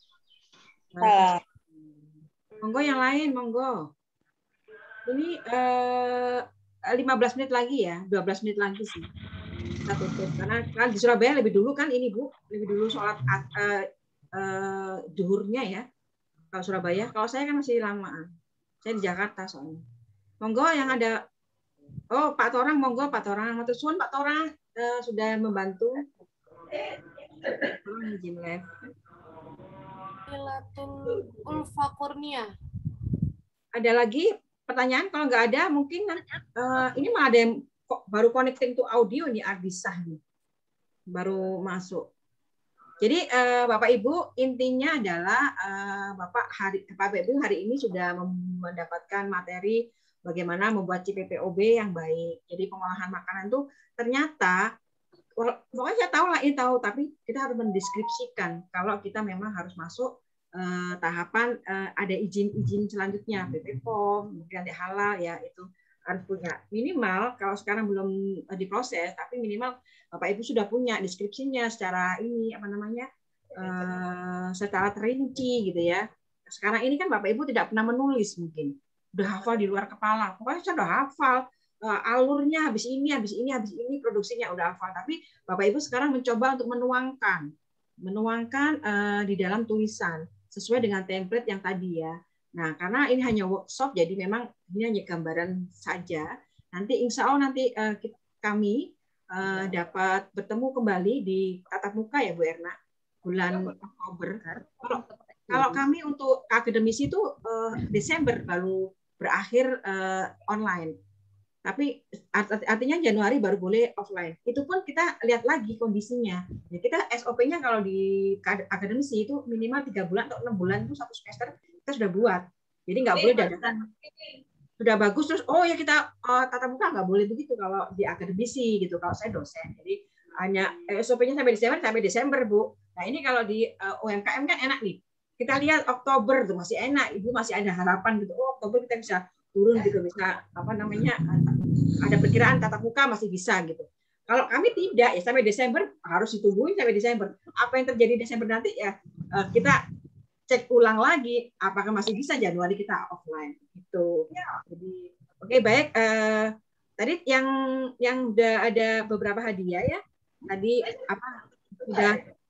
Speaker 2: Monggo yang lain, monggo. Ini 15 menit lagi ya, 12 menit lagi sih. Kita tutup karena kan di Surabaya lebih dulu kan ini Bu, lebih dulu sholat duhurnya ya. Kalau Surabaya, kalau saya kan masih lamaan. Saya di Jakarta soalnya. Monggo yang ada. Oh, Pak Torang, monggo Pak Torang. Matur suwun Pak Torang sudah membantu. Izin live.
Speaker 5: Ilatul Ulfa Kurnia.
Speaker 2: Ada lagi pertanyaan? Kalau nggak ada, mungkin ini mah ada yang baru connecting to audio nih, Ardisah nih. Baru masuk. Jadi Bapak Ibu, intinya adalah Bapak Ibu hari ini sudah mendapatkan materi bagaimana membuat CPPOB yang baik. Jadi pengolahan makanan itu ternyata, pokoknya saya tahu lah ini tahu, tapi kita harus mendeskripsikan kalau kita memang harus masuk tahapan ada izin-izin selanjutnya, BPOM, mungkin nanti halal ya, itu harus punya minimal. Kalau sekarang belum diproses, tapi minimal Bapak Ibu sudah punya deskripsinya secara ini secara terinci gitu ya. Sekarang ini kan Bapak Ibu tidak pernah menulis, mungkin udah hafal di luar kepala. Pokoknya saya udah hafal alurnya, habis ini produksinya udah hafal. Tapi Bapak Ibu sekarang mencoba untuk menuangkan di dalam tulisan sesuai dengan template yang tadi ya. Nah, karena ini hanya workshop, jadi memang ini hanya gambaran saja. Nanti insya Allah nanti kami dapat bertemu kembali di tatap muka ya Bu Erna, bulan Oktober. Kalau kami untuk akademisi itu Desember baru berakhir online. Tapi artinya Januari baru boleh offline. Itu pun kita lihat lagi kondisinya. Ya, kita SOP-nya kalau di akademisi itu minimal 3 bulan atau 6 bulan itu 1 semester kita sudah buat. Jadi nggak boleh dadakan. Sudah bagus terus ya kita tatap muka, nggak boleh begitu kalau di akademisi gitu. Kalau saya dosen. Jadi hanya SOP-nya sampai Desember Bu. Nah ini kalau di UMKM kan enak nih. Kita lihat Oktober tuh masih enak. Ibu masih ada harapan gitu. Oktober kita bisa turun gitu, bisa ada perkiraan tatap muka masih bisa gitu. Kalau kami tidak ya sampai Desember, harus ditungguin sampai Desember. Apa yang terjadi Desember nanti ya kita cek ulang lagi apakah masih bisa Januari kita offline gitu. Jadi oke, baik, tadi yang udah ada beberapa hadiah ya. Tadi sudah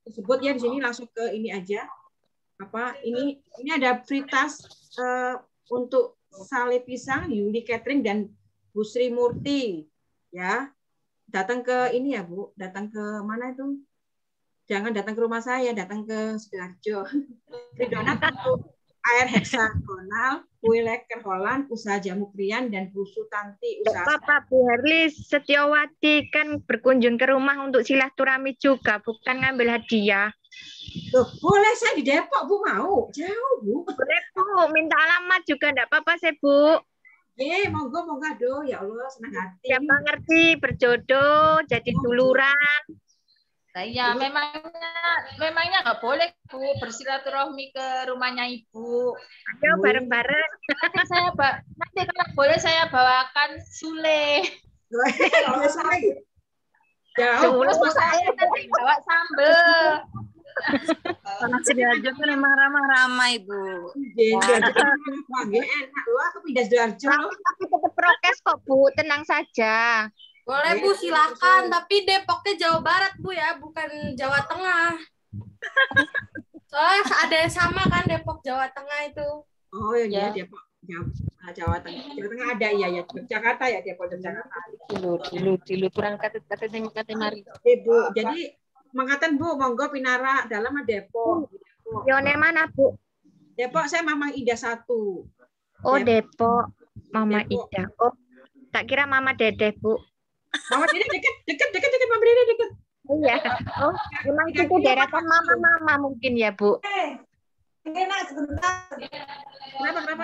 Speaker 2: tersebut ya di sini langsung ke ini aja. Ini ada free task untuk Sale Pisang, Yuli Catering dan Bu Sri Murti ya. Datang ke ini ya Bu, datang ke mana itu? Jangan datang ke rumah saya, datang ke Sidoarjo. Free donat untuk air heksagonal, kue leker Holland, usaha jamu Krian, dan Bu Sutanti usaha.
Speaker 17: Bapak Bu Herlis Setiawati kan berkunjung ke rumah untuk silaturahmi juga, bukan ngambil hadiah.
Speaker 2: Loh, boleh, saya di Depok Bu, mau? Jauh Bu.
Speaker 17: Boleh Bu, minta alamat juga enggak apa-apa saya Bu.
Speaker 2: Monggo do, ya Allah senang hati.
Speaker 17: Siapa ngerti berjodoh jadi duluran.
Speaker 15: Iya, memangnya nggak boleh Bu bersilaturahmi ke rumahnya Ibu.
Speaker 17: Ayo bareng-bareng.
Speaker 15: Nanti kalau boleh saya bawakan Sule. Terus saya nanti bawa sambel.
Speaker 9: Anak Sidoarjo kan memang ramah-ramah Ibu.
Speaker 2: Enak loh, aku pindah Sidoarjo.
Speaker 17: Tapi tetap prokes kok Bu, tenang saja.
Speaker 5: Boleh Bu, silakan. Tapi Depoknya Jawa Barat Bu ya, bukan Jawa Tengah. Soalnya ada yang sama kan Depok Jawa Tengah itu.
Speaker 2: Oh iya, Depok Jawa Tengah. Jawa Tengah ada ya, Jakarta ya, Depok Jakarta.
Speaker 8: Dulu kurang kata mari.
Speaker 2: Bu, jadi mangkatan Bu, monggo Pinara dalam Depok.
Speaker 17: Yone mana Bu?
Speaker 2: Depok saya Mamang Ida 1.
Speaker 17: Oh Depok, Mama Ida. Oh, tak kira Mama Dedeh Bu.
Speaker 2: Mama Dede deket Mama Dede deket.
Speaker 17: Iya. Oh, memang itu deretan mama mungkin ya Bu.
Speaker 2: Enak sebentar. Kenapa?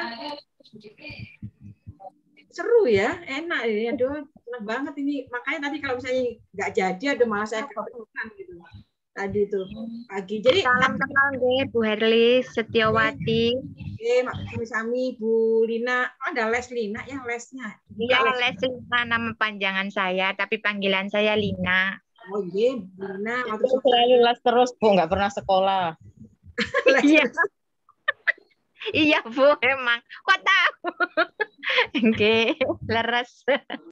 Speaker 2: Seru ya, enak ya. Aduh, senang banget ini. Makanya tadi kalau misalnya nggak jadi, aduh malah saya kepikiran gitu. Tadi itu pagi. Jadi
Speaker 17: salam kenal deh Bu Herlis Setiawati.
Speaker 2: Sami-sami Bu Lina. Ada Les Lina ya, lesnya.
Speaker 17: Iya, Les Lina nama panjangan saya, tapi panggilan saya Lina.
Speaker 2: Oh iya, Bu Lina.
Speaker 14: Selalu les terus Bu, nggak pernah sekolah.
Speaker 17: Iya. Iya Bu, emang. Kok tahu? Oke, leres.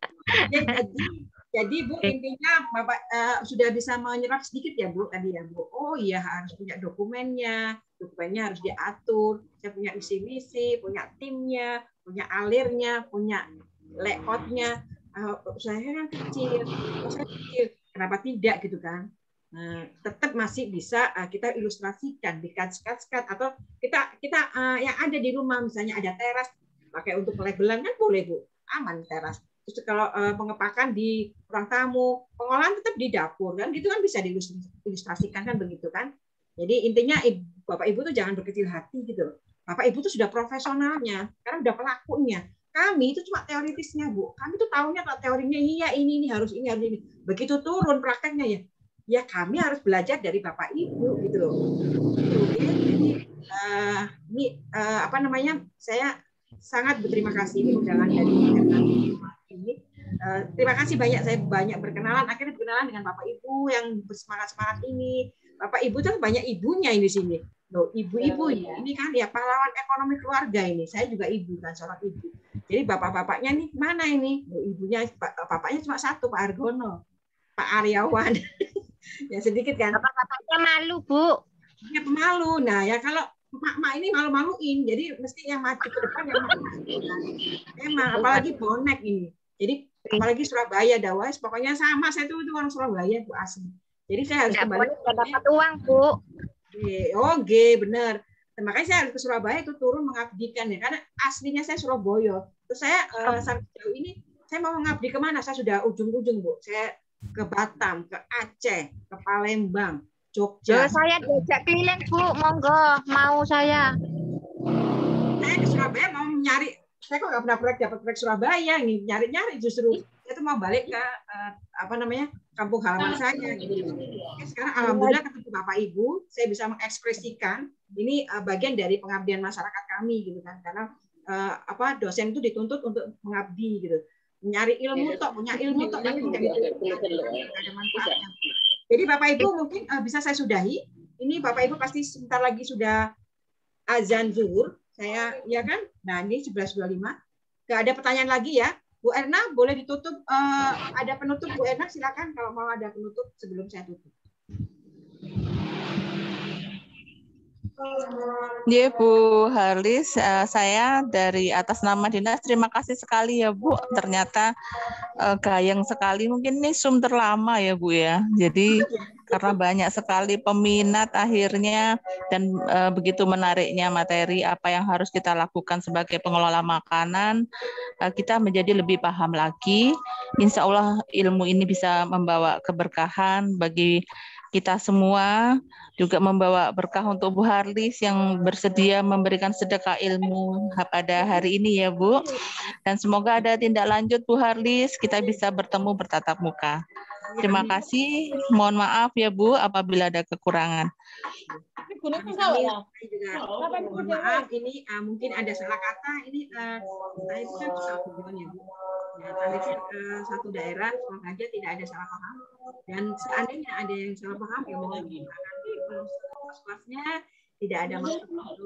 Speaker 2: Jadi Bu, intinya Bapak sudah bisa menyerap sedikit ya Bu tadi ya Bu. Oh iya, harus punya dokumennya harus diatur. Saya punya visi-misi, punya timnya, punya alirnya, punya layoutnya. Saya kan kecil, kenapa tidak gitu kan? Nah, tetap masih bisa kita ilustrasikan di cut atau kita yang ada di rumah, misalnya ada teras pakai untuk pelabelan kan boleh Bu, aman teras. Terus kalau pengepakan di ruang tamu, pengolahan tetap di dapur kan, gitu kan bisa diilustrasikan kan begitu kan. Jadi intinya Bapak Ibu tuh jangan berkecil hati gitu. Bapak Ibu tuh sudah profesionalnya, karena udah pelakunya. Kami itu cuma teoritisnya Bu. Kami tuh tahunya teorinya iya ini harus ini. Begitu turun prakteknya ya kami harus belajar dari Bapak Ibu gitu loh. Jadi apa namanya? Saya sangat berterima kasih ini undangan dari ini. Terima kasih banyak, saya banyak berkenalan, akhirnya berkenalan dengan Bapak Ibu yang bersemangat ini. Bapak Ibu tuh banyak ibunya ini di sini. Loh, ibu-ibu ini kan ya pahlawan ekonomi keluarga ini. Saya juga ibu kan, seorang ibu. Jadi bapak-bapaknya nih mana ini? Loh, ibunya bapaknya cuma satu, Pak Argono, Pak Aryawan. Ya sedikit kan.
Speaker 17: Bapak-bapaknya malu, Bu.
Speaker 2: Ya pemalu. Nah, ya kalau mak ini malu-maluin, jadi mesti yang maju ke depan yang maju. Emang apalagi bonek ini. Jadi apalagi Surabaya Dawes, pokoknya sama saya tuh itu orang Surabaya Bu asli. Jadi saya harus kembali
Speaker 17: dapat uang Bu.
Speaker 2: Oke, benar. Makanya saya harus ke Surabaya itu turun mengabdikan ya, karena aslinya saya Surabaya. Terus saya sampai jauh ini saya mau mengabdi kemana? Saya sudah ujung-ujung Bu. Saya ke Batam, ke Aceh, ke Palembang, Jogja.
Speaker 17: Saya diajak keliling Bu, monggo mau saya.
Speaker 2: Saya ke Surabaya mau nyari, saya kok nggak pernah dapat proyek Surabaya, nih nyari justru. Saya tuh mau balik ke apa namanya kampung halaman saya. Gitu. Sekarang alhamdulillah ketemu Bapak Ibu, saya bisa mengekspresikan ini bagian dari pengabdian masyarakat kami gitu kan, karena apa dosen itu dituntut untuk mengabdi gitu. Nyari ilmu tok, punya ilmu tok, tapi tidak ada manfaatnya. Jadi Bapak Ibu mungkin bisa saya sudahi. Ini Bapak Ibu pasti sebentar lagi sudah azan zuhur. Saya ya kan? Nah, ini 11.25. Enggak ada pertanyaan lagi ya. Bu Erna boleh ditutup, ada penutup Bu Erna silakan kalau mau ada penutup sebelum saya tutup.
Speaker 1: Ya Bu Harlis, saya dari atas nama dinas terima kasih sekali ya Bu. Ternyata gayeng sekali, mungkin ini Zoom terlama ya Bu ya. Jadi karena banyak sekali peminat akhirnya dan begitu menariknya materi apa yang harus kita lakukan sebagai pengelola makanan, kita menjadi lebih paham lagi. Insya Allah ilmu ini bisa membawa keberkahan bagi kita semua, juga membawa berkah untuk Bu Harlis yang bersedia memberikan sedekah ilmu pada hari ini ya Bu. Dan semoga ada tindak lanjut Bu Harlis, kita bisa bertemu bertatap muka. Terima kasih, mohon maaf ya Bu apabila ada kekurangan.
Speaker 2: Kami juga mohon maaf ini mungkin ada salah kata ini saya itu kan soal hubungan ya Bu. Ya, tadi satu daerah sengaja tidak ada salah paham dan seandainya ada yang salah paham ya mohon nanti kelasnya tidak ada maksud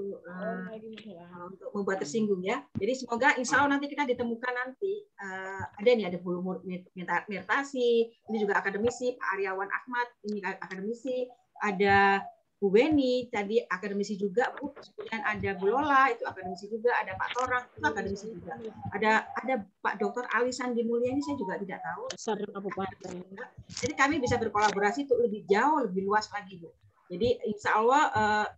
Speaker 2: untuk membuat tersinggung ya. Jadi semoga insya Allah nanti kita ditemukan nanti ada nih ada Bu Mirtasi, ini juga akademisi Pak Aryawan Ahmad, ini akademisi, ada Bu Beni tadi akademisi juga Bu, kemudian ada Bu Lola itu akademisi juga, ada Pak Torang itu akademisi juga, ada Pak Dr. Ali Sandi Mulia ini saya juga tidak tahu. Jadi kami bisa berkolaborasi untuk lebih jauh lebih luas lagi Bu. Jadi insya Allah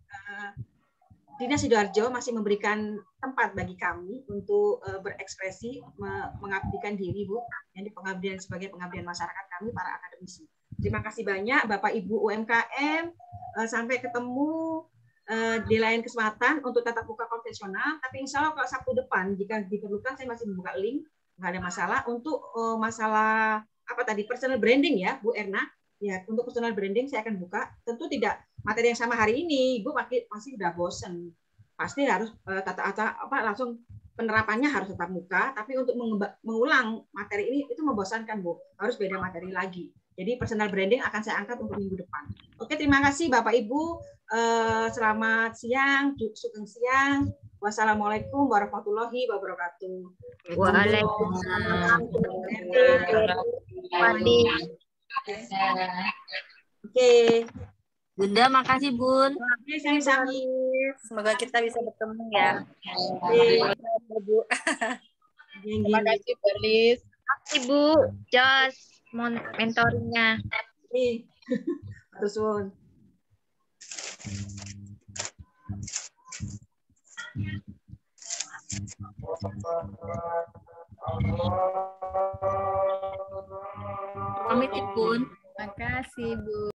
Speaker 2: Dinas Sidoarjo masih memberikan tempat bagi kami untuk berekspresi, mengabdikan diri Bu, yang pengabdian sebagai pengabdian masyarakat kami para akademisi. Terima kasih banyak Bapak Ibu UMKM. Sampai ketemu di lain kesempatan untuk tatap muka konvensional. Tapi insya Allah kalau Sabtu depan jika diperlukan saya masih membuka link, nggak ada masalah. Untuk masalah apa tadi personal branding ya Bu Erna. Ya untuk personal branding saya akan buka. Tentu tidak materi yang sama hari ini. Ibu masih udah bosen. Pasti harus langsung penerapannya harus tatap muka. Tapi untuk mengulang materi ini itu membosankan Bu. Harus beda materi lagi. Jadi personal branding akan saya angkat untuk minggu depan. Oke, terima kasih Bapak Ibu. Selamat siang, sugeng siang. Wassalamualaikum warahmatullahi wabarakatuh.
Speaker 17: Waalaikumsalam.
Speaker 2: Oke.
Speaker 18: Bunda, makasih Bun.
Speaker 2: Oke, sami-sami.
Speaker 9: Semoga kita bisa bertemu ya.
Speaker 2: Bu.
Speaker 14: Terima kasih Bu Harlis.
Speaker 17: Ibu Jos mentoringnya.
Speaker 2: Terus Bun.
Speaker 18: Pamit Bun.
Speaker 13: Makasih Bu.